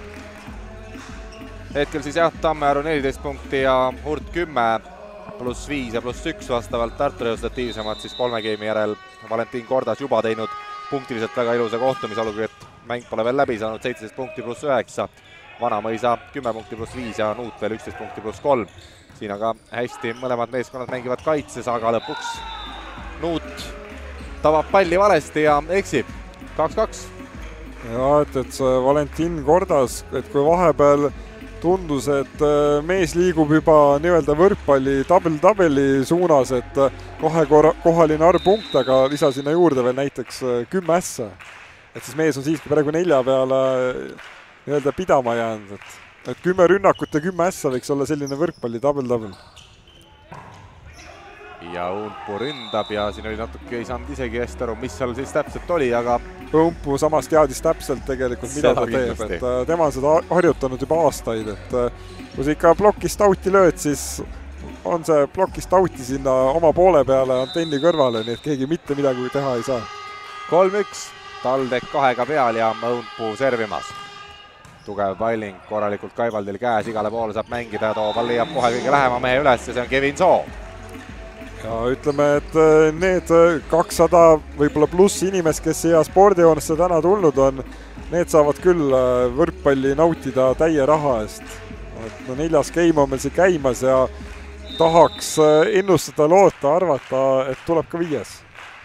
Hetkel siis jah, Tammearu neliteist punkti ja Hurt kümme pluss viis ja pluss üks vastavalt Tartu resultatiivsemad siis kolme game'i järel. Valentin Kordas juba teinud punktiliselt väga ilusa kohtumisalugi, et mäng pole veel läbi saanud, seitseteist punkti pluss üheksa. Vanamõisa kümme punkti pluss viis ja Nuut veel üksteist punkti pluss kolm. Siin aga hästi mõlemad meeskonnad mängivad kaitses, aga lõpuks Nuut tabab palli valesti ja eksib. kaks kaks. Ja, et, et see Valentin Kordas, et kui vahepeal tundus, et mees liigub juba nii-öelda võrkpalli double-double'i suunas, et kohe kohaline arv punkt, aga lisa sinna juurde veel näiteks kümme ässa. Et siis mees on siiski praegu nelja peale nii-öelda pidama jäänud, et, et kümme rünnakut ja kümme ässa võiks olla selline võrkpalli double-double. Ja Uunpuu ründab ja siin oli natuke, ei saanud isegi hästi aru, mis seal siis täpselt oli, aga Uunpuu samas teadis täpselt tegelikult, mida ta teeb, et tema on seda harjutanud juba aastaid, et kui sa ikka plokist auti lööd, siis on see plokist auti sinna oma poole peale antenni kõrvale, nii et keegi mitte midagi teha ei saa. kolm üks, TalTech kahega peal ja Õunpuu servimas. Tugev palling korralikult Kaibaldil käes, igale poole saab mängida, too pall leiab kohe kõige lähema mehe üles ja see on Kevin Soo. Ja ütleme, et need kakssada võib-olla pluss inimest, kes siia spordihoonesse täna tulnud on, need saavad küll võrkpalli nautida täie raha eest. Et no neljas game on meil siin käimas ja tahaks ennustada, loota, arvata, et tuleb ka viies.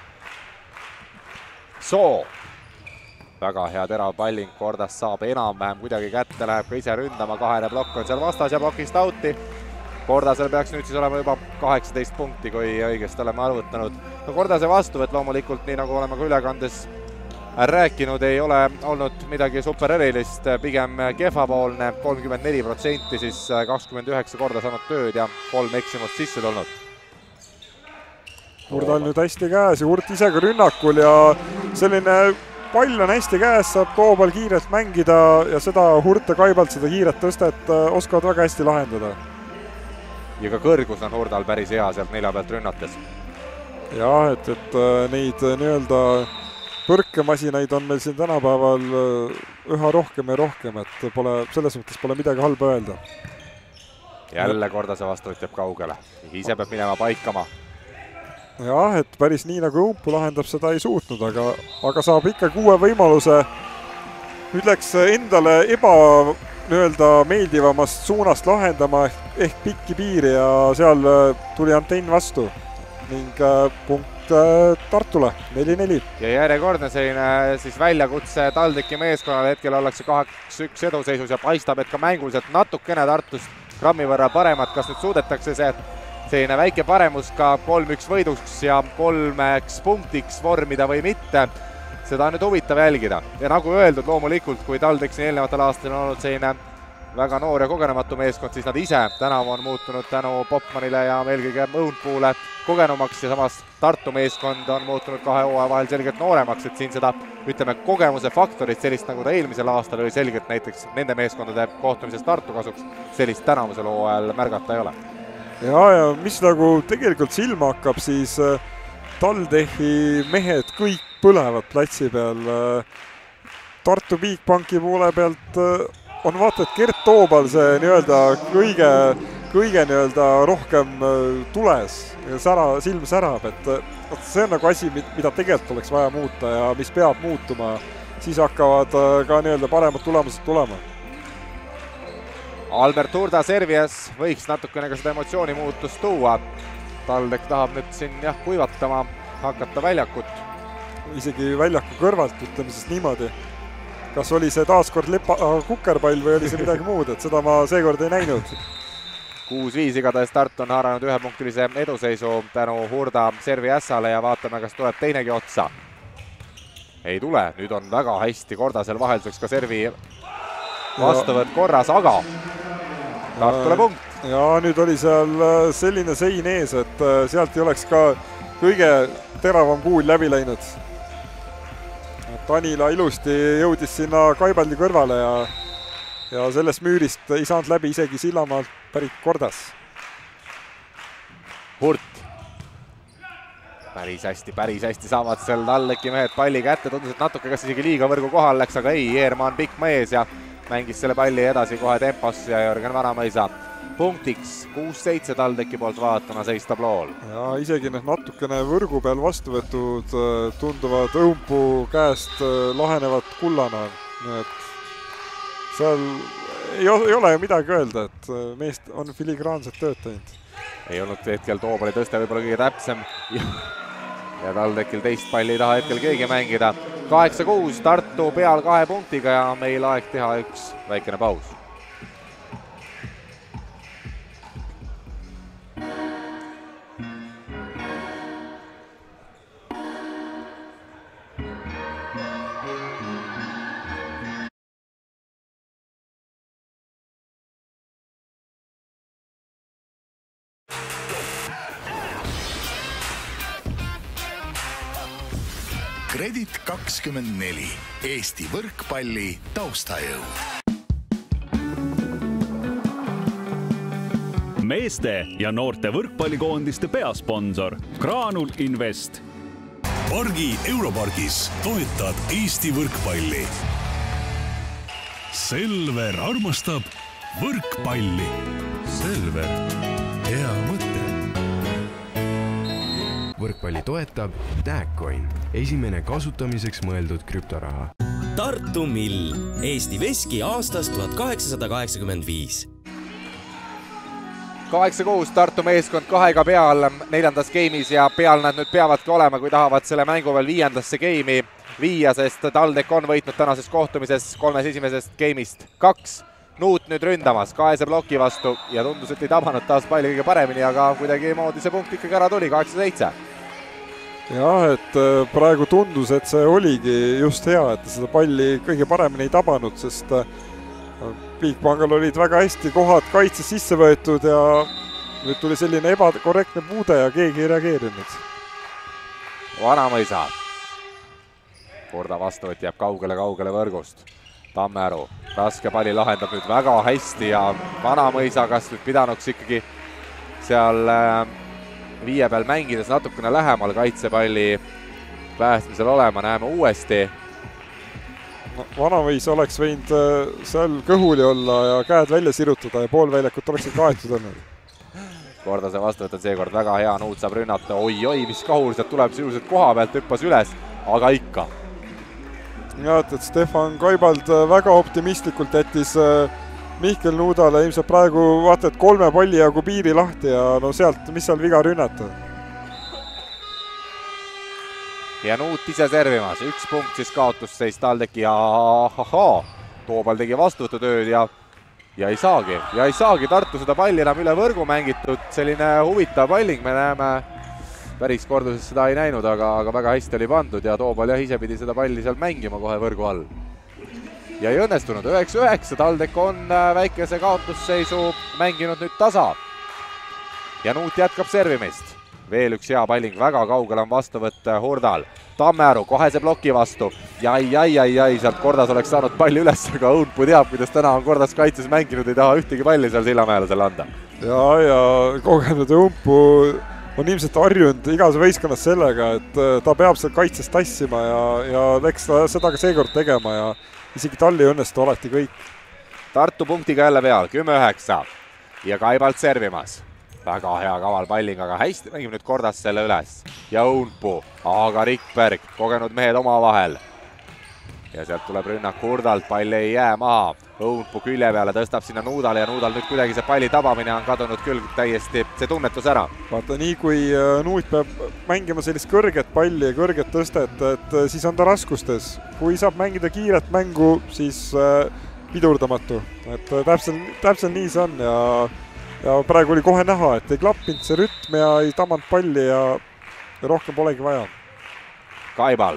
Soo. Väga hea terav palling, Kordas saab enam-vähem kuidagi kätte, läheb ka ise ründama, kahene plokk on seal vastas ja plokist auti. Kordasel peaks nüüd siis olema juba kaheksateist punkti, kui õigesti oleme arvutanud. No Kordase vastuvõtt loomulikult, nii nagu oleme ka ülekandes rääkinud, ei ole olnud midagi super erilist, pigem kehvapoolne, kolmkümmend neli protsenti, siis kakskümmend üheksa korda saanud tööd ja kolm eksimust sisse tulnud. Hurd on nüüd hästi käes ja Hurt ise ka rünnakul ja selline pall on hästi käes, saab toobal kiirelt mängida ja seda Hurt ja Kaibalt seda kiiret tõstet oskavad väga hästi lahendada. Ja ka kõrgus on Hurdal päris hea sealt nelja pealt rünnates. Jah, et, et neid nii-öelda põrkemasinaid on meil siin tänapäeval üha rohkem ja rohkem, et pole, selles mõttes pole midagi halba öelda. Jälle Kordase vastuvõtt jääb kaugele, ise peab minema paikama. Jah, et päris nii nagu Õunpuu lahendab seda ei suutnud, aga, aga saab ikkagi uue võimaluse. Nüüd läks endale eba nii-öelda meeldivamast suunast lahendama ehk pikki piiri ja seal tuli antenn vastu ning punkt Tartule, neli neli. Ja järjekordne selline siis väljakutse TalTechi meeskonnale, hetkel ollakse kaks üks eduseisus ja paistab, et ka mänguliselt natukene Tartust grammi võrra paremat, kas nüüd suudetakse see selline väike paremus ka kolm üks võiduks ja kolmeks punktiks vormida või mitte. Seda on nüüd huvitav jälgida ja nagu öeldud, loomulikult, kui TalTech siin eelnevatel aastal on olnud selline väga noor ja kogenematu meeskond, siis nad ise tänavu on muutunud tänu Popmanile ja eelkõige Õunpuule kogenumaks ja samas Tartu meeskond on muutunud kahe hooaja vahel selgelt nooremaks, et siin seda, ütleme, kogemuse faktorit sellist nagu ta eelmisel aastal oli selgelt näiteks nende meeskondade kohtumises Tartu kasuks, sellist tänavusel hooajal märgata ei ole. Ja, ja mis nagu tegelikult silma hakkab, siis TalTechi mehed kõik põlevad platsi peal. Tartu Bigbanki poole pealt on vaata, et Gert Toobal see nii-öelda kõige, kõige nii-öelda rohkem tules ja sära, silm särab, et see on nagu asi, mida tegelikult oleks vaja muuta ja mis peab muutuma, siis hakkavad ka nii-öelda paremad tulemused tulema. Albert Hurda servias võiks natukene ka seda emotsiooni muutust tuua. TalTech tahab nüüd siin jah, kuivatama, hakata väljakut. Isegi väljaku kõrvalt, ütleme siis niimoodi. Kas oli see taaskord lepa, kukerpall või oli see midagi muud, et seda ma seekord ei näinud. kuus viis igatahes Tartu on haaranud ühepunktilise eduseisu tänu Hurda servi ässale ja vaatame, kas tuleb teinegi otsa. Ei tule, nüüd on väga hästi Kordasel vahelduseks ka servi vastuvõtt korras, aga Tartule punkt. Ja nüüd oli seal selline sein ees, et sealt ei oleks ka kõige teravam kuul läbi läinud. Tanila ilusti jõudis sinna Kaibaldi kõrvale ja, ja sellest müürist ei saanud läbi isegi Sillamaalt pärit Kordas. Hurt. Päris hästi, päris hästi saavad seal TalTechi mehed palli kätte, tundus, et natuke kas isegi liiga võrgu kohal läks, aga ei, Eermaa on pikk mees ja mängis selle palli edasi kohe tempos ja Jörgen Vanamõisa punktiks kuus seitse TalTechi poolt vaatama seis tablool. Ja isegi need natukene võrgu peal vastuvõtud tunduvad Õunpuu käest lahenevat kullana. Et seal ei ole ju midagi öelda, et meest on filigraanset tööd teinud. Ei olnud hetkel Toobali tõste võib-olla kõige täpsem ja TalTechil teist palli ei taha hetkel keegi mängida. kaheksa kuus Tartu peal kahe punktiga ja meil aeg teha üks väikene paus. Kredit kakskümmend neli, Eesti võrkpalli taustajõud. meeste ja noorte võrkpallikoondiste peasponsor Graanul Invest. Pargi Europargis toetad Eesti võrkpalli. Selver armastab võrkpalli. Selver, hea mõte. Võrkpalli toetab Dagcoin, esimene kasutamiseks mõeldud krüptoraha. Tartu Mill, Eesti veski aastast tuhat kaheksasada kaheksakümmend viis. kaheksa kuus Tartu meeskond kahega peal neljandas geimis ja peal nad nüüd peavadki olema, kui tahavad selle mängu veel viiendasse geimi viia, sest TalTech on võitnud tänases kohtumises kolmes esimesest geimist kaks. Nuut nüüd ründamas kaese ploki vastu ja tundus, et ei tabanud taas palli kõige paremini, aga kuidagi moodi see punkt ikkagi ära tuli, kaheksa seitse. Jah, et praegu tundus, et see oligi just hea, et seda palli kõige paremini ei tabanud, sest Bigpangal olid väga hästi kohad kaitses sisse võetud ja nüüd tuli selline ebakorrektne puude ja keegi ei reageerinud. Vanamõisa. Korda vastuvõtt jääb kaugele-kaugele võrgust. Tammearu, raske palli lahendab nüüd väga hästi ja Vanamõisa, kas nüüd pidanuks ikkagi seal viie peal mängides natukene lähemal kaitsepalli päästmisel olema, näeme uuesti. Vanamõis oleks võinud seal kõhuli olla ja käed välja sirutada ja poolväljakut oleksid kaetud olnud. Korda see vastuvõtt on seekord väga hea, Nuut saab rünnata, oi-oi, mis kahul sealt tuleb sisuliselt koha pealt, hüppas üles, aga ikka. Ja, et Stefan Kaibald väga optimistlikult jättis Mihkel Nuudale ilmselt praegu vaata, et kolme palli jagu piiri lahti ja no sealt, mis seal viga rünnata. Ja Nuut ise servimas, üks punkt siis kaotusseis TalTechi ja ahahaa, Toobal tegi vastuvõtutööd ja, ja ei saagi, ja ei saagi Tartu seda palli enam üle võrgu mängitud, selline huvitav palling, me näeme, päris korduses seda ei näinud, aga, aga väga hästi oli pandud ja Toobal jah ise pidi seda palli seal mängima kohe võrgu all. Ja ei õnnestunud, üheksa üheksa, TalTech on väikese kaotusseisu mänginud nüüd tasa. Ja Nuut jätkab servimist. Veel üks hea palling, väga kaugel on vastuvõtt Hurdal. Tammearu kohese ploki vastu. Jai, jai, jai, jai, sealt Kordas oleks saanud palli üles, aga Õunpuu teab, kuidas täna on Kordas kaitses mänginud, ei taha ühtegi palli seal Sillamäelasele anda. Ja, ja kogenud Õunpuu on ilmselt harjunud igas võistkonnas sellega, et ta peab seal kaitses tassima ja, ja eks ta seda ka seekord tegema ja isegi tal ei õnnestu alati kõik. Tartu punktiga jälle peal, kümme üheksa ja Kaibalt servimas. Väga hea kaval palling, aga hästi mängib nüüd Kordas selle üles. Ja Õunpuu, aga Rikberg, kogenud mehed oma vahel. Ja sealt tuleb rünnak Hurdalt, pall ei jää maha. Õunpuu külje peale tõstab sinna Nuudale ja Nuudal nüüd kuidagi see palli tabamine on kadunud küll täiesti see tunnetus ära. Vaata, nii kui Nuut peab mängima sellist kõrget palli ja kõrget tõstet, et siis on ta raskustes. Kui saab mängida kiiret mängu, siis pidurdamatu. Et täpselt, täpselt nii see on ja Ja praegu oli kohe näha, et ei klappinud see rütm ja ei tamanud palli ja, ja rohkem polegi vaja. Kaibald.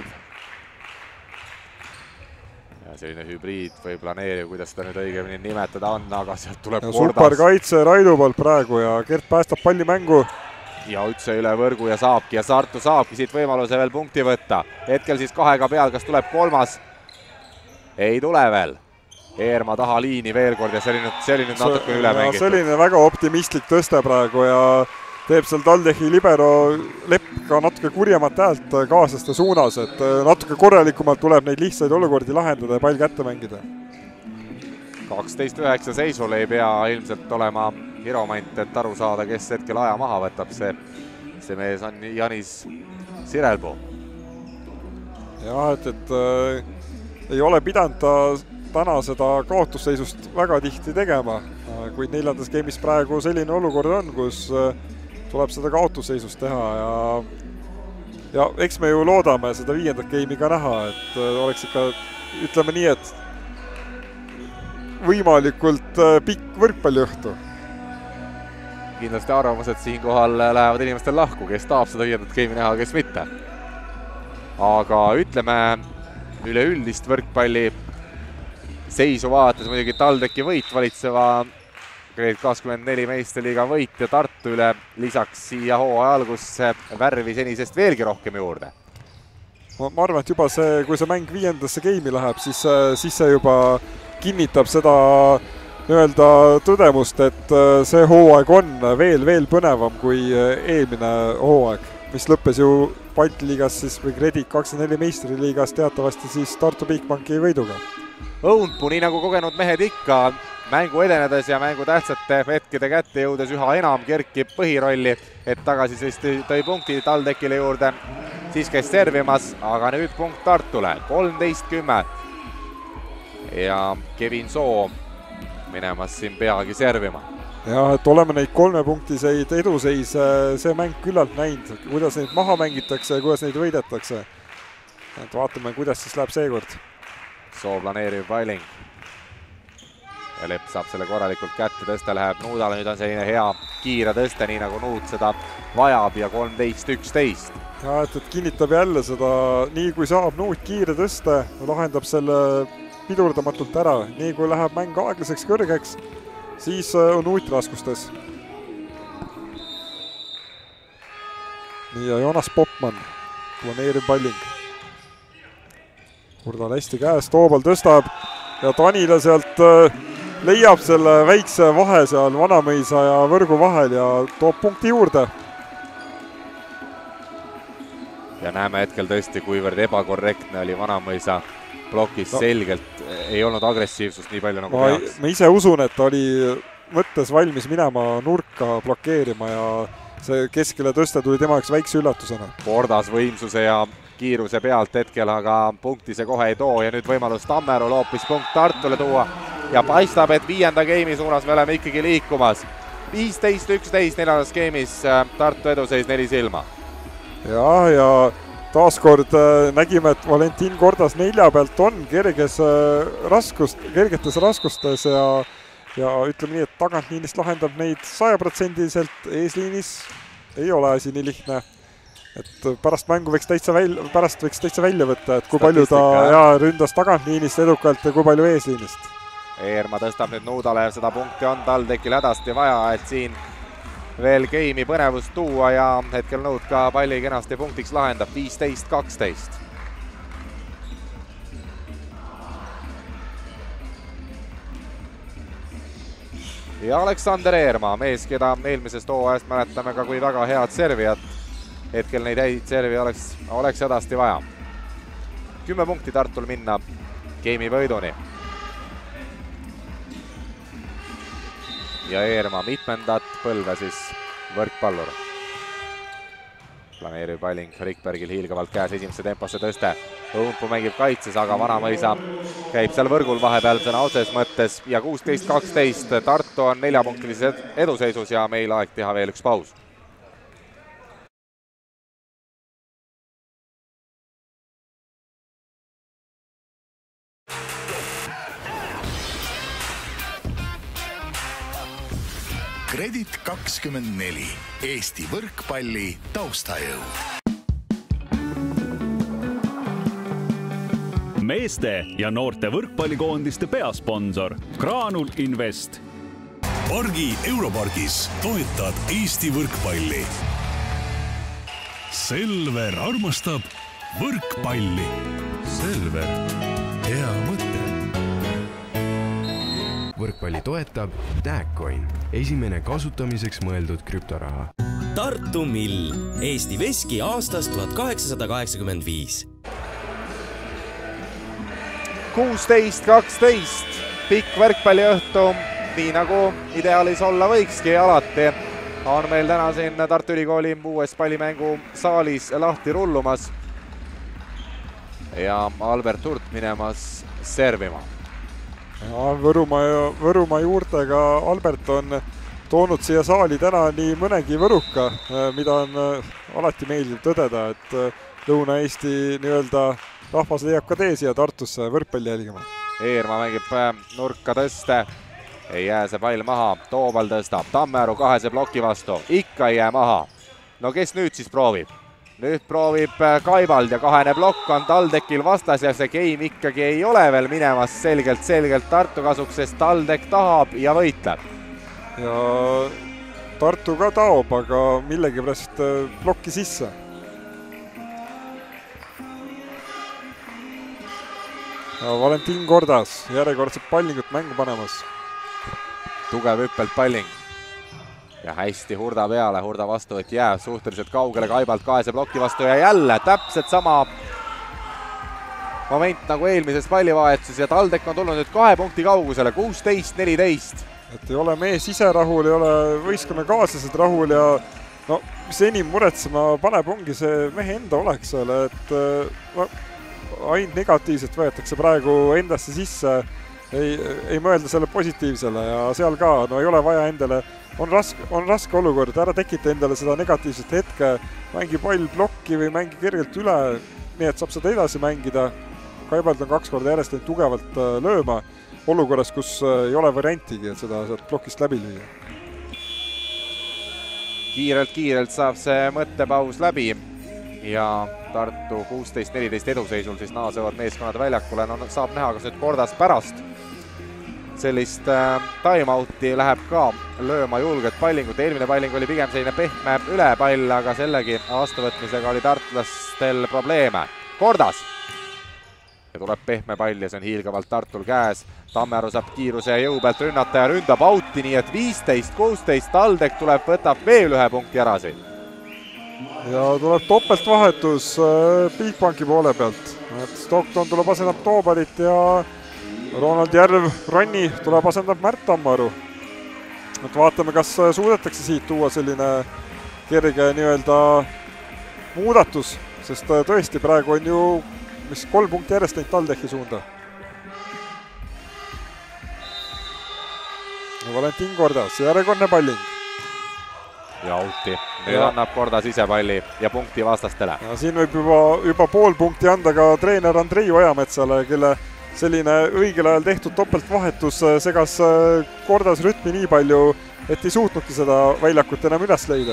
Ja selline hübriid või planeeriv, kuidas seda nüüd õigemini nimetada on, aga sealt tuleb ja Kordas. Super kaitse Raidu poolt praegu ja Gert päästab palli mängu. Ja üldse üle võrgu ja saabki ja Tartu saabki siit võimaluse veel punkti võtta. Hetkel siis kahega peal, kas tuleb kolmas? Ei tule veel. Eerma taha liini veel kord ja selline, selline natuke üle mängitud. Selline väga optimistlik tõste praegu ja teeb seal TalTechi libero Lepp ka natuke kurjemat häält kaaslaste suunas, et natuke korralikumalt tuleb neid lihtsaid olukordi lahendada ja pall kätte mängida. kaksteist üheksa seisul ei pea ilmselt olema hiromant, et aru saada, kes hetkel aja maha võtab. See, see mees on Janis Sirelpuu. Jah, et, et äh, ei ole pidanud ta täna seda kaotusseisust väga tihti tegema, kuid neljandas geimis praegu selline olukord on, kus tuleb seda kaotusseisust teha ja, ja eks me ju loodame seda viiendat geimi ka näha, et oleks ikka, ütleme nii, et võimalikult pikk võrkpalliõhtu. Kindlasti arvamused siinkohal lähevad inimestel lahku, kes tahab seda viiendat geimi näha, kes mitte. Aga ütleme üleüldist võrkpalli seisu vaadates muidugi TalTechi võit valitseva Grade kakskümmend neli meistriliiga võit ja Tartu üle lisaks siia hooaja algusse värvi senisest veelgi rohkem juurde. Ma, ma arvan, et juba see, kui see mäng viiendasse geimi läheb, siis, siis see juba kinnitab seda nii-öelda tõdemust, et see hooaeg on veel, veel põnevam kui eelmine hooaeg, mis lõppes ju Balti liigas siis või Kredit kakskümmend neli meistriliigas teatavasti siis Tartu Bigbanki võiduga. Õunpuu, nii nagu kogenud mehed ikka, mängu edenedes ja mängu tähtsate hetkede kätte jõudes üha enam kerkib põhirolli, et tagasi siis tõi punkti TalTechile juurde, siis käis servimas, aga nüüd punkt Tartule, kolmteist kümme. Ja Kevin Soo minemas siin peagi servima. Ja, et oleme neid kolmepunktiseid eduseise see mäng küllalt näinud, kuidas neid maha mängitakse ja kuidas neid võidetakse. Et vaatame, kuidas siis läheb seekord. Soo planeeriv Pailing. Ja Lepp saab selle korralikult kätte, tõste läheb Nuudale, nüüd on selline hea kiire tõste, nii nagu Nuud seda vajab ja kolmteist üksteist. Ja, et, et kinnitab jälle seda, nii kui saab Nuud kiire tõste, lahendab selle pidurdamatult ära, nii kui läheb mäng aeglaseks kõrgeks, siis on Nuut raskustes. Nii ja Jonas Popman, planeerib Palling. Kurdal hästi käes, Toobal tõstab ja Tanila sealt leiab selle väikse vahe seal Vanamõisa ja Võrgu vahel ja toob punkti juurde. Ja näeme hetkel tõesti, kuivõrd ebakorrektne oli Vanamõisa plokis no. Selgelt ei olnud agressiivsust nii palju nagu peaks. Ma ise usun, et ta oli mõttes valmis minema nurka blokeerima ja see keskele tõste tuli tema jaoks väikse üllatusena. Pordas võimsuse ja kiiruse pealt hetkel, aga punkti see kohe ei too ja nüüd võimalus Tammerul hoopis punkt Tartule tuua ja paistab, et viienda geimi suunas me oleme ikkagi liikumas. viisteist üksteist neljandas geimis Tartu eduseis neli silma. Ja, ja taaskord nägime, et Valentin Kordas nelja pealt on kerges raskust, kergetes raskustes ja, ja ütleme nii, et tagantliinist lahendab neid sajaprotsendiliselt, eesliinis ei ole asi nii lihtne. Et pärast mängu võiks täitsa välja, pärast võiks täitsa välja võtta, et kui palju ta ja, ründas tagantliinist edukalt ja kui palju eesliinist. Eerma tõstab nüüd Nuudale, seda punkti on TalTechil hädasti vaja, et siin veel geimi põnevust tuua ja hetkel Nuud ka palli kenasti punktiks lahendab, viisteist kaksteist. Ja Aleksander Eerma, mees, keda eelmisest hooajast mäletame ka kui väga head servijat. Hetkel neid häid servi oleks, oleks hädasti vaja. Kümme punkti Tartul minna geimi võiduni. Ja Eerma mitmendat põlve siis võrkpallur. Planeeriv Palling Rikbergil hiilgavalt käes esimesse temposse tõste. Õunpuu mängib kaitses, aga Vanamõisa käib seal võrgul vahepeal sõna otses mõttes ja kuusteist kaksteist. Tartu on neljapunktilises eduseisus ja meil aeg teha veel üks paus. Kredit kakskümmend neli, Eesti võrkpalli taustajõud. Meeste ja noorte võrkpallikoondiste peasponsor Graanul Invest. Pargi Europargis toetad Eesti võrkpalli. Selver armastab võrkpalli. Selver, hea mõte. Võrkpalli toetab Tagcoin, esimene kasutamiseks mõeldud krüptoraha. Tartu Mill, Eesti veski aastast tuhat kaheksasada kaheksakümmend viis. kuusteist kaksteist, pikk võrkpalliõhtu, nii nagu ideaalis olla võikski alati. On meil täna siin Tartu Ülikooli uues pallimängu saalis lahti rullumas. Ja Albert Hurt minemas servima. Ja, Võrumaa, Võrumaa juurtega Albert on toonud siia saali täna nii mõnegi võruka, mida on alati meeldiv tõdeda, et Lõuna-Eesti nii-öelda rahvas leiab ka tee siia Tartusse võrkpalli jälgima. Eerma mängib nurka tõste, ei jää see pall maha, Toobal tõstab, Tammeru kahese ploki vastu, ikka ei jää maha. No kes nüüd siis proovib? Nüüd proovib Kaibald ja kahene plokk on TalTechil vastas ja see game ikkagi ei ole veel minemas selgelt, selgelt Tartu kasuks, sest TalTech tahab ja võitleb. Ja Tartu ka taob, aga millegipärast plokki sisse. Ja Valentin Kordas järjekordselt Pallingut mängu panemas. tugev hüppelt palling. Ja hästi Hurda peale, Hurda vastuvõtt jääb suhteliselt kaugele Kaibalt kaese ploki vastu ja jälle täpselt sama moment nagu eelmises pallivahetuses ja TalTech on tulnud nüüd kahe punkti kaugusele, kuusteist neliteist. Et ei ole mees ise rahul, ei ole võistkonna kaaslased rahul ja no, mis enim muretsema paneb, ongi see mehe enda oleks seal, et no, ainult negatiivselt võetakse praegu endasse sisse, ei, ei mõelda selle positiivsele ja seal ka, no ei ole vaja endale, on raske, on raske olukord, ära tekita endale seda negatiivset hetke, mängi pall plokki või mängi kergelt üle, nii et saab seda edasi mängida. Kaibalt on kaks korda järjest tugevalt lööma olukorras, kus ei ole variantigi, et seda sealt plokist läbi lüüa. Kiirelt-kiirelt saab see mõttepaus läbi ja Tartu kuusteist neliteist eduseisul siis naasevad meeskonnad väljakule. No, saab näha, kas nüüd Kordas pärast sellist äh, time-outi läheb ka lööma julget pallingut. Eelmine palling oli pigem selline pehme ülepall, aga sellegi vastuvõtmisega oli tartlastel probleeme. Kordas! Ja tuleb pehme pall ja see on hiilgavalt Tartul käes. Tammearu saab kiiruse ja jõu pealt rünnata ja ründab outi, nii et viisteist kuusteist TalTech tuleb, võtab veel ühe punkti ära siin. Ja tuleb topeltvahetus Bigbanki poole pealt. Stockton tuleb asendab Toobalit ja Ronald Järv Ronni tuleb asendab Märt Tammearu. Et vaatame, kas suudetakse siit tuua selline kerge nii-öelda muudatus, sest tõesti praegu on ju mis kolm punkti järjest neid TalTechi suunda. Valentin Kordas, järjekordne palling. Ja outi. Nüüd ja. annab Kordas ise palli ja punkti vastastele. Ja siin võib juba, juba pool punkti anda ka treener Andrei Ojametsale, kelle selline õigel ajal tehtud topeltvahetus segas Kordas rütmi nii palju, et ei suutnudki seda väljakut enam üles leida.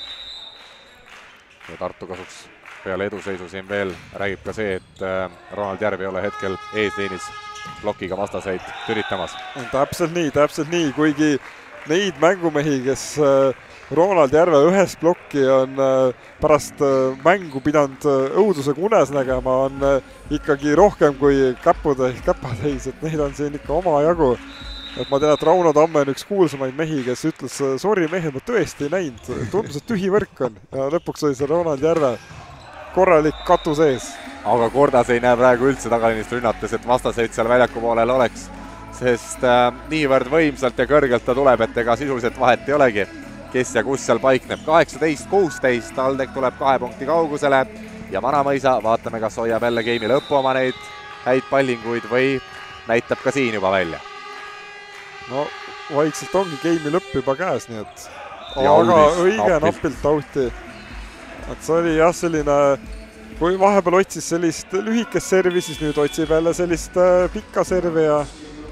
Ja Tartu kasuks peale eduseisu siin veel räägib ka see, et Ronald Järv ei ole hetkel eesliinis plokiga vastaseid türitamas. Täpselt nii, täpselt nii, kuigi neid mängumehi, kes Ronald Järve ühes plokki on pärast mängu pidanud õudusega unes nägema, on ikkagi rohkem kui käputäis, käpatäis, et neid on siin ikka oma jagu. Et ma tean, et Rauno Tamme on üks kuulsamaid mehi, kes ütles, sorry mehed, ma tõesti ei näinud, tundus, et tühi võrk on ja lõpuks oli see Ronald Järve korralik katu sees. Aga Kordas ei näe praegu üldse tagalinist rünnates, et vastaseid seal väljaku poolel oleks, sest äh, niivõrd võimsalt ja kõrgelt ta tuleb, et ega sisuliselt vahet ei olegi, kes ja kus seal paikneb. kaheksateist kuusteist, TalTech tuleb kahe punkti kaugusele ja Vanamõisa, vaatame, kas hoiab jälle geimi lõppu oma neid häid pallinguid või näitab ka siin juba välja. No vaikselt ongi geimi lõpp juba käes, nii et ja aga audis, õige napilt, napilt auti. Et see oli jah selline, kui vahepeal otsis sellist lühikest servi, siis nüüd otsib jälle sellist pikka servi ja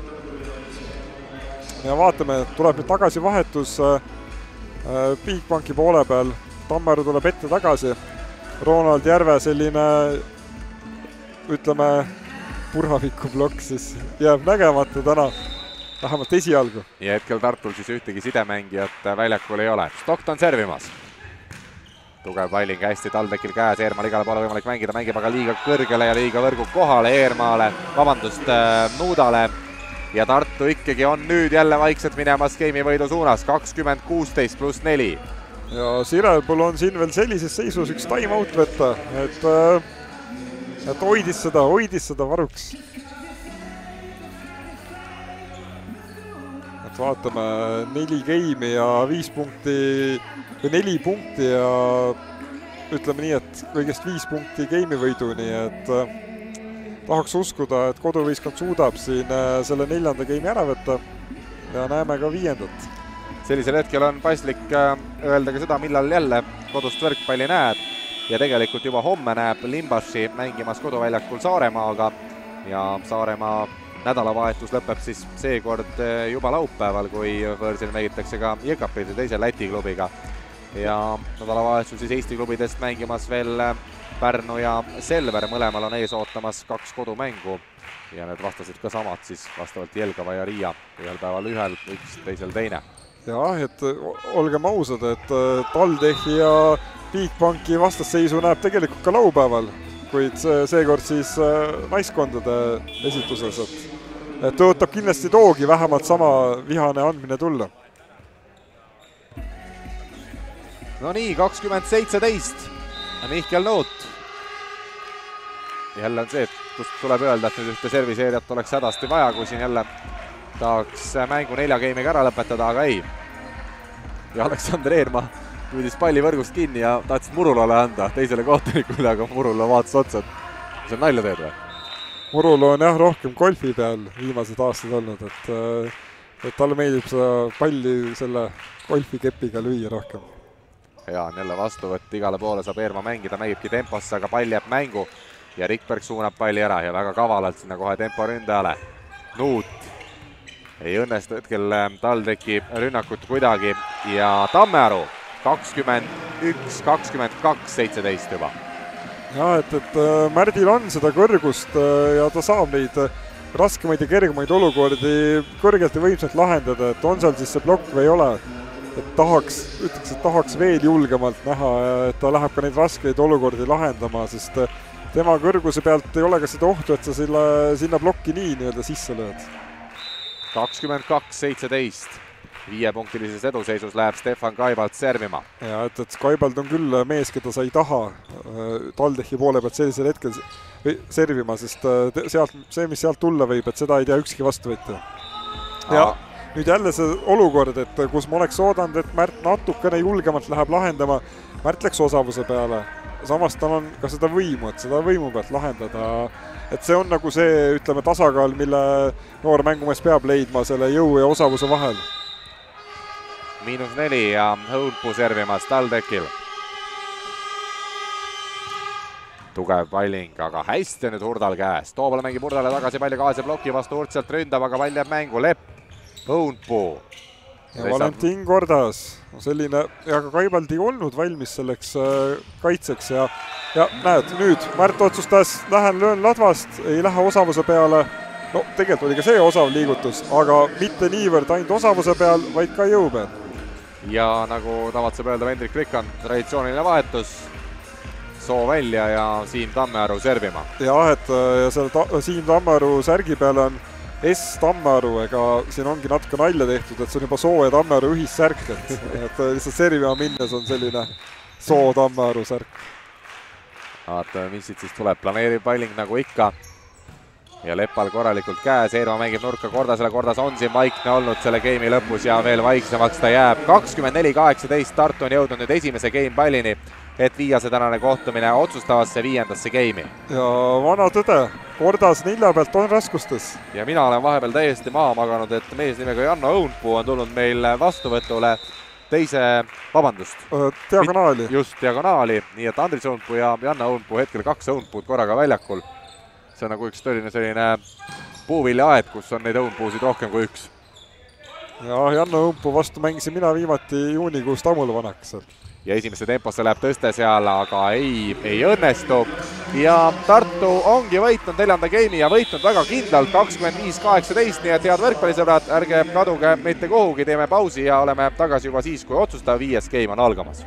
ja vaatame, tuleb nüüd tagasi vahetus Bigbanki poole peal. Tammeru tuleb ette tagasi. Ronald Järve selline, ütleme, purhaviku blokk siis jääb nägemata täna, vähemalt esialgu. Ja hetkel Tartul siis ühtegi sidemängijat väljakul ei ole. Stockton servimas. Tugev palling hästi TalTechil käes, Eermaal igale poole võimalik mängida, mängib aga liiga kõrgele ja liiga võrgu kohale Eermaale, vabandust, Nuudale. Ja Tartu ikkagi on nüüd jälle vaikselt minemas geimi võidu suunas, kakskümmend kuusteist pluss neli. Ja Sirelpool on siin veel sellises seisus üks time-out võtta, et, et hoidis seda, hoidis seda varuks. Et vaatame neli geimi ja viis punkti või neli punkti ja ütleme nii, et kõigest viis punkti geimi võidu, nii et tahaks uskuda, et koduvõistkond suudab siin selle neljanda geimi ära võtta ja näeme ka viiendat. Sellisel hetkel on paslik öelda ka seda, millal jälle kodust võrkpalli näeb ja tegelikult juba homme näeb Limbaši mängimas koduväljakul Saaremaaga ja Saaremaa nädalavahetus lõpeb siis seekord juba laupäeval, kui võõrsil mängitakse ka Jekapilsi teise Läti klubiga. Ja nädalavahetus siis Eesti klubidest mängimas veel Pärnu ja Selver, mõlemal on ees ootamas kaks kodumängu ja need vastasid ka samad siis vastavalt Jelgava ja Riia, ühel päeval ühel, üks teisel teine. Jah, et olgem ausad, et TalTechi ja Bigbanki vastasseisu näeb tegelikult ka laupäeval, kuid seekord siis naiskondade esituses, et et tõotab kindlasti toogi vähemalt sama vihane andmine tulla. No nii, kakskümmend seitseteist. Mihkel Nuut. Jälle on see, et kust tuleb öelda, et nüüd ühte serviseeriat oleks hädasti vaja, kui siin jälle tahaks mängu nelja game'iga ära lõpetada, aga ei. Ja Aleksander Eermaa püüdis palli võrgust kinni ja tahtis Murulale anda teisele kohtunikule, aga Murula vaatas otsa, et see on nalja teed või? Murula on jah rohkem golfi peal viimased aastad olnud, et, et talle meeldib seda palli selle golfikepiga lüüa rohkem. Ja on jälle vastuvõtt, igale poole saab Eermaa mängida, mängibki temposse, aga pall jääb mängu ja Rikberg suunab palli ära ja väga kavalalt sinna kohe tempo ründajale. Nuut ei õnnestu hetkel TalTechi rünnakut kuidagi ja Tammearu kakskümmend üks, kakskümmend kaks, seitseteist juba. Ja, et, et Märdil on seda kõrgust ja ta saab neid raskemaid ja kergemaid olukordi kõrgelt ja võimsalt lahendada, et on seal siis see plokk või ei ole. Et tahaks, ütleks, et tahaks veel julgemalt näha, et ta läheb ka neid raskeid olukordi lahendama, sest tema kõrguse pealt ei ole ka seda ohtu, et sa selle, sinna plokki nii nii-öelda sisse lööd. kakskümmend kaks, seitseteist. Viiepunktilises eduseisus läheb Stefan Kaibalt servima. Ja, et, et Kaibalt on küll mees, keda sa ei taha TalTechi poole pealt sellisel hetkel servima, sest sealt, see, mis sealt tulla võib, et seda ei tea ükski vastuvõtja. Ja nüüd jälle see olukord, et kus ma oleks oodanud, et Märt natukene julgemalt läheb lahendama, Märt läks osavuse peale. Samas tal on ka seda võimu, et seda võimu pealt lahendada. Et see on nagu see, ütleme, tasakaal, mille noor mängumees peab leidma selle jõu ja osavuse vahel. Miinus neli ja Hõunpuu servimas TalTechil. Tugev palling, aga hästi on nüüd Hurdal käes. Toobal mängib Hurdale tagasi palli kaasa ploki vastu, Hurd sealt ründab, aga pall jääb mängu. Lepp, Hõunpuu. Ja Valentin Kordas. Selline, ja ka Kaibald ei olnud valmis selleks kaitseks ja, ja näed, nüüd Märt otsustas, lähen löön ladvast, ei lähe osavuse peale. No tegelikult oli ka see osav liigutus, aga mitte niivõrd ainult osavuse peal, vaid ka jõu peal. Ja nagu tavatseb öelda Vendrik Rikkan, traditsiooniline vahetus, soo välja ja Siim Tammearu servima. Jah, et ja selle ta, Siim Tammearu särgi peale on S. Tammearu, ega siin ongi natuke nalja tehtud, et see on juba soo ja Tammearu ühissärk, et, et lihtsalt servima minnes on selline soo Tammearu särk. Vaatame, mis siit siis tuleb, planeerib palling nagu ikka. Ja Leppal korralikult käes, Eermaa mängib nurka Kordasele, Kordas on siin vaikne olnud selle game'i lõpus ja veel vaiksemaks ta jääb. kakskümmend neli kaheksateist, Tartu on jõudnud nüüd esimese game pallini, et viia see tänane kohtumine otsustavasse viiendasse game'i. Ja vana tõde, Kordas nelja pealt on raskustes. Ja mina olen vahepeal täiesti maha maganud, et mees nimega Janno Hõunpuu on tulnud meil vastuvõtule teise, vabandust. Diagonaali. Just, diagonaali, nii et Andris Hõunpuu ja Janno Hõunpuu hetkel kaks Hõunpuud korraga väljakul. See on nagu üks tõeline selline puuvilja-aed, kus on neid Hõunpuusid rohkem kui üks. Ja Janno Hõunpuu vastu mängisin mina viimati juunikuust ammul vanaks. Ja esimesse temposse läheb tõste seal, aga ei, ei õnnestu. Ja Tartu ongi võitnud neljanda game'i ja võitnud väga kindlalt kakskümmend viis kaheksateist, nii et head võrkpallisõbrad, ärge kaduge mitte kuhugi, teeme pausi ja oleme tagasi juba siis, kui otsustav viies game on algamas.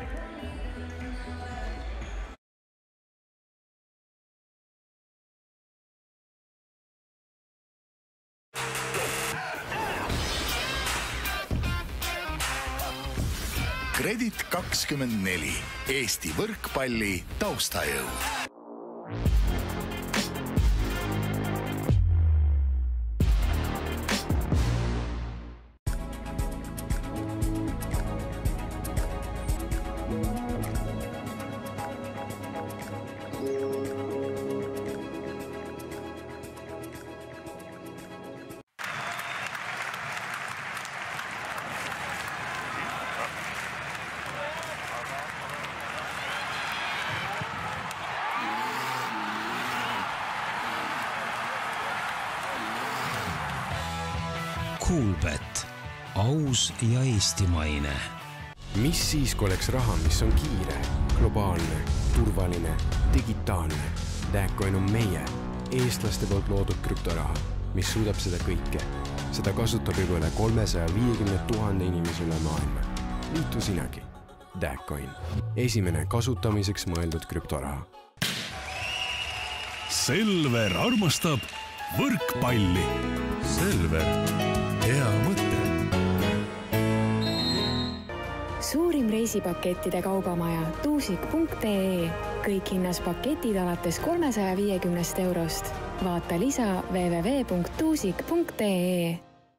Kredit kakskümmend neli, Eesti võrkpalli taustajõu. Coolbet, aus ja eestimaine. Mis siis, kui oleks raha, mis on kiire, globaalne, turvaline, digitaalne? Däkcoin on meie, eestlaste poolt loodud krüptoraha, mis suudab seda kõike. Seda kasutab juba üle kolmesaja viiekümne tuhande inimese üle maailma. Liitu sinagi. Däkcoin. Esimene kasutamiseks mõeldud krüptoraha. Selver armastab võrkpalli. Selver, hea mõte. Suurim reisipakettide kaubamaja tuusik punkt ee. Kõik hinnas paketid alates kolmesaja viiekümnest eurost. Vaata lisa double-u double-u double-u punkt tuusik punkt ee.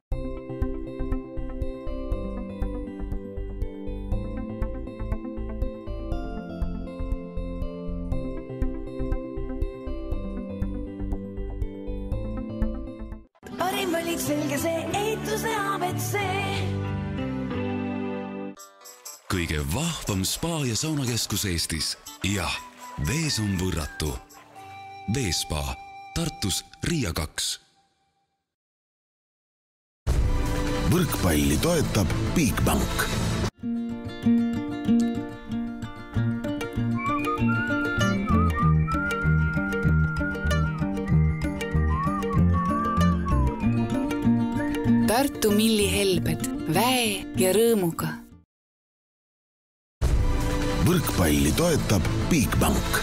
Parim valik selge see ehituse A B C. Kõige vahvam spa ja saunakeskus Eestis. Jah, vees on võrratu. Veespa, Tartus Riia kaks. Võrkpalli toetab Bigbank. Tartu Milli helbed, väe ja rõõmuga. Võrkpalli toetab Bigbank.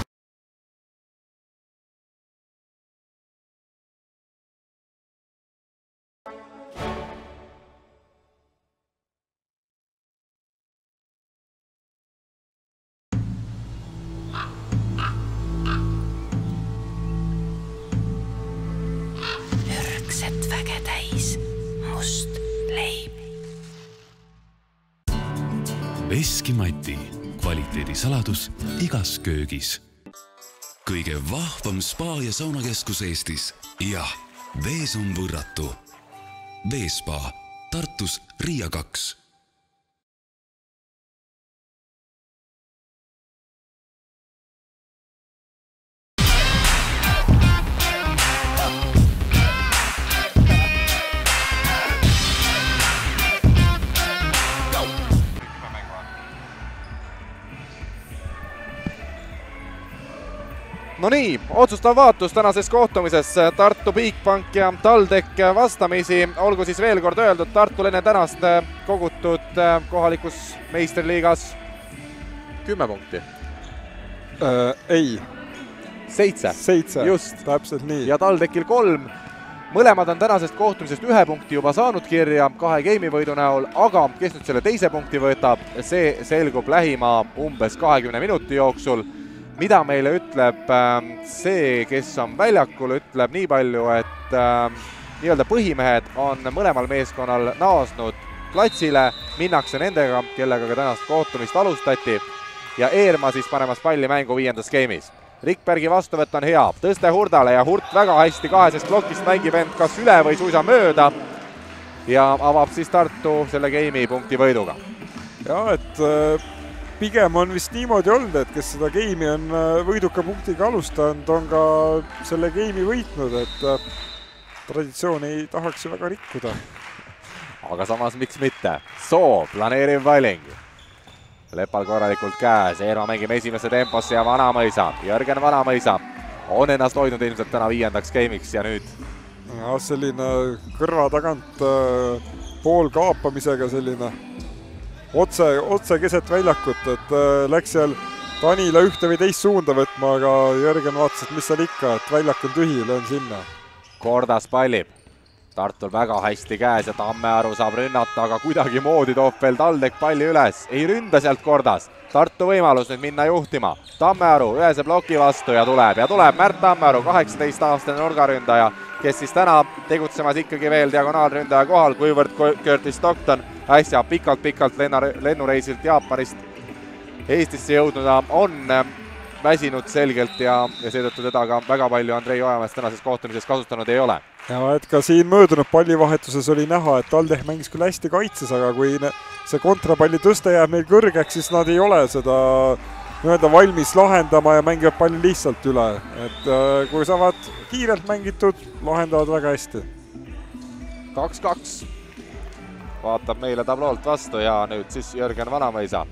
Ürgset väge täis, must leib. Veskimati, kvaliteedi saladus igas köögis. Kõige vahvam spa ja saunakeskus Eestis. Jah, vees on võrratu. Veespa, Tartus Riia kaks. No nii, otsustav vaatus tänases kohtumises Tartu Bigbank ja TalTech vastamisi. Olgu siis veel kord öeldud, Tartul enne tänast kogutud kohalikus meistriliigas kümme punkti. Äh, ei. Seitse. Seitse, just. Täpselt nii. Ja TalTechil kolm. Mõlemad on tänasest kohtumisest ühe punkti juba saanud kirja kahe geimi võidu näol, aga kes nüüd selle teise punkti võtab, see selgub lähima umbes kahekümne minuti jooksul. Mida meile ütleb see, kes on väljakul, ütleb nii palju, et nii-öelda põhimehed on mõlemal meeskonnal naasnud platsile, minnakse nendega, kellega ka tänast kohtumist alustati ja Eerma siis panemas palli mängu viiendas geimis. Rikbergi vastuvõtt on hea, tõste Hurdale ja Hurt väga hästi kahesest plokist mängib end kas üle või suisa mööda ja avab siis Tartu selle geimi punkti võiduga. Ja, et pigem on vist niimoodi olnud, et kes seda geimi on võiduka punktiga alustanud, on ka selle geimi võitnud, et traditsioon ei tahaks ju väga rikkuda. Aga samas miks mitte? Soo, planeeriv valing. Lepal korralikult käes, Eerma mängib esimesse temposse ja Vanamõisa, Jörgen Vanamõisa on ennast hoidnud ilmselt täna viiendaks geimiks ja nüüd? Ja, selline kõrva tagant pool kaapamisega selline Otse, otse keset väljakut, et äh, läks seal Tanila ühte või teist suunda võtma, aga Jörgen vaatas, et mis seal ikka, et väljak on tühi, löön sinna. Kordas pallib. Tartul väga hästi käes ja Tammearu saab rünnata, aga kuidagi moodi toob veel TalTech palli üles. Ei ründa sealt Kordas. Tartu võimalus nüüd minna juhtima. Tammearu ühese ploki vastu ja tuleb. Ja tuleb Märt Tammearu, kaheksateist aastane nurgaründaja, kes siis täna tegutsemas ikkagi veel diagonaalründaja kohal, kuivõrd Curtis Stockton äsja pikalt-pikalt lennureisilt Jaapanist Eestisse jõudnuda on väsinud selgelt ja, ja seetõttu teda ka väga palju Andrei Ojamäest tänases kohtumises kasutanud ei ole. Ja, et ka siin möödunud pallivahetuses oli näha, et TalTech mängis küll hästi kaitses, aga kui see kontrapalli tõste jääb neil kõrgeks, siis nad ei ole seda mööda valmis lahendama ja mängivad palli lihtsalt üle. Et kui saavad kiirelt mängitud, lahendavad väga hästi. kaks-kaks vaatab meile tabloolt vastu ja nüüd siis Jörgen Vanamõisa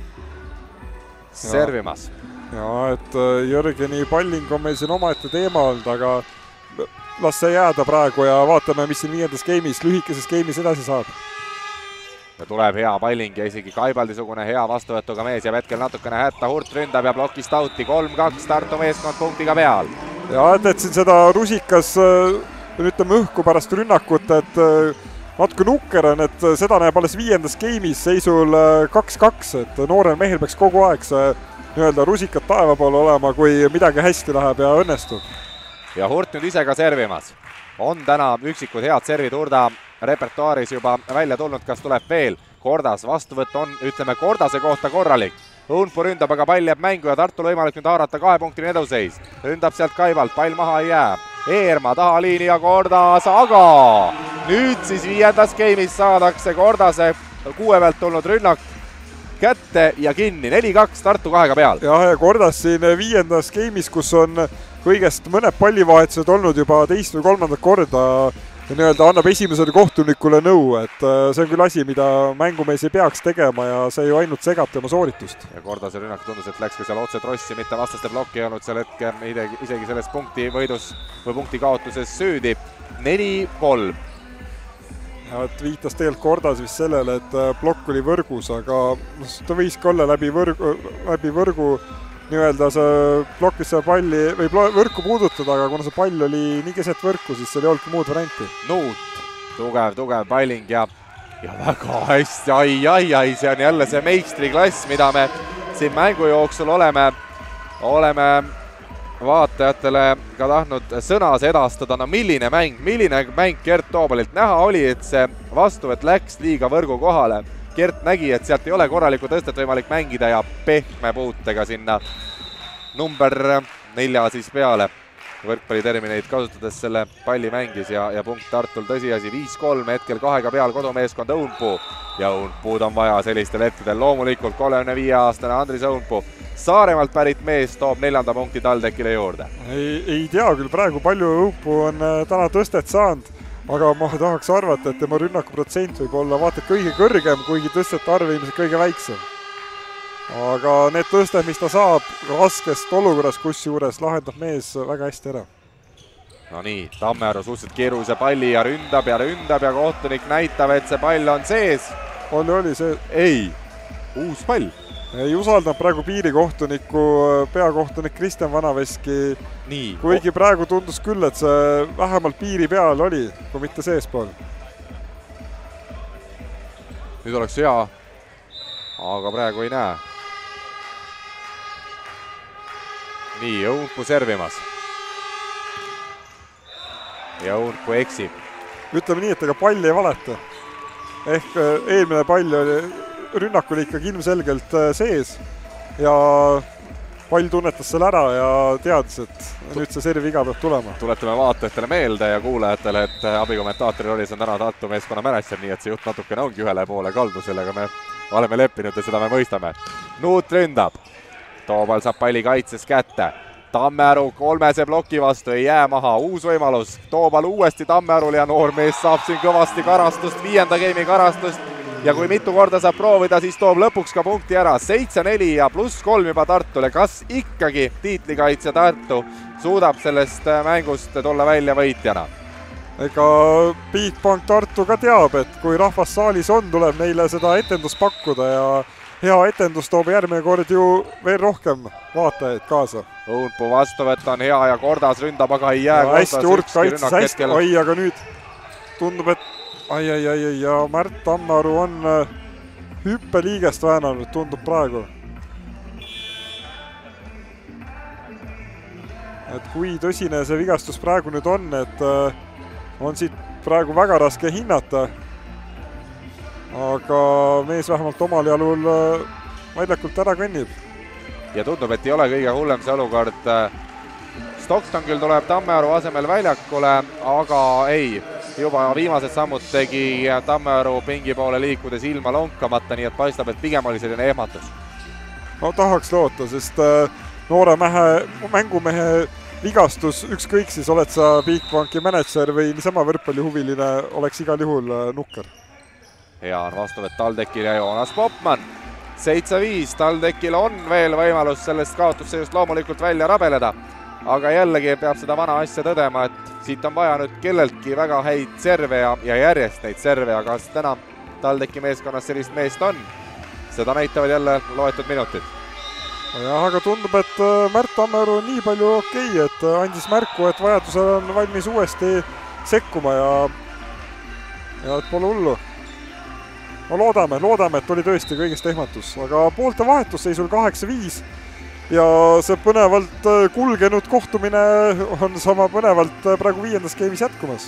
servimas. Ja, et Jörgeni palling on meil siin omaette teema olnud, aga las see jääda praegu ja vaatame, mis siin viiendas geimis, lühikeses geimis edasi saab. Ja tuleb hea palling ja isegi Kaibaldisugune hea vastuvõtuga mees jääb hetkel natukene hätta, Hurt ründab ja plokist auti, kolm-kaks Tartu meeskond punktiga peal. Ja, et, et siin seda rusikas ütleme õhku pärast rünnakut, et natuke nukker on, et seda näeb alles viiendas game'is seisul kaks kaks, et noorel mehel peaks kogu aeg see nii-öelda rusikat taeva poole olema, kui midagi hästi läheb ja õnnestub. Ja Hurt nüüd ise ka servimas. On täna üksikud head serviturda repertuaaris juba välja tulnud, kas tuleb veel. Kordas vastuvõtt on, ütleme, Kordase kohta korralik. Õunpuu ründab, aga pall jääb mängu ja Tartul võimalik nüüd haarata kahe punktini eduseis. Ründab sealt Kaivalt, pall maha ei jää. Eerma taha liini ja Kordas, aga nüüd siis viiendas game'is saadakse Kordase kuue pealt tulnud rünnak kätte ja kinni. neli kaks Tartu kahega peal. Ja, ja Kordas siin viiendas game'is, kus on kõigest mõned pallivahetused olnud juba teist või kolmandat korda ja nii-öelda annab esimesele kohtunikule nõu, et see on küll asi, mida mängumees ei peaks tegema ja see ju ainult segab tema sooritust. Ja Kordase rünnak tundus, et läks ka seal otse trossi, mitte vastaste blokki ei olnud seal hetke isegi selles punkti võidus või punkti kaotuses süüdi. neli kolm. Ja, et viitas tegelikult Kordas vist sellele, et blokk oli võrgus, aga ta võiski olla läbi võrgu, läbi võrgu nii-öelda see blokkis see palli või võrku puudutada, aga kuna see pall oli nii keset võrku, siis seal ei olnudki muud varianti. Nuut, tugev, tugev palling ja, ja väga hästi, ai, ai, ai, see on jälle see meistriklass, mida me siin mängu jooksul oleme, oleme vaatajatele ka tahtnud sõnas edastada. No milline mäng, milline mäng Gert Toobalilt. Näha oli, et see vastuvõtt läks liiga võrgu kohale. Gert nägi, et sealt ei ole korralikku tõstet võimalik mängida ja pehme puutega sinna number nelja siis peale. Võrkpallitermineid kasutades selle palli mängis ja, ja punkt Tartul tõsiasi viis kolm hetkel kahega peal kodumeeskond Õunpuu. Ja Õunpuud on vaja sellistel hetkedel. Loomulikult kolmekümne viie aastane Andris Õunpuu, Saaremaalt pärit mees, toob neljanda punkti TalTechile juurde. Ei, ei tea küll praegu, palju Õunpuu on täna tõstet saanud, aga ma tahaks arvata, et tema rünnakuprotsent võib olla vaata kõige kõrgem, kuigi tõstet arv ilmselt kõige väiksem. Aga need tõsted, mis ta saab raskest olukorras, kus juures lahendab mees väga hästi ära. No nii, Tammearu suhteliselt keerulise palli ja ründab ja ründab ja kohtunik näitab, et see pall on sees. Oli, oli see? Ei, uus pall. Ei usaldanud praegu piirikohtuniku peakohtunik Kristjan Vanaveski. Nii. Kuigi praegu tundus küll, et see vähemalt piiri peal oli, kui mitte seespool. Nüüd oleks hea, aga praegu ei näe. Nii, Õunpuu servimas. Ja Õunpuu eksib. Ütleme nii, et ega pall ei valeta. Ehk eelmine pall oli rünnakul ikkagi ilmselgelt sees ja pall tunnetas selle ära ja teadis, et nüüd see servi iga peab tulema. Tuletame vaatajatele meelde ja kuulajatele, et abikommentaatori rollis on täna Tartu meeskonna mänedžer, nii et see jutt natukene ongi ühele poole kaldu, sellega me oleme leppinud ja seda me mõistame. Nuut ründab. Toobal saab palli kaitses kätte. Tammearu kolmese ploki vastu ei jää maha. Uus võimalus. Toobal uuesti Tammearul ja noormees saab siin kõvasti karastust, viienda game'i karastust. Ja kui mitu korda saab proovida, siis toob lõpuks ka punkti ära. seitse neli ja pluss kolm juba Tartule. Kas ikkagi tiitlikaitsja Tartu suudab sellest mängust tulla välja võitjana? Ega Bigbank Tartu ka teab, et kui rahvas saalis on, tuleb neile seda etendust pakkuda ja hea etendus toob järgmine kord ju veel rohkem vaatajaid kaasa. Õunpuu vastuvõtt on hea ja Kordas ründab, aga ei jää. Ja hästi Urt kaitses hästi, oi, aga nüüd tundub, et ai, ai, ai, ai, ja Märt Tammearu on hüppeliigest väänanud, tundub praegu. Et kui tõsine see vigastus praegu nüüd on, et on siit praegu väga raske hinnata. Aga mees vähemalt omal jalul väljakult ära kõnnib. Ja tundub, et ei ole kõige hullem see olukord. Stockton küll tuleb Tammearu asemel väljakule, aga ei. Juba viimased sammud tegi Tammearu pingi poole liikudes ilma lonkamata, nii et paistab, et pigem oli selline ehmatus. No tahaks loota, sest noore mehe, mängumehe vigastus, ükskõik siis oled sa Bigbanki mänedžer või niisama võrkpallihuviline, oleks igal juhul nukker. Hea on vastuvõtt TalTechil ja Joonas Popman. seitse viis, TalTechil on veel võimalus sellest kaotusseisust loomulikult välja rabeleda. Aga jällegi peab seda vana asja tõdema, et siit on vaja nüüd kelleltki väga häid serve ja, ja järjest neid serve, aga täna TalTechi meeskonnas sellist meest on. Seda näitavad jälle loetud minutid. Jah, aga tundub, et Märt Tammearu on nii palju okei, et andis märku, et vajadusel on valmis uuesti sekkuma ja ja et pole hullu. No loodame, loodame, et oli tõesti kõigest ehmatus, aga poolte vahetusseisul kaheksa viis ja see põnevalt kulgenud kohtumine on sama põnevalt praegu viiendas skeemis jätkumas.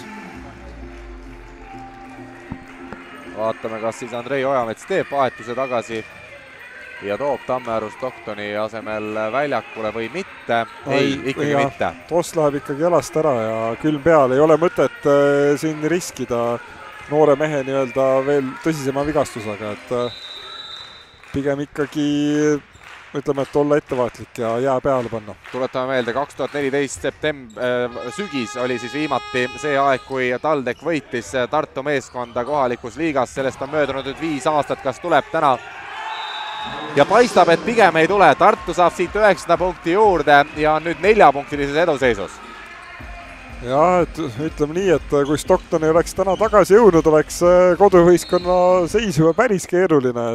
Vaatame, kas siis Andrei Ojamets teeb vahetuse tagasi ja toob Tammearu Stocktoni asemel väljakule või mitte. Ei, ikkagi ja, mitte. Toss läheb ikkagi jalast ära ja külm peal. Ei ole mõtet äh, siin riskida noore mehe nii-öelda veel tõsisema vigastusega, et äh, pigem ikkagi ütleme, et olla ettevaatlik ja jää peale panna. Tuletame meelde, kaks tuhat neliteist september, äh, sügis oli siis viimati see aeg, kui TalTech võitis Tartu meeskonda kohalikus liigas. Sellest on möödunud nüüd viis aastat, kas tuleb täna? Ja paistab, et pigem ei tule. Tartu saab siit üheksasada punkti juurde ja on nüüd neljapunktilises eduseisus. Ja, et ütleme nii, et kui Stockton ei oleks täna tagasi jõudnud, oleks koduvõistkonna seis juba päris keeruline.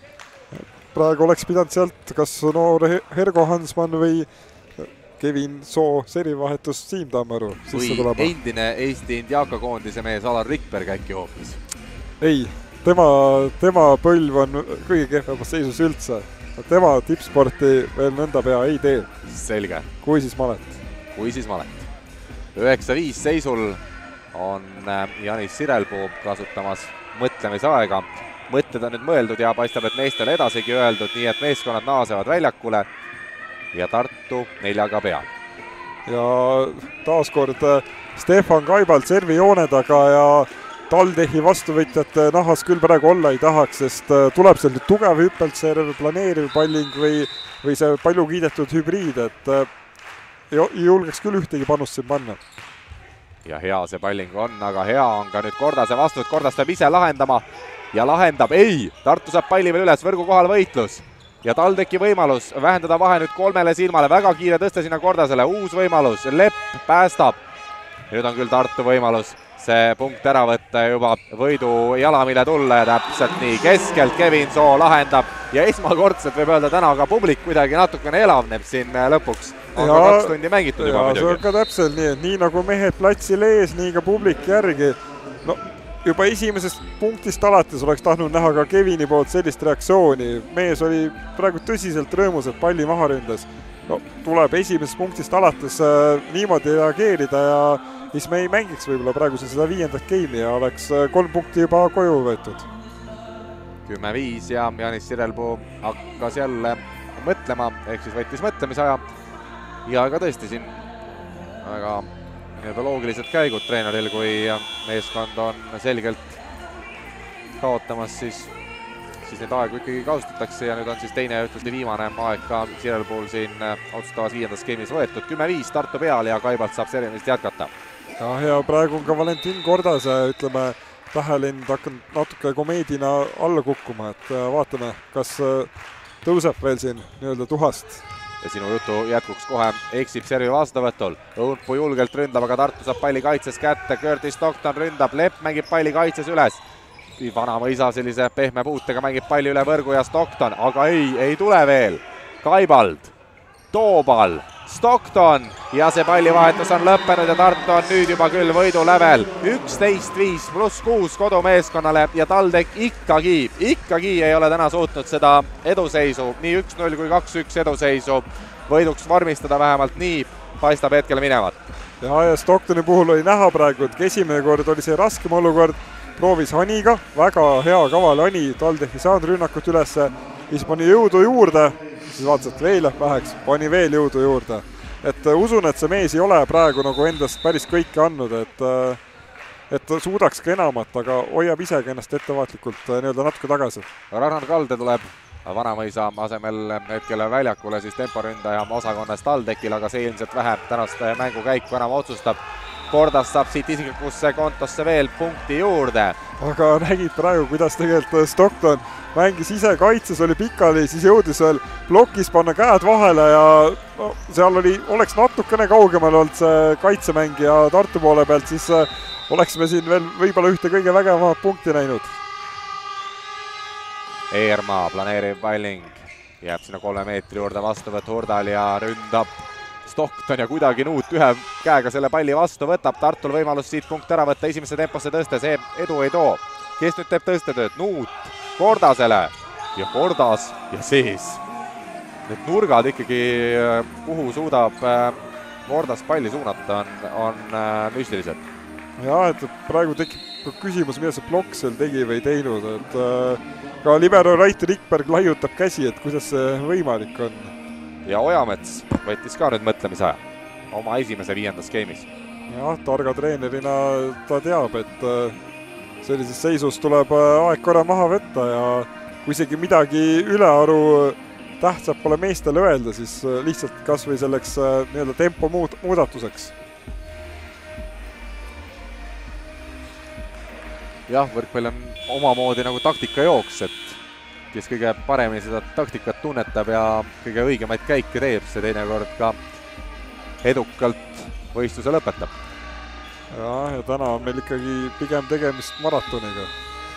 Praegu oleks pidanud sealt kas noor Hergo Hansmann või Kevin Soo serivahetus Siim Tammeru. Või endine Eesti Indiaka koondise mees Alar Rikberg äkki hoopis? Ei. Tema, tema põlv on kõige kehvemas seisus üldse. Tema tippsporti veel nõnda pea ei tee. Selge. Kui siis malet. Kui siis malet. üheksa viis seisul on Janis Sirelpuu kasutamas mõtlemise aega. Mõtted on nüüd mõeldud ja paistab, et meestele edasigi öeldud, nii et meeskonnad naasevad väljakule ja Tartu neljaga peal. Ja taaskord Stefan Kaibalt servi joone taga ja TalTechi vastuvõtjate nahas küll praegu olla ei tahaks, sest tuleb seal tugev hüppeltserv, planeeriv palling või, või see palju kiidetud hübriid, et ei julgeks küll ühtegi panust siin panna. Ja hea see palling on, aga hea on ka nüüd Kordase vastuvõtt, Kordas peab ise lahendama ja lahendab, ei, Tartu saab palli veel üles, võrgu kohal võitlus ja TalTechi võimalus vähendada vahe nüüd kolmele silmale, väga kiire tõste sinna Kordasele, uus võimalus, Lepp päästab. Nüüd on küll Tartu võimalus see punkt ära võtta juba võidu jalamile tulla ja täpselt nii keskelt Kevin Soo lahendab ja esmakordselt võib öelda täna ka publik kuidagi natukene elavneb siin lõpuks. On ja, ka kaks tundi mängitud juba muidugi. See on ka täpselt nii, et nii nagu mehed platsil ees, nii ka publik järgi. No, juba esimesest punktist alates oleks tahtnud näha ka Kevini poolt sellist reaktsiooni. Mees oli praegu tõsiselt rõõmus, et palli maha ründas. No, tuleb esimesest punktist alates äh, niimoodi reageerida ja siis me ei mängiks võib-olla praegu seda viiendat geimi ja oleks kolm punkti juba koju võetud. kümme viis ja Janis Sirelpuu hakkas jälle mõtlema, ehk siis võttis mõtlemise aja. Ja ka tõesti siin väga loogilised käigud treeneril, kui meeskond on selgelt kaotamas, siis, siis neid aegu ikkagi kasutatakse ja nüüd on siis teine ja ühtlasti viimane aeg ka Sirelpuul siin otsustavas viiendas skeemis võetud. kümme viis Tartu peal ja Kaibalt saab servist jätkata. Ja, ja praegu on ka Valentin Kordase, ütleme, tähelind hakanud natuke komeedina alla kukkuma, et vaatame, kas tõuseb veel siin nii-öelda tuhast. Ja sinu jutu jätkuks kohe eksib servi vastuvõtul. Õunpuu julgelt ründab, aga Tartu saab palli kaitses kätte. Curtis Stockton ründab, Lepp mängib palli kaitses üles. Vanamõisa sellise pehme puutega mängib palli üle võrgu ja Stockton, aga ei, ei tule veel. Kaibald, Toobal, Stockton ja see pallivahetus on lõppenud ja Tartu on nüüd juba küll võidu lävel. üksteist viis pluss kuus kodumeeskonnale ja TalTech ikkagi, ikkagi ei ole täna suutnud seda eduseisu, nii üks null kui kaks üks eduseisu võiduks vormistada, vähemalt nii paistab hetkel minevat. Ja, ja Stocktoni puhul oli näha praegu, et esimene kord oli see raskem olukord, proovis Haniga, väga hea kaval Hani, TalTech ei saanud rünnakut ülesse, siis pani jõudu juurde, siis vaatas, et veel väheks, pani veel jõudu juurde. Et usun, et see mees ei ole praegu nagu endast päris kõike andnud, et, et suudaks ka enamat, aga hoiab isegi ennast ettevaatlikult nii-öelda natuke tagasi. Ragnar Kalde tuleb Vanamõisa asemel hetkel väljakule siis temporündaja osakonnas TalTechil, aga see ilmselt vähe tänast mängukäiku enam otsustab. Kordas saab siit isiklikusse kontosse veel punkti juurde. Aga nägid praegu, kuidas tegelikult Stockton mängis ise kaitses, oli pikali, siis jõudis veel plokis panna käed vahele ja no, seal oli, oleks natukene kaugemal olnud see kaitsemängija Tartu poole pealt, siis oleksime siin veel võib-olla ühte kõige vägevamat punkti näinud. Eermaa planeeriv palling jääb sinna kolme meetri juurde vastuvõtt Hurdal ja ründab Stockton ja kuidagi Nuut ühe käega selle palli vastu võtab. Tartul võimalus siit punkt ära võtta, esimesse temposse tõste, see edu ei too. Kes nüüd teeb tõstetööd? Nuut Kordasele ja Kordas ja sees. Need nurgad ikkagi, kuhu suudab Kordas palli suunata, on, on müstilised. Ja, et praegu tekib küsimus, mida see plokk seal tegi või teinud. Et ka libero Raiti Rikberg laiutab käsi, et kuidas see võimalik on. Ja Ojamets võttis ka nüüd mõtlemise aja oma esimese viiendas skeemis. Jah, targa treenerina ta teab, et sellises seisus tuleb aeg korra maha võtta ja kui isegi midagi ülearu tähtsad pole meestele öelda, siis lihtsalt kas või selleks nii-öelda tempo muud, muudatuseks. Jah, võrkpall on omamoodi nagu taktikajooks, et kes kõige paremini seda taktikat tunnetab ja kõige õigemaid käike teeb, see teinekord ka edukalt võistluse lõpetab. Ja, ja täna on meil ikkagi pigem tegemist maratoniga.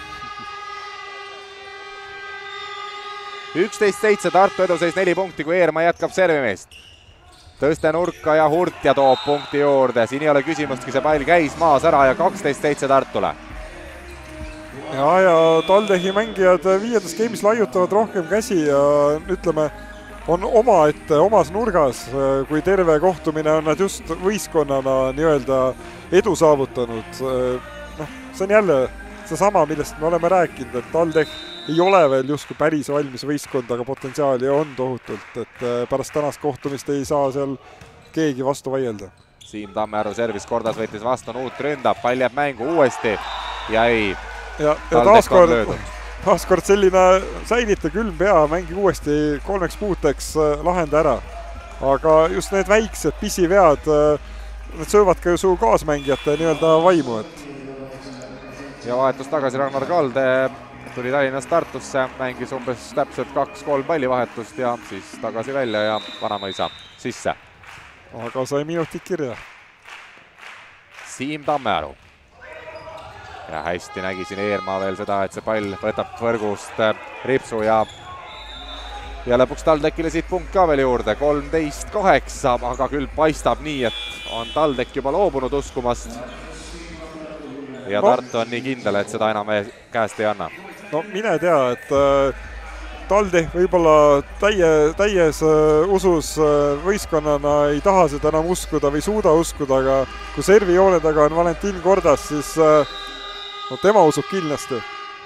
üksteist seitse Tartu eduseis neli punkti, kui Eerma jätkab servimeest. Tõste nurka ja Hurtja toob punkti juurde. Siin ei ole küsimustki, see pall käis maas ära ja kaksteist seitse Tartule. Ja, ja Taldehi mängijad viiendas skeemis laiutavad rohkem käsi ja ütleme, on oma ette, omas nurgas, kui terve kohtumine on nad just võistkonnana nii-öelda edu saavutanud. No, see on jälle seesama, millest me oleme rääkinud, et Taldeh ei ole veel justkui päris valmis võistkond, aga potentsiaali on tohutult, et pärast tänast kohtumist ei saa seal keegi vastu vaielda. Siim Tammearu servis, Kordas võttis vastu, Nuut ründab, pall jääb mängu uuesti ja ei. Ja, ja taaskord, taaskord selline säilita külm pea, mängi uuesti kolmeks puuteks lahenda ära. Aga just need väiksed pisivead, need söövad ka ju su kaasmängijate nii-öelda vaimu. Et. Ja vahetus tagasi Ragnar Kalde tuli Tallinnast Tartusse, mängis umbes täpselt kaks-kolm pallivahetust ja siis tagasi välja ja Vanamõisa sisse. Aga sai minutit kirja. Siim Tammearu. Ja hästi nägi siin Eerma veel seda, et see pall võtab võrgust ripsu ja ja lõpuks Taldekile siit punkt ka veel juurde, kolmteist kaheksa, aga küll paistab nii, et on Taldek juba loobunud uskumast. Ja Tartu on nii kindel, et seda enam käest ei anna. No mine tea, et äh, Taldek võib-olla täie, täies äh, usus äh, võistkonnana ei taha seda enam uskuda või suuda uskuda, aga kui servi joone taga on Valentin Kordas, siis äh, no tema usub kindlasti.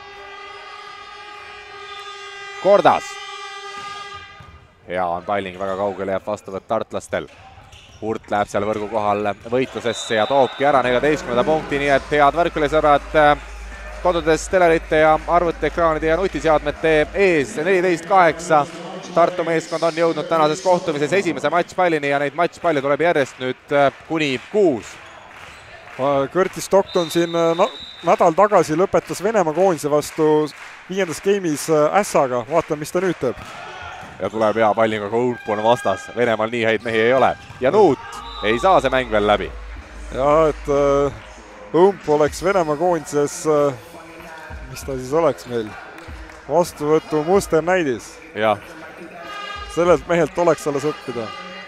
Kordas. Hea on palling, väga kaugele jääb vastuvõtt tartlastel. Hurt läheb seal võrgu kohal võitlusesse ja toobki ära neljateistkümnenda punkti, nii et head võrkpallisõbrad kodudes telerite ja arvutiekraanide ja nutiseadmete ees neliteist kaheksa. Tartu meeskond on jõudnud tänases kohtumises esimese matšpallini ja neid matšpalle tuleb järjest nüüd kuni kuus. Curtis Stockton siin nädal tagasi lõpetas Venemaa koondise vastu viiendas skeemis ässaga. Vaatame, mis ta nüüd teeb. Ja tuleb hea pallinga, kui Ump on vastas. Venemaal nii häid mehi ei ole. Ja Nuut ei saa see mäng veel läbi. Ja, et uh, Ump oleks Venemaa koondises, uh, mis ta siis oleks meil? Vastuvõtu muster näidis. Ja. Sellelt mehelt oleks alles õppida.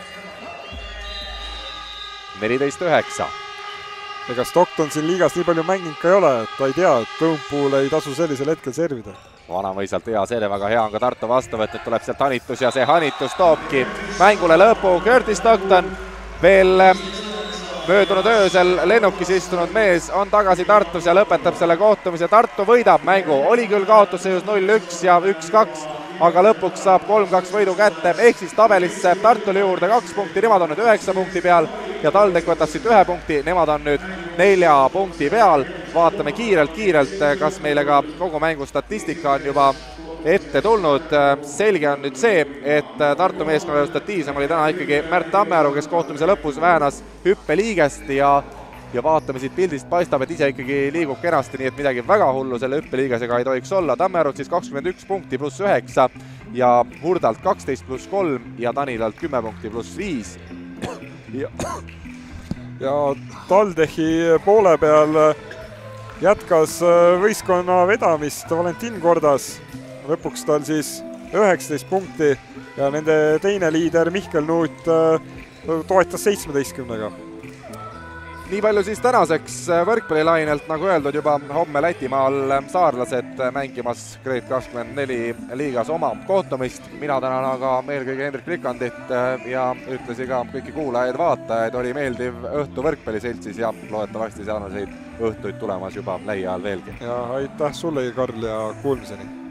neliteist üheksa. Ega Stockton siin liigas nii palju mänginud ka ei ole, et ta ei tea, et Õmpuul ei tasu sellisel hetkel servida. Vanamõisalt hea serv, aga hea on ka Tartu vastuvõtt, et tuleb sealt hanitus ja see hanitus toobki mängule lõpu. Curtis Stockton, veel möödunud öösel lennukis istunud mees, on tagasi Tartus ja lõpetab selle kohtumise. Tartu võidab mängu, oli küll kaotusseisus null üks ja üks kaks, aga lõpuks saab kolm kaks võidu kätte, ehk siis tabelisse Tartule juurde kaks punkti, nemad on nüüd üheksa punkti peal ja Taldek võtab siit ühe punkti, nemad on nüüd nelja punkti peal. Vaatame kiirelt-kiirelt, kas meile ka kogu mängu statistika on juba ette tulnud. Selge on nüüd see, et Tartu meeskonna statiivsem oli täna ikkagi Märt Tammearu, kes kohtumise lõpus väänas hüppeliigest ja ja vaatame siit pildist, paistab, et ise ikkagi liigub kenasti, nii et midagi väga hullu selle hüppeliigesega ei tohiks olla. Tammearult siis kakskümmend üks punkti pluss üheksa ja Hurdalt kaksteist pluss kolm ja Tanilalt kümme punkti pluss viis. Ja, ja Taldehi poole peal jätkas võistkonna vedamist Valentin Kordas. Lõpuks tal siis üheksateist punkti ja nende teine liider Mihkel Nuut toetas seitsmeteistkümnega. Nii palju siis tänaseks võrkpallilainelt, nagu öeldud juba, homme Lätimaal saarlased mängimas Grade kakskümmend neli liigas oma kohtumist. Mina tänan aga eelkõige Hendrik Rikandit ja ütlesi ka kõiki kuulajaid, vaatajaid. Oli meeldiv õhtu võrkpalliseltsis ja loodetavasti sarnaseid õhtuid tulemas juba lähiajal veelgi. Ja aitäh sulle, Karl, ja kuulmiseni!